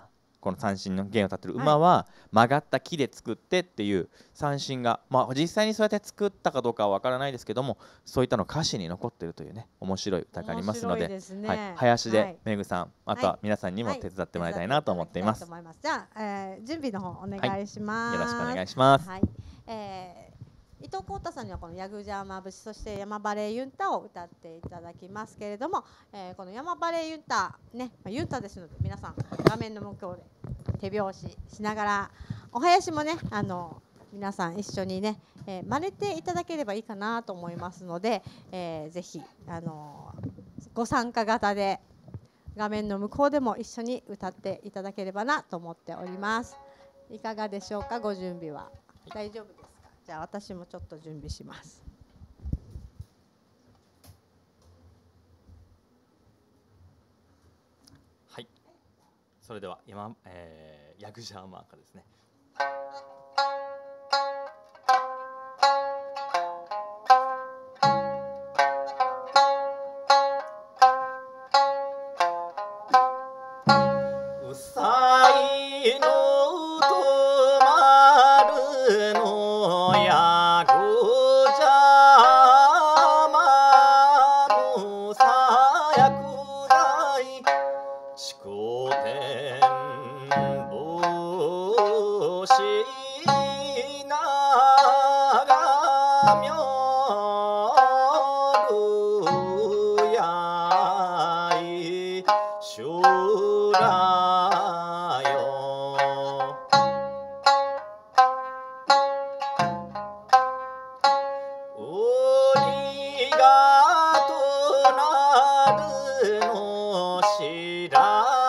この三線の弦を立てる馬は曲がった木で作ってっていう三線が、まあ、実際にそうやって作ったかどうかはわからないですけども、そういったの歌詞に残っているというね面白い歌がありますので、 ね、 はい、林でめぐさん、あとは皆さんにも手伝ってもらいたいなと思っています。 はいはい、じゃあ、えー、準備の方お願いします。 はい、よろしくお願いします。 はい、えー、伊藤浩太さんにはこのヤグジャーマ節、そして山バレーユンタを歌っていただきますけれども、えー、この山バレーユンタね、ユンタですので皆さん画面の向こうで手拍子しながら、お囃子もねあの皆さん一緒にね、えー、真似ていただければいいかなと思いますので、えー、ぜひあのご参加型で画面の向こうでも一緒に歌っていただければなと思っております。いかがでしょうか、ご準備は大丈夫ですか。じゃあ私もちょっと準備します。 はい、それでは今、えー、ヤグジャーマーカですね。うさいのとまるのヤグジャーマのさやくだいちこてんぼしながみょるやいしゅらよおりがとなるのしら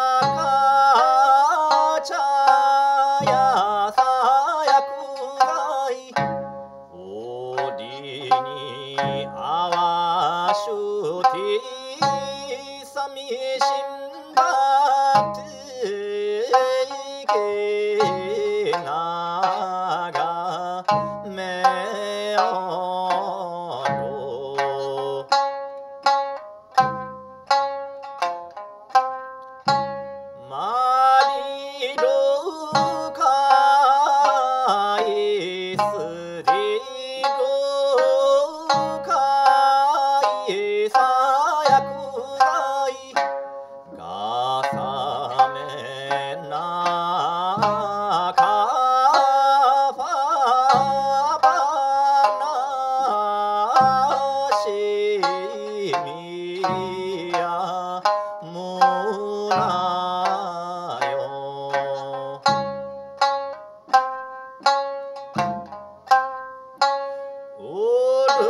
かちゃやさやくがいおりにあわしゅてさみしんばていけながめおろまりろかいすりろかいさやくがいがさめなかぱばなしみやもなよおる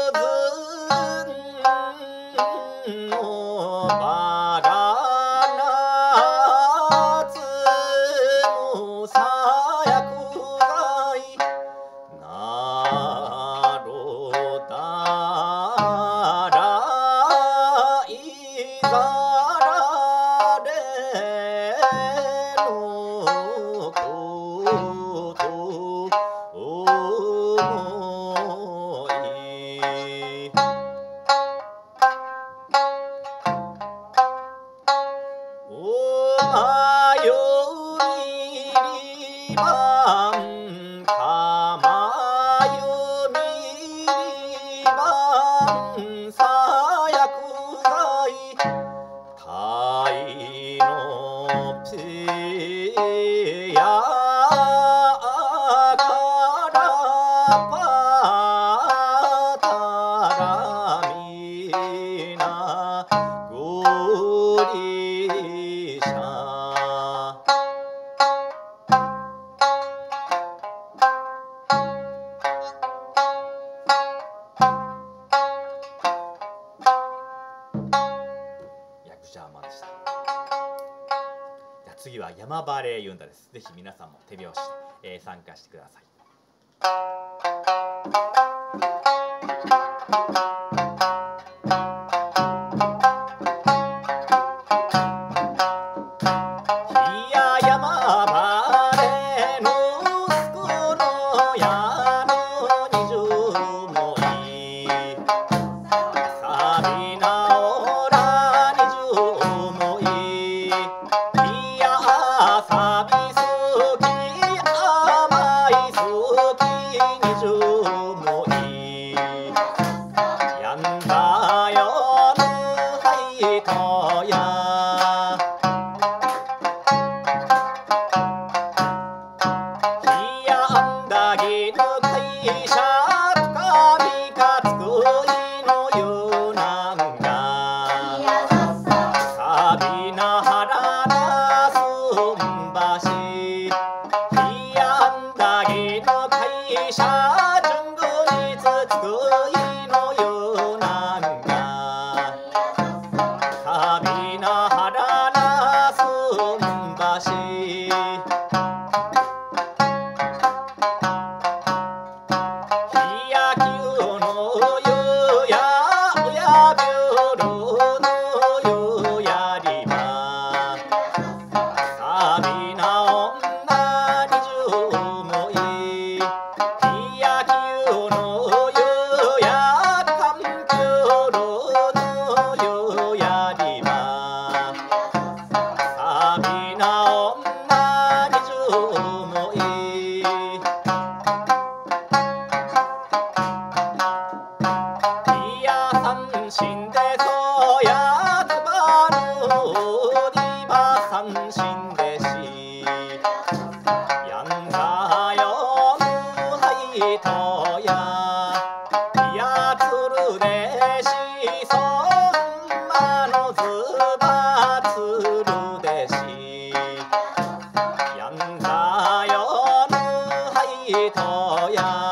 ずんのばらなつのさやくがいなろだらいざられのこと思いおまよみりばんかまよみりばんさやくがいたいのぺやからぱたらみなごりしゃヤグジャーマンでした。じゃあ次は山バレーユンタです。ぜひ皆さんも手拍子で、えー、参加してください。いや山バレーのすくのやのにじゅうもいさびなおらにじゅうもいいやさ三振でそうやつばるにば三振でしやんざよぬはいとややつるでしそんまのずばつるでしやんざよぬはいとや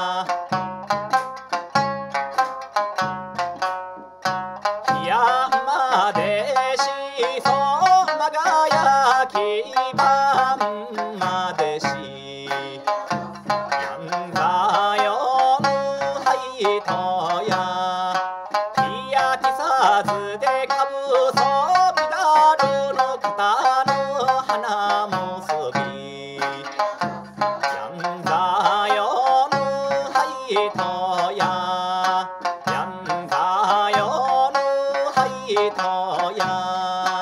山でしそまがやきばんまでしやんざよぬはいとやいやきさずでかぶそびだるのかたぬ花結びやんざよぬはいとややんざよぬはいとや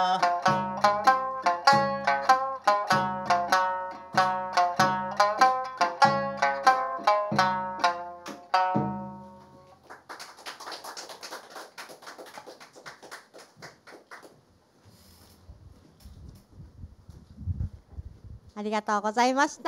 ありがとうございました、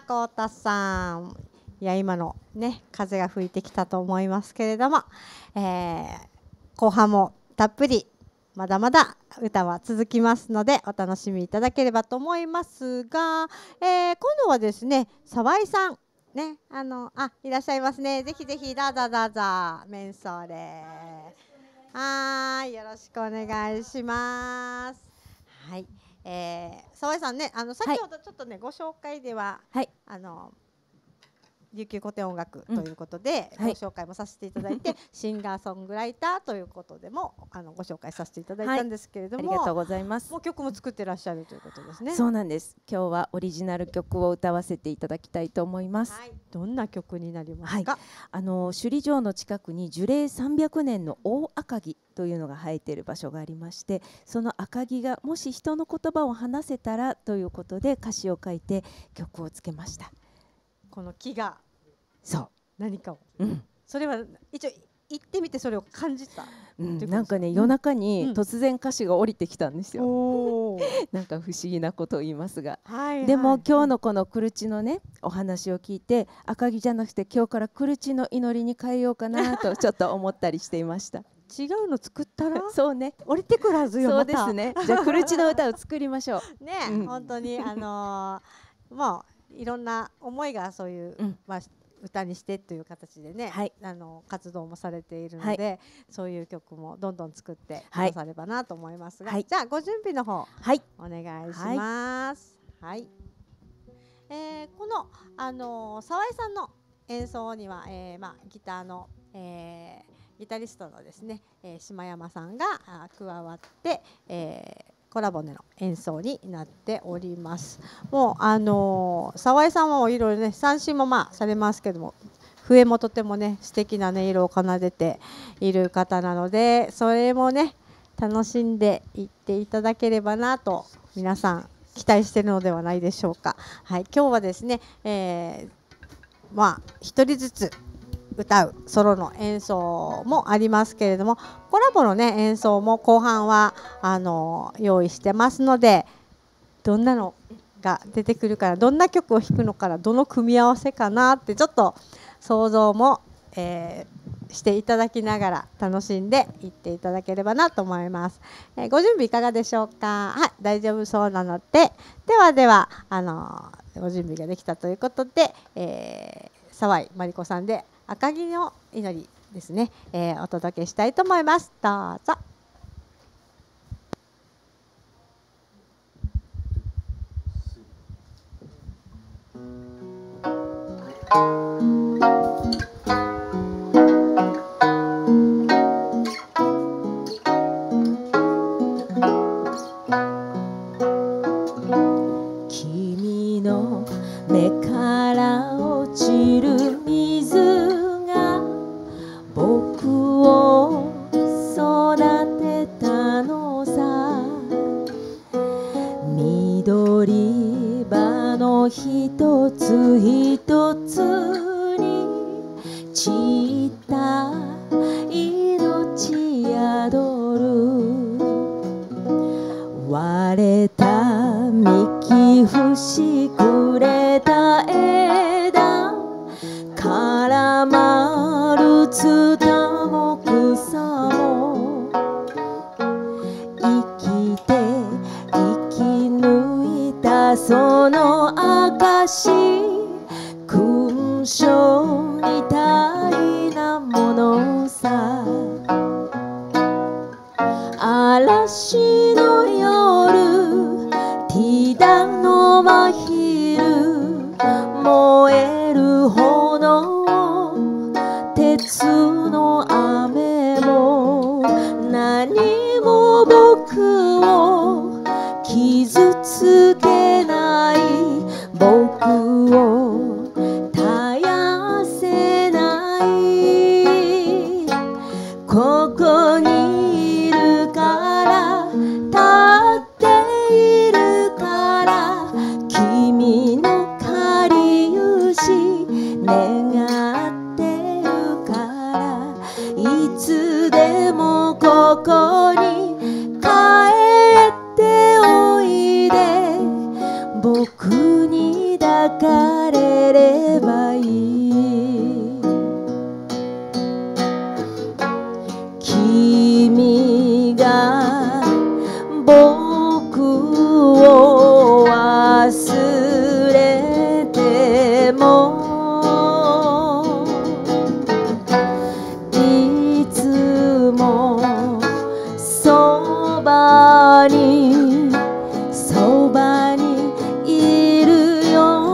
こうたさん。いや、今のね、風が吹いてきたと思いますけれども、えー、後半もたっぷりまだまだ歌は続きますのでお楽しみいただければと思いますが、えー、今度はですね、沢井さんね、あのあいらっしゃいますね。ぜひぜひどうぞどうぞメンソーレ。はい、よろしくお願いします。はい。えー、沢井さんね、あの先ほどちょっとね、はい、ご紹介では、はい、あの琉球古典音楽ということで、うん、ご紹介もさせていただいて、はい、シンガーソングライターということでもあのご紹介させていただいたんですけれども、 はい、ありがとうございます。 もう曲も作ってらっしゃるということですね。 そうなんです。今日はオリジナル曲を歌わせていただきたいと思います。 はい、どんな曲になりますか？ はい、あの首里城の近くに樹齢さんびゃくねんの大赤城というのが生えている場所がありまして、その赤城がもし人の言葉を話せたらということで歌詞を書いて曲をつけました。 この木がそう何かを、 うん、 それは一応行ってみてそれを感じた、 うん、なんかね、夜中に突然歌詞が降りてきたんですよ、うん、なんか不思議なことを言いますが、はいはい、でも今日のこのクルチのねお話を聞いて、赤城じゃなくて今日からクルチの祈りに変えようかなとちょっと思ったりしていました。 違うの作ったらそうね、 降りてくるはずよ。 そうですね。じゃあクルチの歌を作りましょう。 ね、うん、本当にあのー、もういろんな思いがそういう、うん、まあ歌にしてという形でね、はい、あの活動もされているので、はい、そういう曲もどんどん作ってくださればなと思いますが、はい、じゃあご準備の方、はい、お願いします。はい、はい、えー、このあのー、沢井さんの演奏には、えー、まあギターの、えー、ギタリストのですね、えー、島山さんが加わって、えーコラボでの演奏になっております。もうあのー、沢井さんもいろいろね三振もまあされますけども、笛もとてもね素敵な音色を奏でている方なので、それもね楽しんでいっていただければなと皆さん期待しているのではないでしょうか。はい、今日はですね、えー、まあ一人ずつ歌うソロの演奏もありますけれども、コラボのね演奏も後半はあの用意してますので、どんなのが出てくるから、どんな曲を弾くのかな、どの組み合わせかなってちょっと想像も、えー、していただきながら楽しんでいっていただければなと思います。えー、ご準備いかがでしょうか？はい、大丈夫そうなので、ではではあのご準備ができたということで、えー、沢井真理子さんで赤城の祈りですね、えー、お届けしたいと思います。どうぞ。 君の目から落ちる水が僕を育てたのさ。緑葉の一つ一つに散った命たどる割れた幹節くれた枝絡まるツタも草も生きて生き抜いたその証勲章みたいなものさ嵐の夜ティダの真昼燃える炎鉄の雨も何も僕を傷つけない僕を絶やせないここにいるから立っているから君のかりゆし願ってるからいつでもここに帰っておいで僕に抱かれればいい君が僕を忘れてもいつもそばにそばにいるよ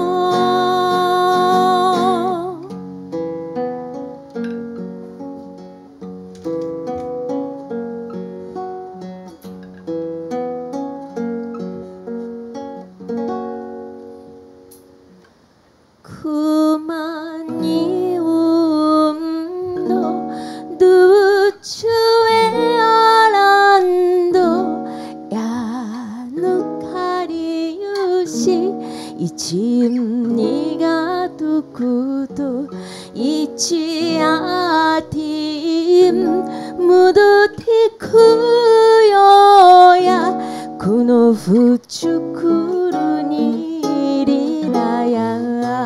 熊に運動ドゥチュエアランドやぬかりゆし一にがとくと一あティンムドティクヨやこのふちゅくるにりらや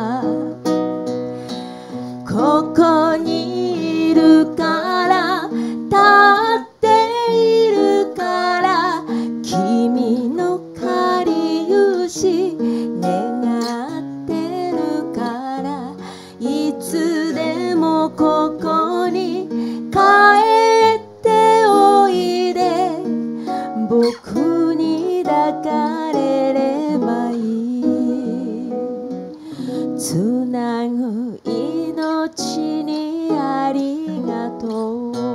ここにいるから立っているから君のかりゆし願ってるからいつでもここに帰っておいで僕に抱かれればいいつなぐ命にありがとう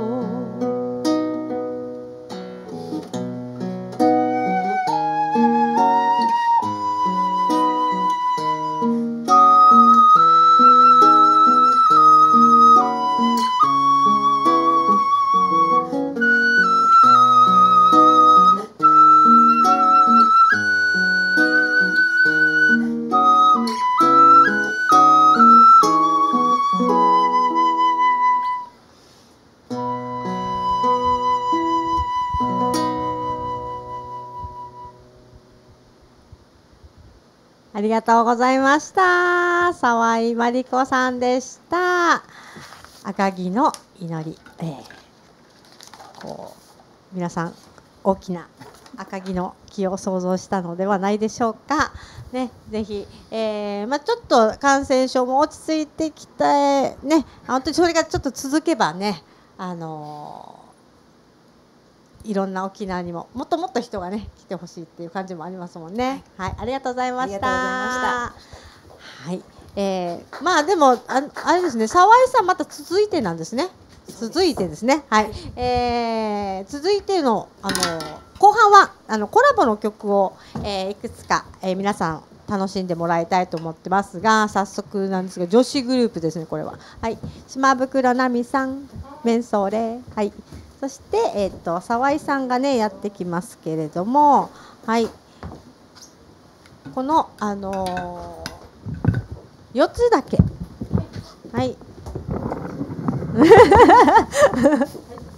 ありがとうございました。沢井真理子さんでした。赤城の祈り、えー、こう皆さん大きな赤城の木を想像したのではないでしょうか。ね、ぜひ、えーまあ、ちょっと感染症も落ち着いてきて、ね、本当にそれがちょっと続けばね、あのーいろんな沖縄にももっともっと人がね来てほしいっていう感じもありますもんね。はい、ありがとうございました。はい、えー、まあでも あ, あれですね、沢井さんまた続いてなんですね。続いてですね。はい、えー、続いてのあの後半はあのコラボの曲を、えー、いくつか、えー、皆さん楽しんでもらいたいと思ってますが、早速なんですが女子グループですね、これは。はい、島袋奈美さん、メンソーレ、はい。そして、えー、と沢井さんがねやってきますけれども、はい、この、あのー、よっつだけ、はい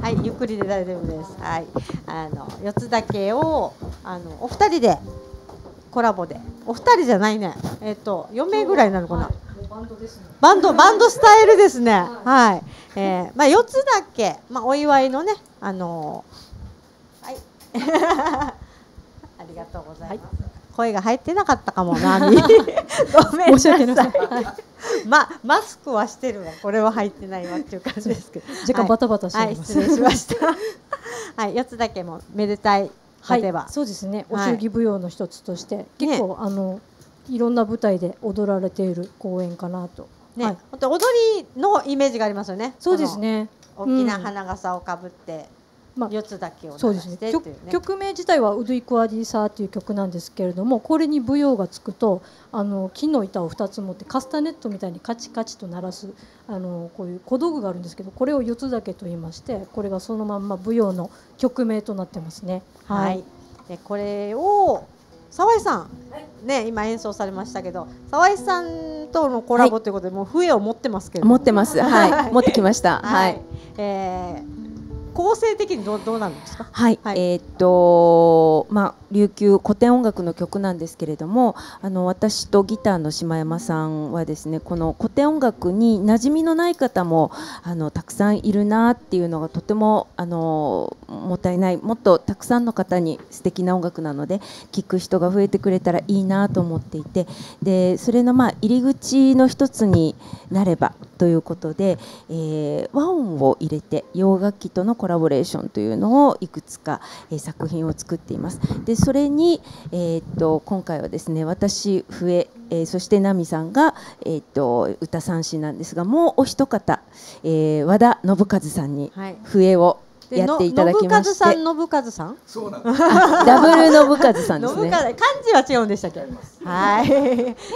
はい、ゆっくりで大丈夫です。はい、あの四つ竹をあのお二人でコラボで、お二人じゃないね。えっとよめいぐらいなのかな。バンドですね。バンドバンドスタイルですね。はい。えー、まあ四つ竹、まあお祝いのね、あのー、はい。ありがとうございます。はい、声が入ってなかったかもな。ごめんなさい。まマスクはしてるわ。これは入ってないわっていう感じですけど。 時間バタバタしてます。 はい、失礼しました。はい、四つ竹もめでたい。 はい、そうですね。お祝儀舞踊の一つとして、結構あのいろんな舞台で踊られている公演かなと。 ね、本当踊りのイメージがありますよね。 そうですね。 大きな花笠をかぶって。まあ、四つ竹を鳴らしてっていうね。 曲名自体はウドゥイクアディサーという曲なんですけれども、これに舞踊がつくとあの木の板をふたつ持ってカスタネットみたいにカチカチと鳴らすあのこういう小道具があるんですけど、これを四つ竹と言いまして、これがそのまんま舞踊の曲名となってますね。 はい、はい、でこれを沢井さん、ね、今演奏されましたけど、沢井さんとのコラボということで、はい、もう笛を持ってますけど。 持ってます。はい、持ってきました。はい。 えー構成的にどうどうなんですか。 はい、はい、えー、っとまあ琉球古典音楽の曲なんですけれども、あの私とギターの島山さんはですね、この古典音楽に馴染みのない方もあのたくさんいるなっていうのがとてもあのもったいない、もっとたくさんの方に素敵な音楽なので聴く人が増えてくれたらいいなと思っていて、でそれのまあ入り口の一つになればということで、えー、和音を入れて洋楽器とのコラボレーションというのをいくつか、えー、作品を作っています。でそれに、えー、っと今回はですね、私笛、えー、そして奈美さんが、えー、っと歌三振なんですが、もうお一方、えー、和田信和さんに笛を、はい、やっていただきまして、 信和さん、信和さん、 そうなんです。ダブル信和さんですね。 漢字は違うんでしたっけ。はい。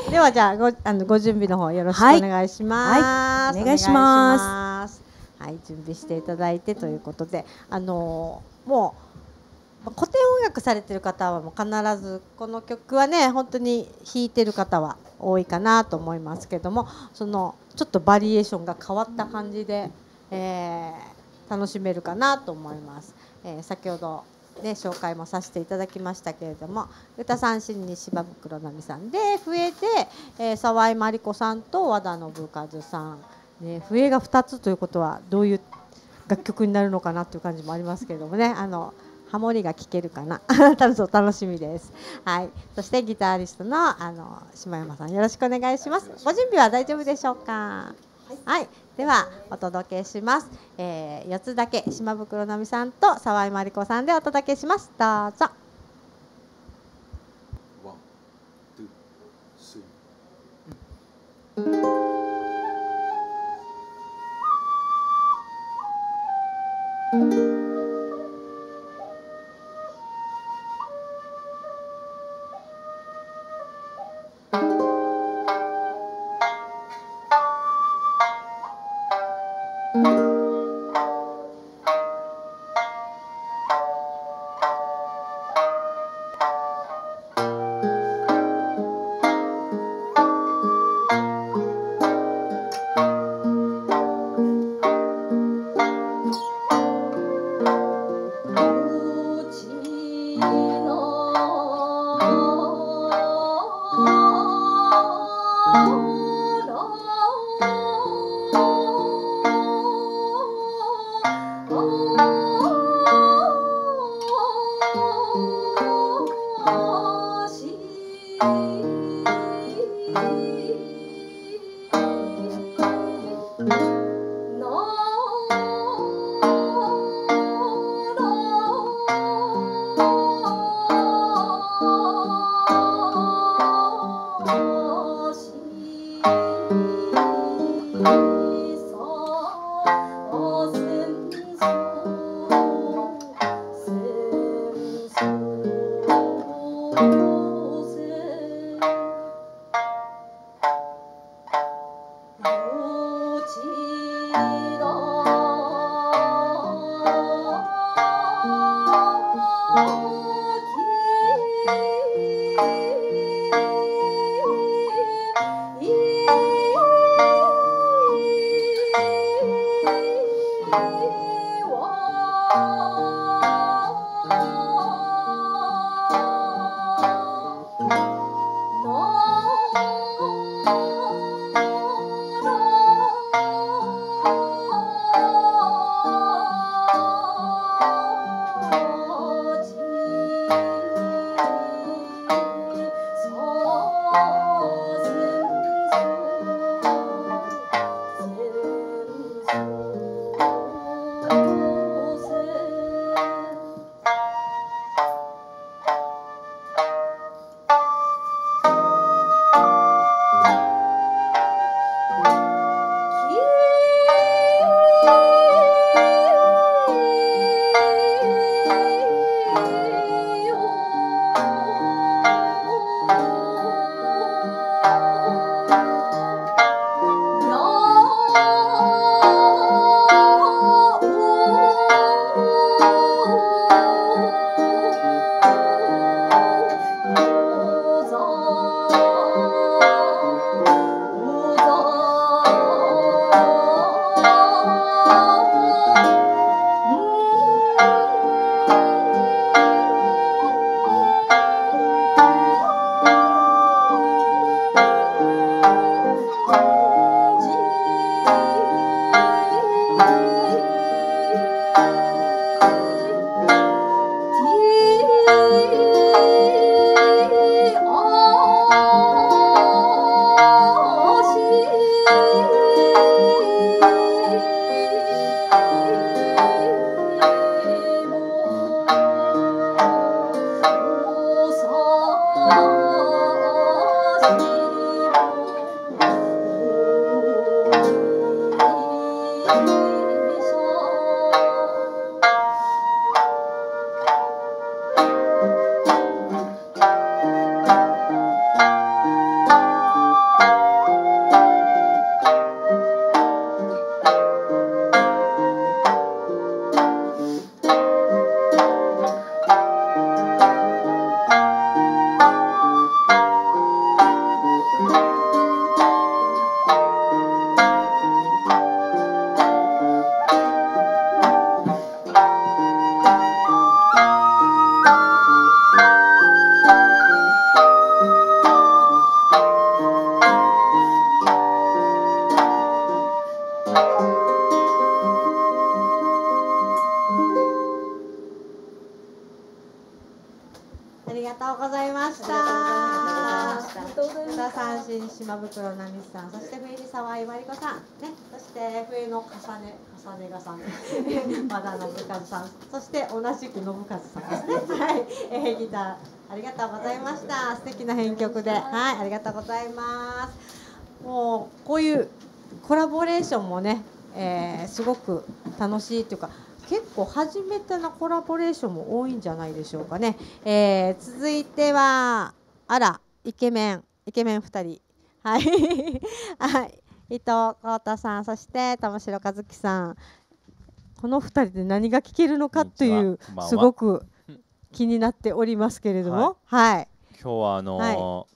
ではじゃあごあのご準備の方よろしくお願いします。 はい、お願いします。 はい、準備していただいてということで、あのー、もう古典音楽されてる方はもう必ずこの曲はね、本当に弾いてる方は多いかなと思いますけども、そのちょっとバリエーションが変わった感じで、えー、楽しめるかなと思います。えー、先ほどね紹介もさせていただきましたけれども、歌三振に柴袋奈美さんで、笛で、えー、沢井真理子さんと和田信和さん、ね、笛がふたつということはどういう楽曲になるのかなという感じもありますけれどもね、あのハモリが聴けるかな楽しみです。はい、そしてギタリストのあの島山さん、よろしくお願いします。ご準備は大丈夫でしょうか。はい、ではお届けします。えー、四つ竹、島袋奈美さんと沢井真理子さんでお届けします。どうぞ。ワン、ツー、スリー。 ありがとうございました。歌三振島袋奈美さん、そして冬に沢井真理子さん、ね、そして冬の重ね重ねがさん、和田信和さん、そして同じく信和さんですね。はい、えー、ギターありがとうございました。素敵な編曲で、はい、ありがとうございます。もうこういうコラボレーションもね、えー、すごく楽しいというか。結構初めてのコラボレーションも多いんじゃないでしょうかね。えー、続いてはあらイケメンイケメンふたり、はいはい、伊藤浩太さん、そして玉城和樹さん、このふたりで何が聞けるのかというすごく気になっておりますけれども、はい、はい、 今日はあのーはい、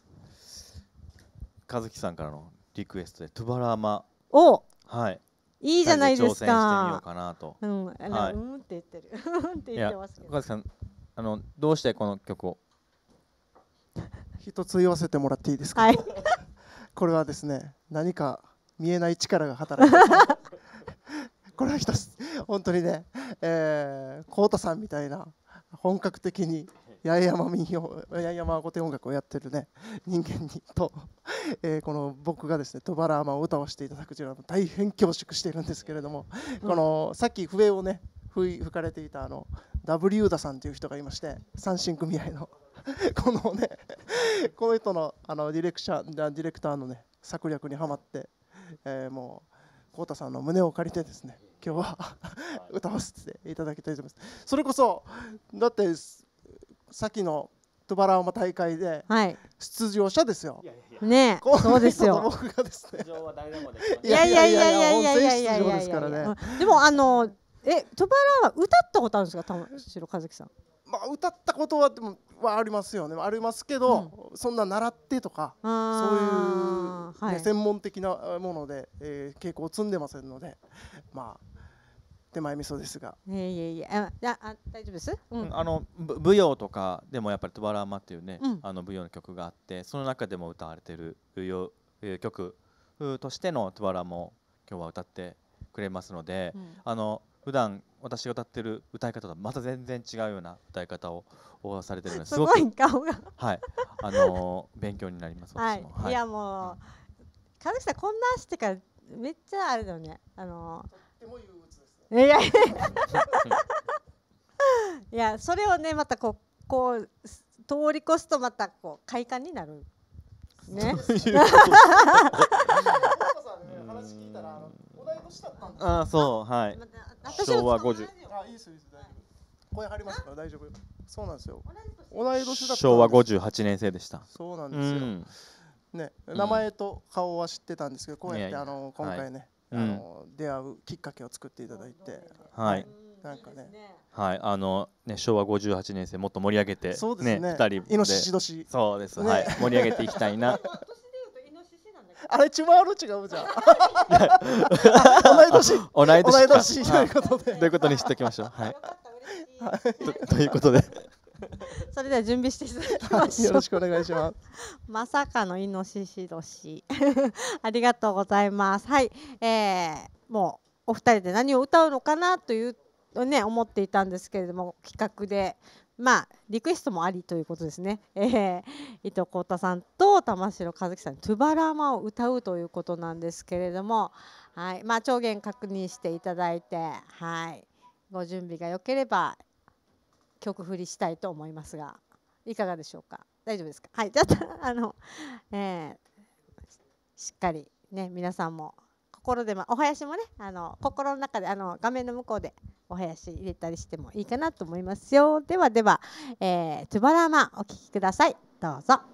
和樹さんからのリクエストでトゥバラーマを、 はい、 いいじゃないですか。 挑戦してみようかなと。 うん、はい、うんって言ってる。うんって言ってますけど。 岡崎さん、あのどうしてこの曲を？ 一つ言わせてもらっていいですか。はい、これはですね、何か見えない力が働いてこれは一つ本当にね、えー、コウタさんみたいな本格的に八重山民謡、八重山御殿音楽をやってるね人間にと、えー、この僕がですねトゥバラーマを歌わせていただくというのは大変恐縮しているんですけれども、うん、このさっき笛をね吹吹かれていたあの ダブリュー ダさんという人がいまして、三振組合のこのねこの人のあのディレクシャーディレクターのね策略にはまって、えー、もうコウタさんの胸を借りてですね今日は歌わせていただきたいと思います。それこそだってさっきのトゥバラーマ大会で出場者ですよ。 ねえ、そうですよ。 僕がですね。 いやいやいやいやいやいやいやいやいや。でもあのえトゥバラーマ歌ったことあるんですか、玉城和樹さん。 まあ歌ったことはでもはありますよね。ありますけど、そんな習ってとかそういう専門的なもので稽古を積んでませんので、まあ。手前味噌ですが、 いやいやいや、あ、あ、大丈夫です。 うん、あの舞踊とかでもやっぱりトゥバラーマっていうね、うん、あの舞踊の曲があって、その中でも歌われている舞踊曲としてのトゥバラーマを今日は歌ってくれますので、うん、あの普段私が歌ってる歌い方とはまた全然違うような歌い方をされてるのですごくすごい顔がはい、あの勉強になります。 はい、はい、いやもう、うん、和樹さんこんなしてからめっちゃあれだよね、あのいやいやいや、それをねまたこうこう通り越すとまたこう快感になるね。 ああそうはい。昭和五十。 声張りますから大丈夫。そうなんですよ。同い年だった。 昭和五十八年生でした。 そうなんですよ。ね、名前と顔は知ってたんですけど、こうやってあの今回ね。あの出会うきっかけを作っていただいて、 はい、 なんかね、 はい、あのね昭和ごじゅうはちねん生もっと盛り上げて、 そうですね、 ふたりでイノシシ年、 そうです、はい、盛り上げていきたいな。 あれチュマール違うじゃん。同い年、 同い年、 同い年ということで、 ということにしておきましょう。はい。ということで。 それでは準備していただきましょう。 よろしくお願いします。 まさかのイノシシ年ありがとうございます。はい、えー、もうお二人で何を歌うのかなというね思っていたんですけれども、企画でまあリクエストもありということですね。えー、伊藤浩太さんと玉城和樹さんトゥバラーマを歌うということなんですけれども、はい、まあ調弦確認していただいて、はい、ご準備が良ければ曲振りしたいと思いますが、いかがでしょうか。大丈夫ですか。はい、じゃああの、えー、しっかりね皆さんも心で、ま、お囃子もねあの心の中であの画面の向こうでお囃子入れたりしてもいいかなと思いますよ。ではでは、えー、トゥバラーマお聴きください。どうぞ。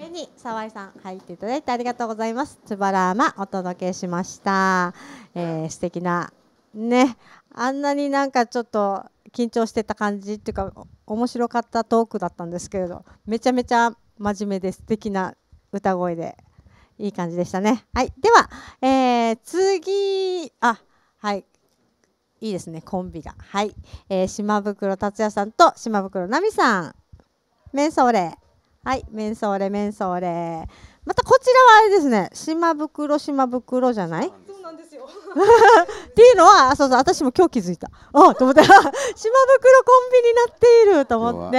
めに沢井さん入っていただいてありがとうございます。つばらまお届けしました。えー、素敵なね、あんなになんかちょっと緊張してた感じっていうか面白かったトークだったんですけれど、めちゃめちゃ真面目で素敵な歌声でいい感じでしたね。はい、では、えー、次あはいいいですね、コンビがはい、えー、島袋達也さんと島袋奈美さん、メンソーレ、はいメンソーレメンソーレ、またこちらはあれですね、島袋島袋じゃない？ そうなんですよっていうのは、そうそう、私も今日気づいた。あ、と思って、島袋コンビになっていると思って。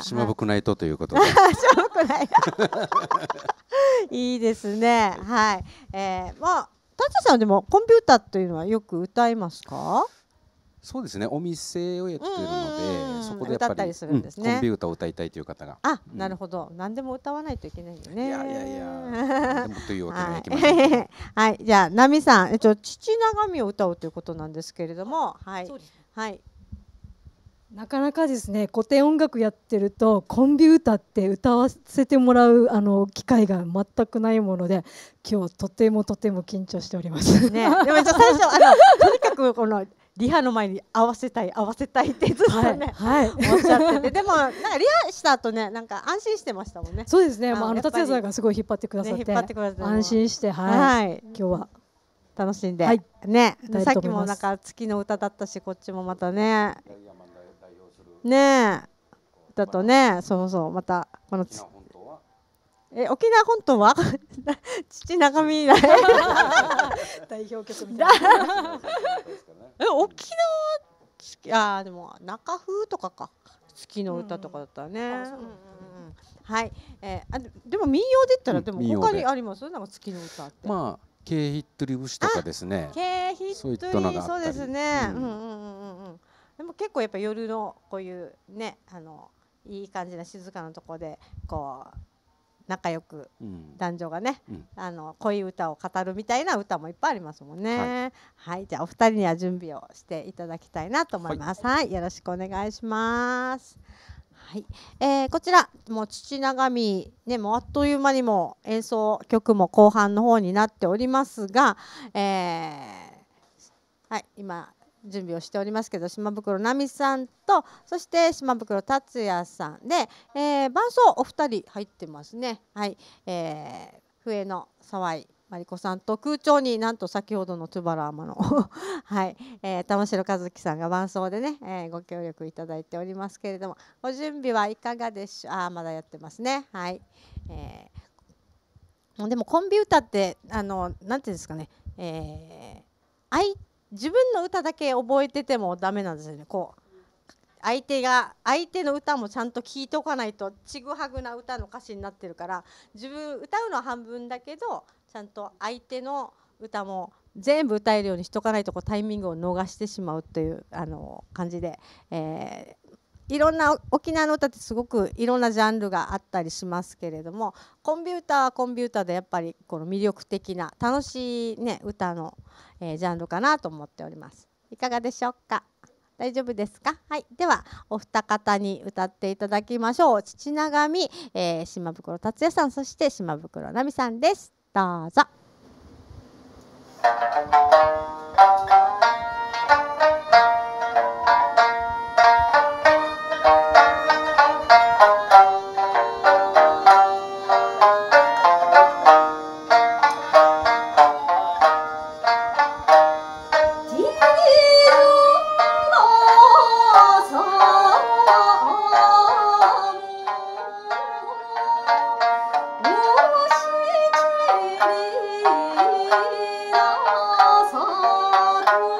島袋ナイトということで。 島袋ナイト。いいですね。はい。えー、まあ、達也さんでもコンピューターというのはよく歌いますか？ そうですね、お店をやってるので、そこでやっぱり歌ったりするんですね。 コンピューターを歌いたいという方が。 あ、なるほど。何でも歌わないといけないよね。 いやいやいや。でもというわけにはいきません。 はい、じゃあ奈美さん、えっと父長身を歌うということなんですけれども、はい。はい。 なかなかですね、古典音楽やってるとコンビ歌って歌わせてもらうあの機会が全くないもので、今日とてもとても緊張しております。 ね、でも最初あのとにかくこのリハの前に合わせたい合わせたいってずっとね、はいはい、おっしゃってて、でもなんかリハした後ね、なんか安心してましたもんね。 そうですね、まあ、あの達也さんがすごい引っ張ってくださって、ね、って安心して、はい、はい、今日は楽しんで、はい、ね、さっきもなんか月の歌だったし、こっちもまたねねだとね、そうそう、またこのつえ沖縄本島は父長身代表曲みたいなえ沖縄あでも中風とかか、月の歌とかだったらね、うんうんうん、はい、えー、あでも民謡で言ったら、でも他にあります？なんか月の歌って。 まあケーヒットリ節とかですね。 ケーヒットリ、そうですね。うんうんうんうん。でも結構やっぱ夜のこういうね、あのいい感じな静かなところでこう仲良く男女がね、うん、あの恋歌を語るみたいな歌もいっぱいありますもんね。はい、はい、じゃあお二人には準備をしていただきたいなと思います。はい、はい、よろしくお願いします。はい、えー、こちらもう父長身ね、もうあっという間にも演奏曲も後半の方になっておりますが、えー、はい今準備をしておりますけど、島袋奈美さんとそして島袋達也さんで、えー、伴奏お二人入ってますね。はい、えー、笛の沢井真理子さんと空調になんと先ほどのトゥバラーマのはい、えー、玉城和樹さんが伴奏でね、えー、ご協力いただいておりますけれども、ご準備はいかがでしょう？あ、まだやってますね。はい、えー、でもコンビ歌ってあのなんていうんですかね、えー、相自分の歌だけ覚えててもダメなんですよね。こう相手が相手の歌もちゃんと聞いておかないとちぐはぐな歌の歌詞になってるから、自分歌うのは半分だけどちゃんと相手の歌も全部歌えるようにしとかないとこうタイミングを逃してしまうというあの感じで、えー、いろんな沖縄の歌ってすごくいろんなジャンルがあったりしますけれども、コンビ歌はコンビ歌でやっぱりこの魅力的な楽しい、ね、歌の、えー、ジャンルかなと思っております。いかがでしょうか？大丈夫ですか？はい、ではお二方に歌っていただきましょう。父長身、えー、島袋達也さん、そして島袋奈美さんです。どうぞ。 Oh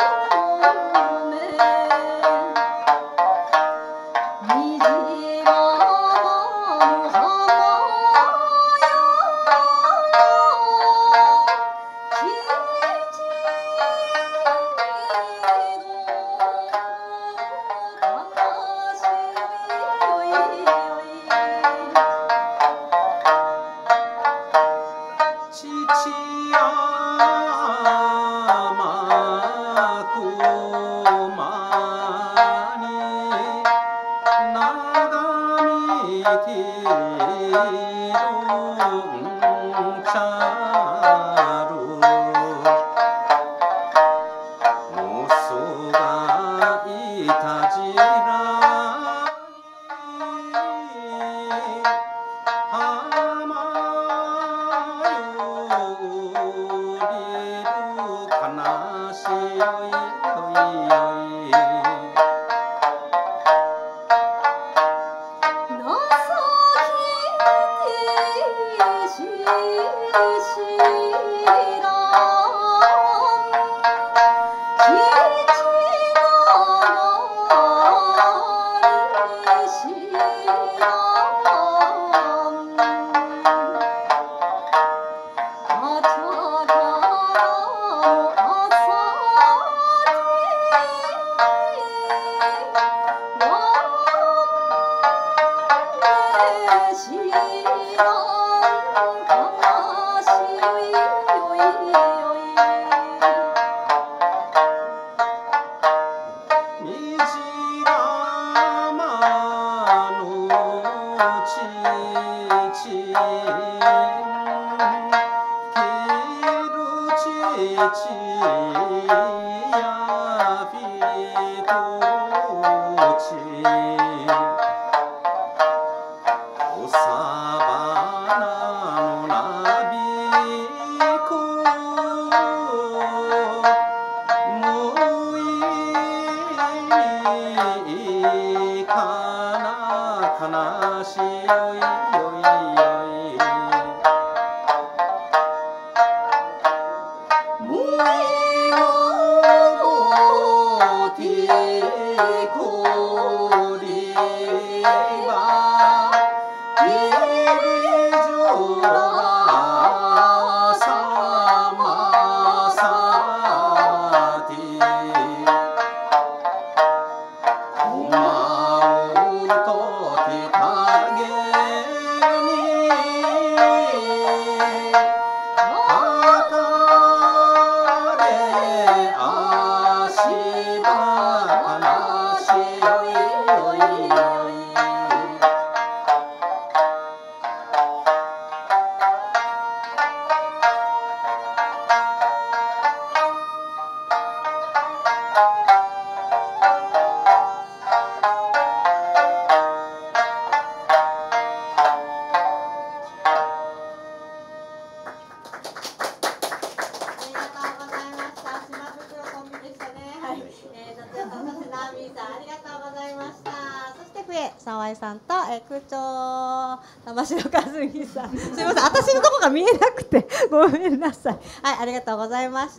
沢井さんと、えー、空調玉城和美さん、すみません、私のとこが見えなくてごめんなさい。はい、ありがとうございました。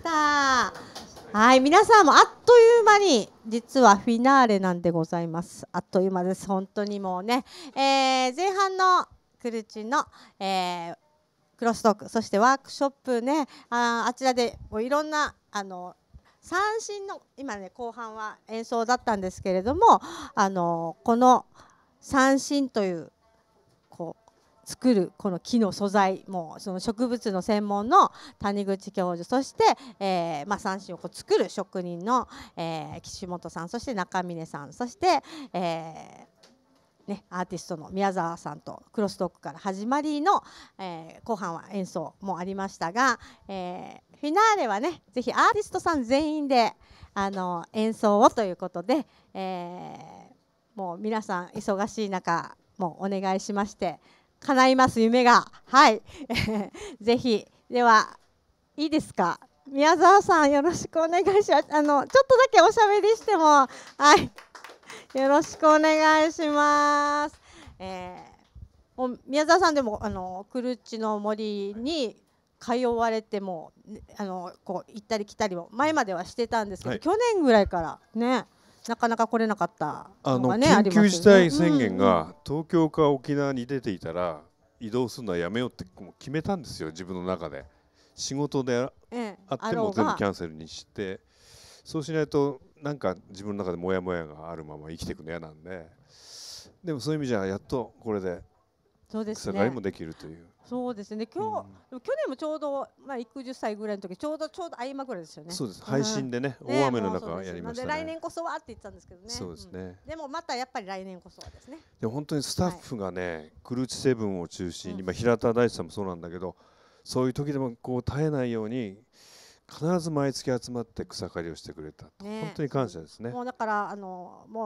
はい、皆さんもあっという間に実はフィナーレなんでございます。あっという間です。本当にもうね、えー、前半のクルチの、えー、クロストーク、そしてワークショップね、あ, あちらでもういろんなあの三振の今ね後半は演奏だったんですけれども、あのこの三振というこう作るこの木の素材、もうその植物の専門の谷口教授、そして、えーまあ、三振をこう作る職人の、えー、岸本さん、そして中峰さん、そして、えーね、アーティストの宮沢さんとクロストークから始まりの、えー、後半は演奏もありましたが、えー、フィナーレはねぜひアーティストさん全員であの演奏をということで、えーもう皆さん忙しい中もうお願いしまして叶います夢が、はいぜひではいいですか、宮沢さんよろしくお願いします。あのちょっとだけおしゃべりしてもはいよろしくお願いします。えー、もう宮沢さんでもあのクルッチの森に通われてもあのこう行ったり来たりも前まではしてたんですけど、はい、去年ぐらいからねなかなか来れなかったのがね、 あの緊急事態宣言が東京か沖縄に出ていたら移動するのはやめようって決めたんですよ、自分の中で。仕事で あ,、ええ、あっても全部キャンセルにして、そうしないとなんか自分の中でモヤモヤがあるまま生きていくの嫌なんで、でもそういう意味じゃやっとこれで草刈りもできるという。 そうですね。今日、うん、去年もちょうどまあ幾十歳ぐらいの時ちょうどちょうど合間ぐらいですよね。 そうです。配信でね、うん、大雨の中やりましたね。 来年こそはって言ってたんですけどね。 そうですね。うん、 でもまたやっぱり来年こそはですね。 でも本当にスタッフがね、はい、クルーチセブンを中心に、まあ平田大地さんもそうなんだけど、そういう時でもこう絶えないように必ず毎月集まって草刈りをしてくれた。ね、本当に感謝ですね。 もうだからあのもう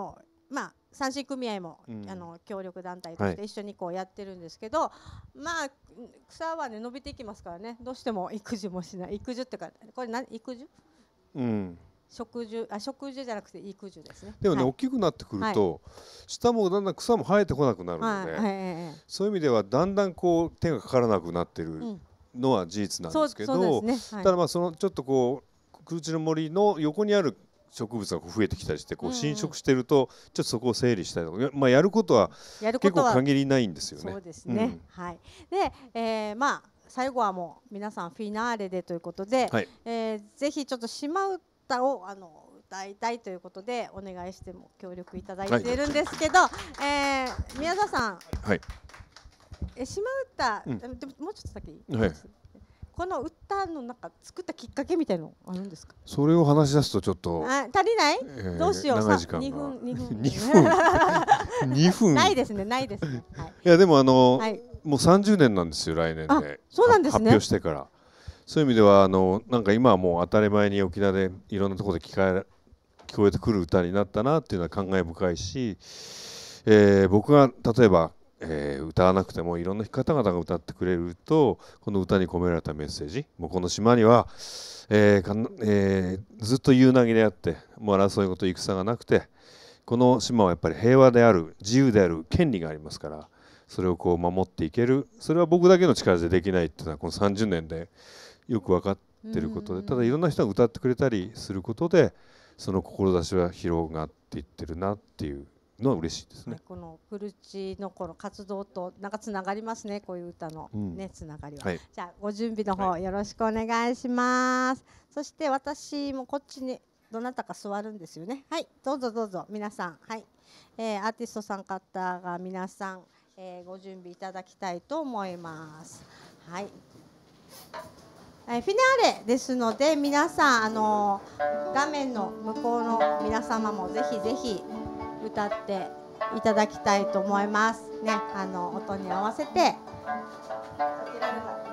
まあ三振組合も、うん、あの協力団体として一緒にこうやってるんですけど、はい、まあ草はね伸びていきますからね、どうしても育児もしない、育児っていうかこれ何育児？うん。植樹あ植樹じゃなくて育樹ですね。 でもね、はい、大きくなってくると、はい、下もだんだん草も生えてこなくなるので、はいはい、そういう意味ではだんだんこう手がかからなくなってるのは事実なんですけど、ねはい、ただまあそのちょっとこう空地の森の横にある植物が増えてきたりしてこう侵食してるとちょっとそこを整理したりとか、まあやることは結構限りないんですよね。 そうですね。うん、はい。で、えー、まあ最後はもう皆さんフィナーレでということで、はい、えー、ぜひちょっと島唄をあの歌いたいということでお願いしても協力いただいているんですけど、はい、えー、宮田さん、はい、え島唄、うん、でももうちょっと先、はい、この歌のなんか作ったきっかけみたいなのあるんですか？ それを話し出すとちょっとあ足りない？えー、どうしよう。 長い時間がにふんにふんにふんないですねないですね。はい、 いやでもあの、はい、もうさんじゅうねんなんですよ来年で。 そうなんですね。 発表してから。そういう意味ではあのなんか今はもう当たり前に沖縄でいろんなところで聞かれ聞こえてくる歌になったなっていうのは感慨深いし、えー、僕が例えば、えー、歌わなくてもいろんな方々が歌ってくれるとこの歌に込められたメッセージ、もうこの島には、えーかんえー、ずっと夕凪であってもう争い事戦がなくて、この島はやっぱり平和である自由である権利がありますから、それをこう守っていける、それは僕だけの力でできないっていうのはこのさんじゅうねんでよく分かっていることで、ただいろんな人が歌ってくれたりすることでその志は広がっていってるなっていうのは嬉しいですね。 このクルチのこの活動となんかつながりますね、こういう歌の、うん、ねつながりは、はい、じゃあご準備の方よろしくお願いします、はい、そして私もこっちにどなたか座るんですよね。はい、どうぞどうぞ皆さん、はい、えー、アーティストさん方が皆さん、えー、ご準備いただきたいと思います。はい、フィナーレですので皆さんあの画面の向こうの皆様もぜひぜひ歌っていただきたいと思いますね。あの音に合わせてこちらでも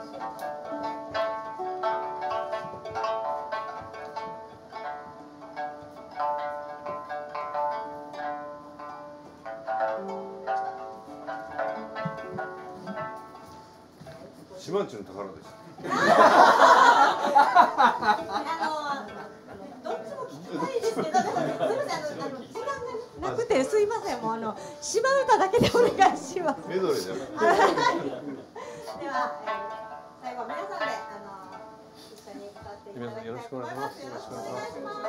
島んちの宝です。 あのどっちも聞きたいですけど、でもね、すみません、あのあの時間がなくてすいません、もうあの島唄だけでお願いします。 メドレーじゃん。 では、えー、最後皆さんであの一緒に歌っていただきたいと思います。 よろしくお願いします。よろしくお願いします。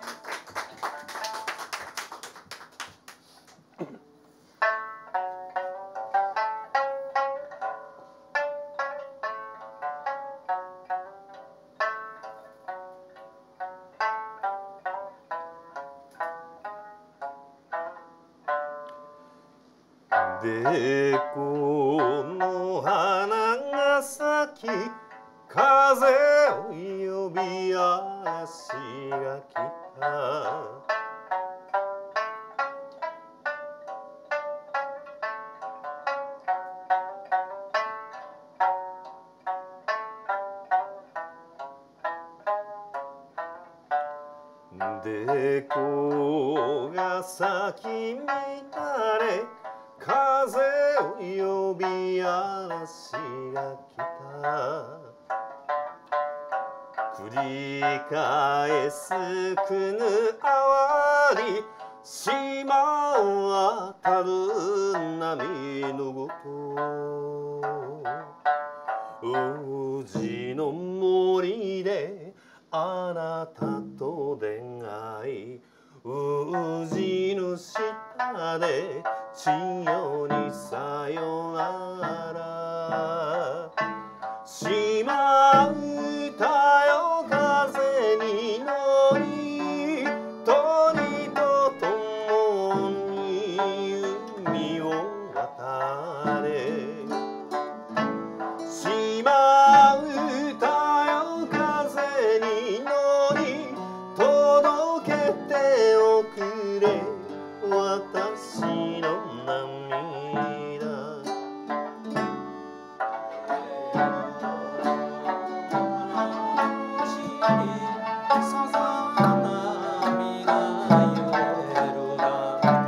でこの花が咲き風を呼び嵐が来たでこが咲き乱れ風を呼び嵐が来た繰り返すくぬあわり島を渡る波のごと宇治の森であなたと出会い宇治の下で千代にさよなら島唄よ風に乗り鳥と共に海を渡れ島唄よ風に乗り届けておくれ私の涙さざ波が揺れるが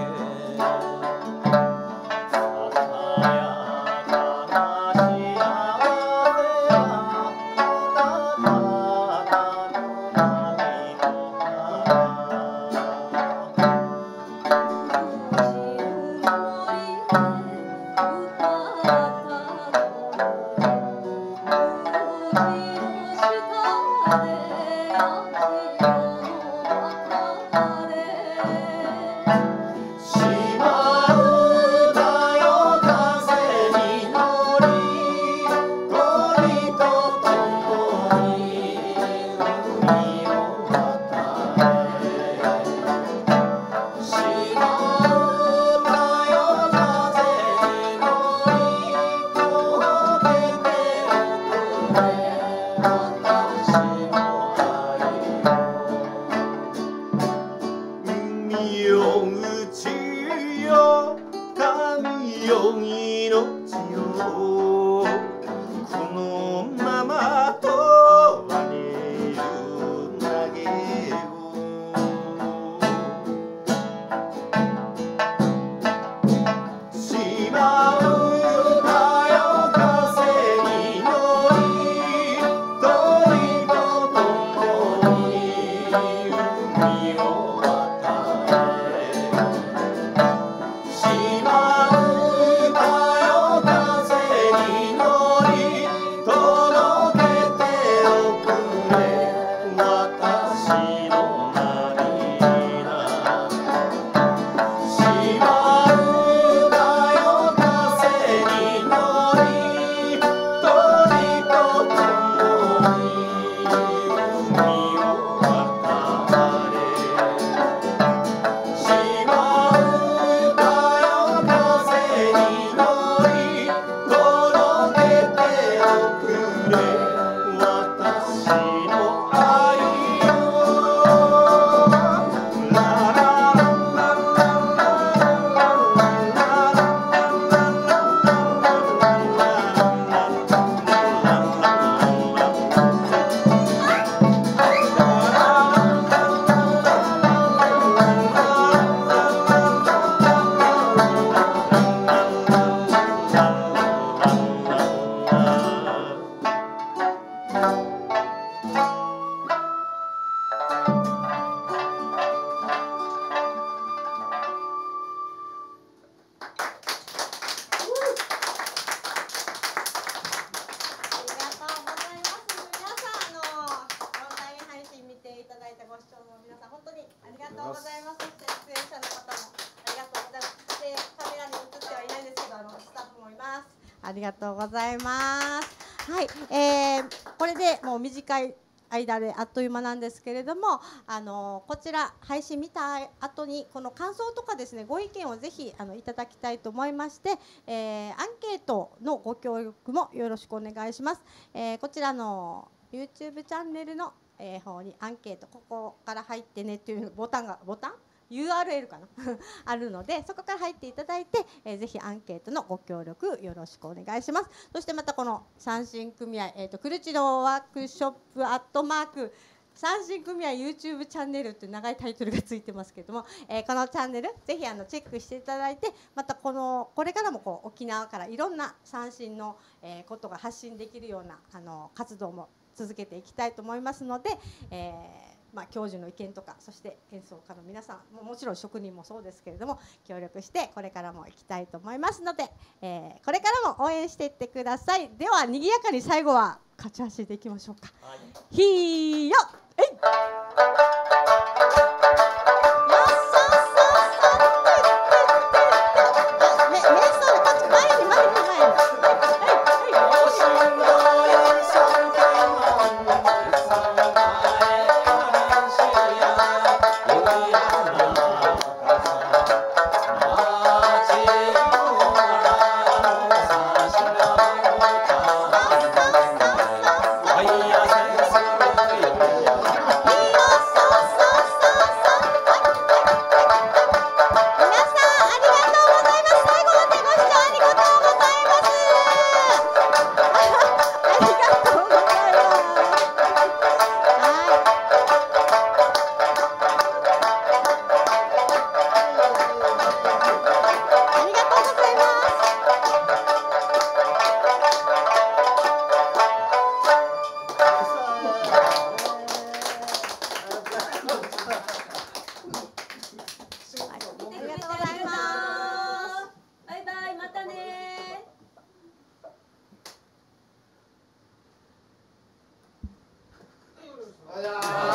ありがとうございます。はい、えー、これでもう短い間であっという間なんですけれども、あのこちら配信見た後にこの感想とかですね、ご意見をぜひあのいただきたいと思いまして、えー、アンケートのご協力もよろしくお願いします。えー、こちらの YouTube チャンネルの、えー、方にアンケート、ここから入ってねっていうボタンがボタンユーアールエル かなあるので、そこから入っていただいて、えー、ぜひアンケートのご協力よろしくお願いします。そしてまたこの三振組合、えーと、クルチのワークショップアットマーク三振組合 YouTube チャンネルという長いタイトルがついてますけれども、えー、このチャンネルぜひあのチェックしていただいて、またこのこれからもこう沖縄からいろんな三振の、えー、ことが発信できるようなあの活動も続けていきたいと思いますので、えーまあ、教授の意見とか、そして演奏家の皆さんももちろん職人もそうですけれども協力してこれからも行きたいと思いますので、えー、これからも応援していってください。では賑やかに最後は勝ち走りでいきましょうか。はい、ひーよえい Yeah.